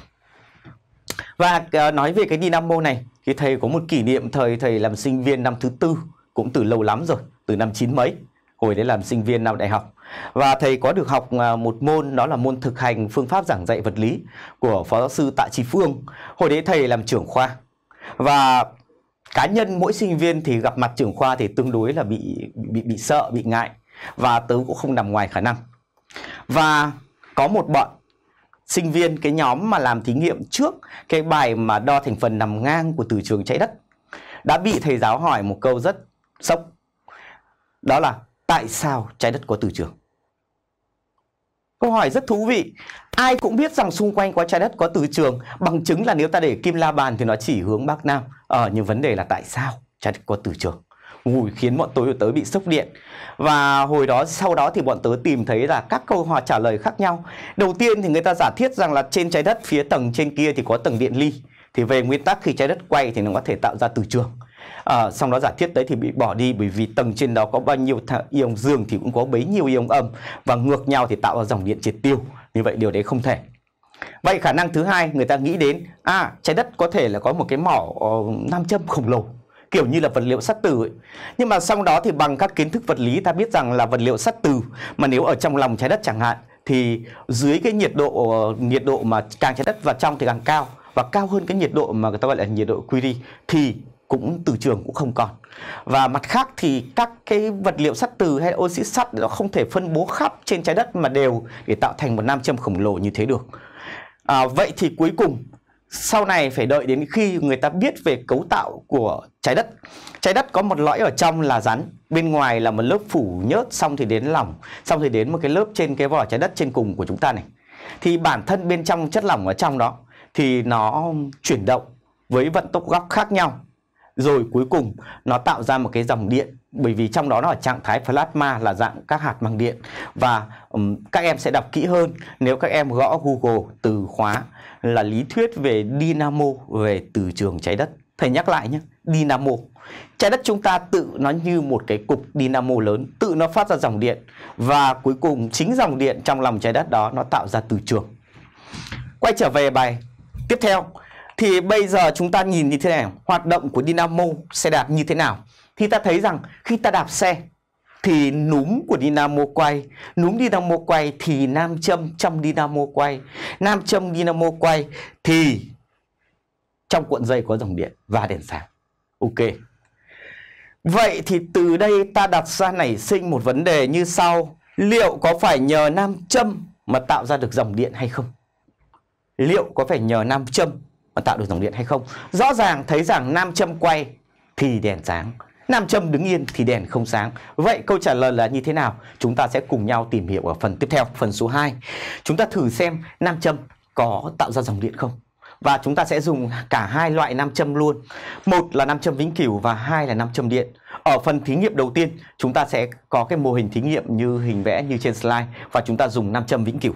Và nói về cái dynamo này thì thầy có một kỷ niệm thời thầy làm sinh viên năm thứ tư, cũng từ lâu lắm rồi, từ năm 9 mấy, hồi đấy làm sinh viên năm đại học. Và thầy có được học một môn, đó là môn thực hành phương pháp giảng dạy vật lý của Phó giáo sư Tạ Chí Phương. Hồi đấy thầy làm trưởng khoa. Và cá nhân mỗi sinh viên thì gặp mặt trưởng khoa thì tương đối là bị sợ, bị ngại. Và tớ cũng không nằm ngoài khả năng. Và có một bọn sinh viên, cái nhóm mà làm thí nghiệm trước cái bài mà đo thành phần nằm ngang của từ trường trái đất, đã bị thầy giáo hỏi một câu rất sốc. Đó là tại sao trái đất có từ trường? Câu hỏi rất thú vị. Ai cũng biết rằng xung quanh có trái đất có từ trường, bằng chứng là nếu ta để kim la bàn thì nó chỉ hướng Bắc Nam. Nhưng vấn đề là tại sao trái đất có từ trường? Khiến bọn tớ bị sốc điện. Và hồi đó, sau đó thì bọn tớ tìm thấy là các câu hỏi trả lời khác nhau. Đầu tiên thì người ta giả thiết rằng là trên trái đất, phía tầng trên kia thì có tầng điện ly. Thì về nguyên tắc khi trái đất quay thì nó có thể tạo ra từ trường. Xong đó giả thiết đấy thì bị bỏ đi, bởi vì tầng trên đó có bao nhiêu ion dương thì cũng có bấy nhiêu ion âm, và ngược nhau thì tạo ra dòng điện triệt tiêu. Như vậy điều đấy không thể. Vậy khả năng thứ hai người ta nghĩ đến trái đất có thể là có một cái mỏ nam châm khổng lồ, kiểu như là vật liệu sắt từ ấy. Nhưng mà sau đó thì bằng các kiến thức vật lý ta biết rằng là vật liệu sắt từ mà nếu ở trong lòng trái đất chẳng hạn thì dưới cái nhiệt độ mà càng trái đất vào trong thì càng cao, và cao hơn cái nhiệt độ mà người ta gọi là nhiệt độ Curie thì cũng từ trường cũng không còn. Và mặt khác thì các cái vật liệu sắt từ hay oxy sắt nó không thể phân bố khắp trên trái đất mà đều để tạo thành một nam châm khổng lồ như thế được. Vậy thì cuối cùng sau này phải đợi đến khi người ta biết về cấu tạo của trái đất. Trái đất có một lõi ở trong là rắn, bên ngoài là một lớp phủ nhớt, xong thì đến lỏng, xong thì đến một cái lớp trên cái vỏ trái đất trên cùng của chúng ta này. Thì bản thân bên trong chất lỏng ở trong đó thì nó chuyển động với vận tốc góc khác nhau. Rồi cuối cùng nó tạo ra một cái dòng điện, bởi vì trong đó nó ở trạng thái plasma là dạng các hạt mang điện. Và các em sẽ đọc kỹ hơn nếu các em gõ Google từ khóa là lý thuyết về dynamo, về từ trường trái đất. Thầy nhắc lại nhé, dynamo. Trái đất chúng ta tự nó như một cái cục dynamo lớn, tự nó phát ra dòng điện. Và cuối cùng chính dòng điện trong lòng trái đất đó nó tạo ra từ trường. Quay trở về bài tiếp theo. Thì bây giờ chúng ta nhìn như thế nào, hoạt động của dynamo xe đạp như thế nào. Thì ta thấy rằng khi ta đạp xe thì núm của dynamo quay, núm dynamo quay thì nam châm trong dynamo quay, nam châm dynamo quay thì trong cuộn dây có dòng điện và đèn sáng. Ok. Vậy thì từ đây ta đặt ra nảy sinh một vấn đề như sau: liệu có phải nhờ nam châm mà tạo ra được dòng điện hay không? Liệu có phải nhờ nam châm mà tạo được dòng điện hay không? Rõ ràng thấy rằng nam châm quay thì đèn sáng, nam châm đứng yên thì đèn không sáng. Vậy câu trả lời là như thế nào? Chúng ta sẽ cùng nhau tìm hiểu ở phần tiếp theo, phần số 2. Chúng ta thử xem nam châm có tạo ra dòng điện không. Và chúng ta sẽ dùng cả hai loại nam châm luôn. Một là nam châm vĩnh cửu và hai là nam châm điện. Ở phần thí nghiệm đầu tiên chúng ta sẽ có cái mô hình thí nghiệm như hình vẽ như trên slide, và chúng ta dùng nam châm vĩnh cửu.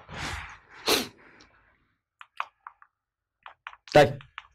Đây.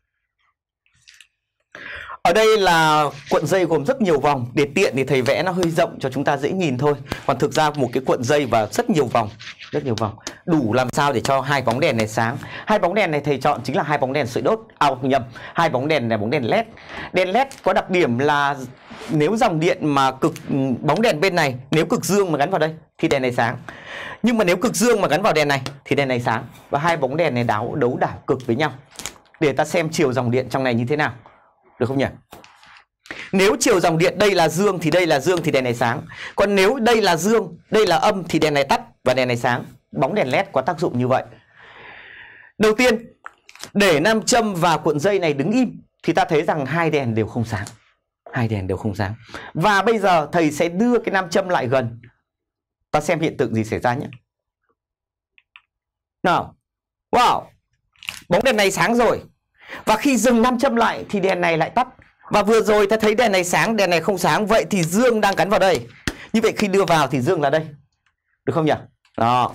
Ở đây là cuộn dây gồm rất nhiều vòng. Để tiện thì thầy vẽ nó hơi rộng cho chúng ta dễ nhìn thôi. Còn thực ra một cái cuộn dây và rất nhiều vòng. Rất nhiều vòng. Đủ làm sao để cho hai bóng đèn này sáng. Hai bóng đèn này thầy chọn chính là hai bóng đèn sợi đốt. Không nhầm, hai bóng đèn là bóng đèn LED. Đèn LED có đặc điểm là nếu dòng điện mà bóng đèn bên này, nếu cực dương mà gắn vào đây thì đèn này sáng. Nhưng mà nếu cực dương mà gắn vào đèn này thì đèn này sáng. Và hai bóng đèn này đấu đảo cực với nhau. Để ta xem chiều dòng điện trong này như thế nào. Được không nhỉ? Nếu chiều dòng điện đây là dương thì đây là dương thì đèn này sáng. Còn nếu đây là dương, đây là âm thì đèn này tắt và đèn này sáng. Bóng đèn LED có tác dụng như vậy. Đầu tiên, để nam châm và cuộn dây này đứng im thì ta thấy rằng hai đèn đều không sáng. Hai đèn đều không sáng. Và bây giờ thầy sẽ đưa cái nam châm lại gần. Ta xem hiện tượng gì xảy ra nhé. Nào. Wow. Bóng đèn này sáng rồi. Và khi dừng nam châm lại thì đèn này lại tắt. Và vừa rồi ta thấy đèn này sáng, đèn này không sáng. Vậy thì dương đang gắn vào đây. Như vậy khi đưa vào thì dương là đây. Được không nhỉ? Đó.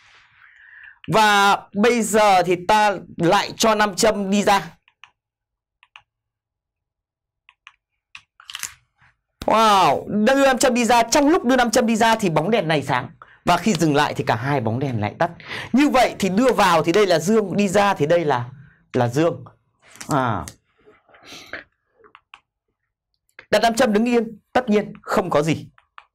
Và bây giờ thì ta lại cho nam châm đi ra. Wow. Đưa nam châm đi ra. Trong lúc đưa nam châm đi ra thì bóng đèn này sáng. Và khi dừng lại thì cả hai bóng đèn lại tắt. Như vậy thì đưa vào thì đây là dương, đi ra thì đây là dương. Đặt nam châm đứng yên, tất nhiên không có gì.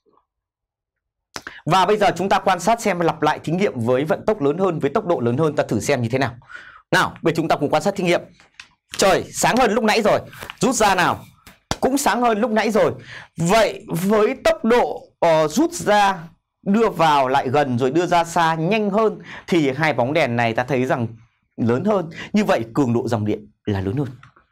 Và bây giờ chúng ta quan sát xem, lặp lại thí nghiệm với vận tốc lớn hơn, với tốc độ lớn hơn, ta thử xem như thế nào. Nào, bây giờ chúng ta cùng quan sát thí nghiệm. Trời, sáng hơn lúc nãy rồi. Rút ra nào. Cũng sáng hơn lúc nãy rồi. Vậy với tốc độ rút ra, đưa vào lại gần rồi đưa ra xa nhanh hơn thì hai bóng đèn này ta thấy rằng lớn hơn. Như vậy cường độ dòng điện là lớn hơn.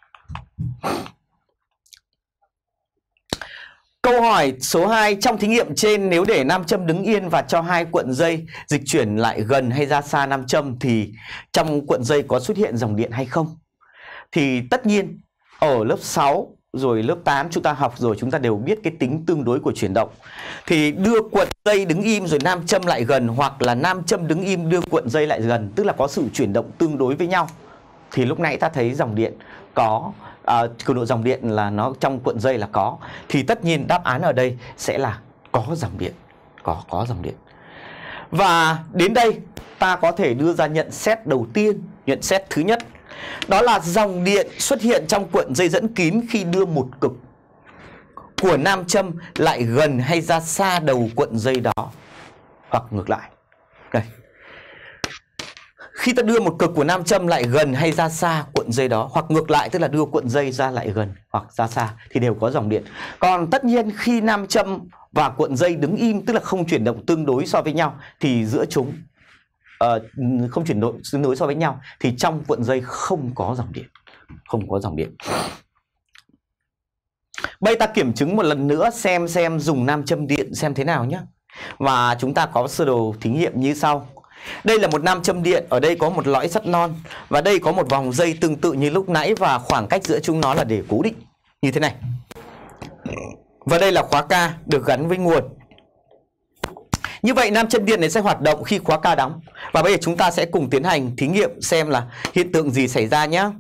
Câu hỏi số 2, trong thí nghiệm trên nếu để nam châm đứng yên và cho hai cuộn dây dịch chuyển lại gần hay ra xa nam châm thì trong cuộn dây có xuất hiện dòng điện hay không? Thì tất nhiên ở lớp 6 rồi lớp 8 chúng ta học rồi, chúng ta đều biết cái tính tương đối của chuyển động. Thì đưa cuộn dây đứng im rồi nam châm lại gần, hoặc là nam châm đứng im đưa cuộn dây lại gần, tức là có sự chuyển động tương đối với nhau. Thì lúc nãy ta thấy dòng điện có cường độ dòng điện là nó trong cuộn dây là có. Thì tất nhiên đáp án ở đây sẽ là có dòng điện. Có dòng điện. Và đến đây ta có thể đưa ra nhận xét đầu tiên, nhận xét thứ nhất. Đó là dòng điện xuất hiện trong cuộn dây dẫn kín khi đưa một cực của nam châm lại gần hay ra xa đầu cuộn dây đó, hoặc ngược lại. Đây. Khi ta đưa một cực của nam châm lại gần hay ra xa cuộn dây đó, hoặc ngược lại, tức là đưa cuộn dây ra lại gần hoặc ra xa, thì đều có dòng điện. Còn tất nhiên khi nam châm và cuộn dây đứng im, tức là không chuyển động tương đối so với nhau, thì giữa chúng không chuyển động tương đối so với nhau, thì trong cuộn dây không có dòng điện. Không có dòng điện. Bây ta kiểm chứng một lần nữa xem dùng nam châm điện xem thế nào nhé. Và chúng ta có sơ đồ thí nghiệm như sau. Đây là một nam châm điện, ở đây có một lõi sắt non và đây có một vòng dây tương tự như lúc nãy, và khoảng cách giữa chúng nó là để cố định như thế này. Và đây là khóa K được gắn với nguồn. Như vậy nam châm điện này sẽ hoạt động khi khóa K đóng. Và bây giờ chúng ta sẽ cùng tiến hành thí nghiệm xem là hiện tượng gì xảy ra nhé.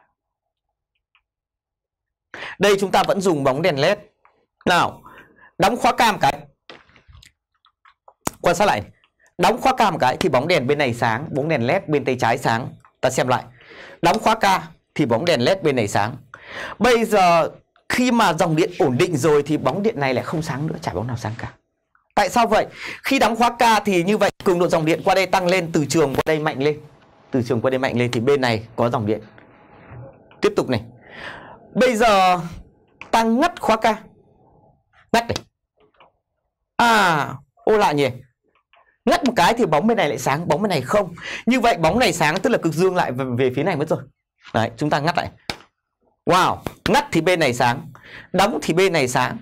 Đây chúng ta vẫn dùng bóng đèn LED. Nào, đóng khóa K một cái. Quan sát lại. Đóng khóa K một cái thì bóng đèn bên này sáng, bóng đèn LED bên tay trái sáng. Ta xem lại. Đóng khóa K thì bóng đèn LED bên này sáng. Bây giờ khi mà dòng điện ổn định rồi thì bóng điện này lại không sáng nữa, chả bóng nào sáng cả. Tại sao vậy? Khi đóng khóa K thì như vậy cường độ dòng điện qua đây tăng lên, từ trường qua đây mạnh lên. Từ trường qua đây mạnh lên thì bên này có dòng điện. Tiếp tục này. Bây giờ ta ngắt khóa K. Ngắt này. Ô lạ nhỉ. Ngắt một cái thì bóng bên này lại sáng, bóng bên này không. Như vậy bóng này sáng tức là cực dương lại về phía này mất rồi. Đấy, chúng ta ngắt lại. Wow, ngắt thì bên này sáng, đóng thì bên này sáng.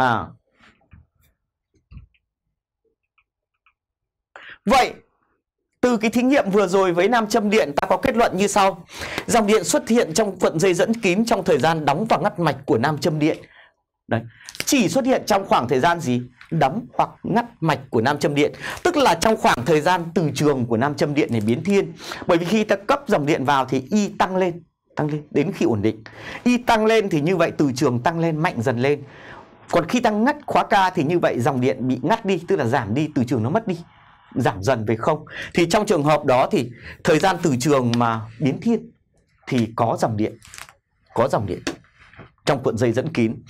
Vậy từ cái thí nghiệm vừa rồi với nam châm điện, ta có kết luận như sau. Dòng điện xuất hiện trong cuộn dây dẫn kín trong thời gian đóng và ngắt mạch của nam châm điện. Đấy, chỉ xuất hiện trong khoảng thời gian gì? Đóng hoặc ngắt mạch của nam châm điện. Tức là trong khoảng thời gian từ trường của nam châm điện này biến thiên. Bởi vì khi ta cấp dòng điện vào thì Y tăng lên đến khi ổn định. Y tăng lên thì như vậy từ trường tăng lên, mạnh dần lên. Còn khi ta ngắt khóa K thì như vậy dòng điện bị ngắt đi, tức là giảm đi, từ trường nó mất đi, giảm dần về không. Thì trong trường hợp đó thì thời gian từ trường mà biến thiên thì có dòng điện. Có dòng điện trong cuộn dây dẫn kín.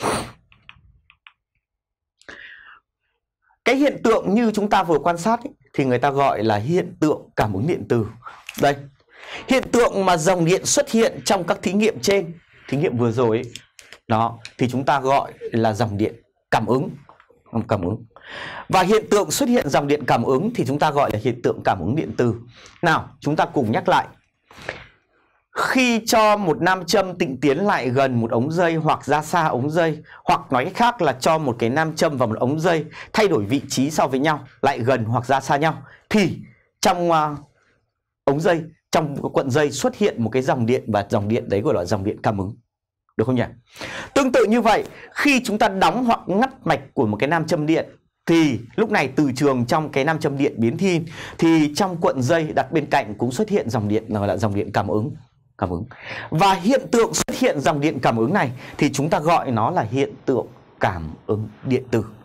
Cái hiện tượng như chúng ta vừa quan sát ấy, thì người ta gọi là hiện tượng cảm ứng điện từ. Đây, hiện tượng mà dòng điện xuất hiện trong các thí nghiệm trên, thí nghiệm vừa rồi ấy, đó, thì chúng ta gọi là dòng điện cảm ứng. Và hiện tượng xuất hiện dòng điện cảm ứng thì chúng ta gọi là hiện tượng cảm ứng điện từ. Nào, chúng ta cùng nhắc lại. Khi cho một nam châm tịnh tiến lại gần một ống dây hoặc ra xa ống dây, hoặc nói cách khác là cho một cái nam châm vào một ống dây thay đổi vị trí so với nhau, lại gần hoặc ra xa nhau, thì trong ống dây, trong cuộn dây xuất hiện một cái dòng điện, và dòng điện đấy gọi là dòng điện cảm ứng. Được không nhỉ? Tương tự như vậy, khi chúng ta đóng hoặc ngắt mạch của một cái nam châm điện thì lúc này từ trường trong cái nam châm điện biến thiên, thì trong cuộn dây đặt bên cạnh cũng xuất hiện dòng điện gọi là dòng điện cảm ứng. Và hiện tượng xuất hiện dòng điện cảm ứng này thì chúng ta gọi nó là hiện tượng cảm ứng điện từ.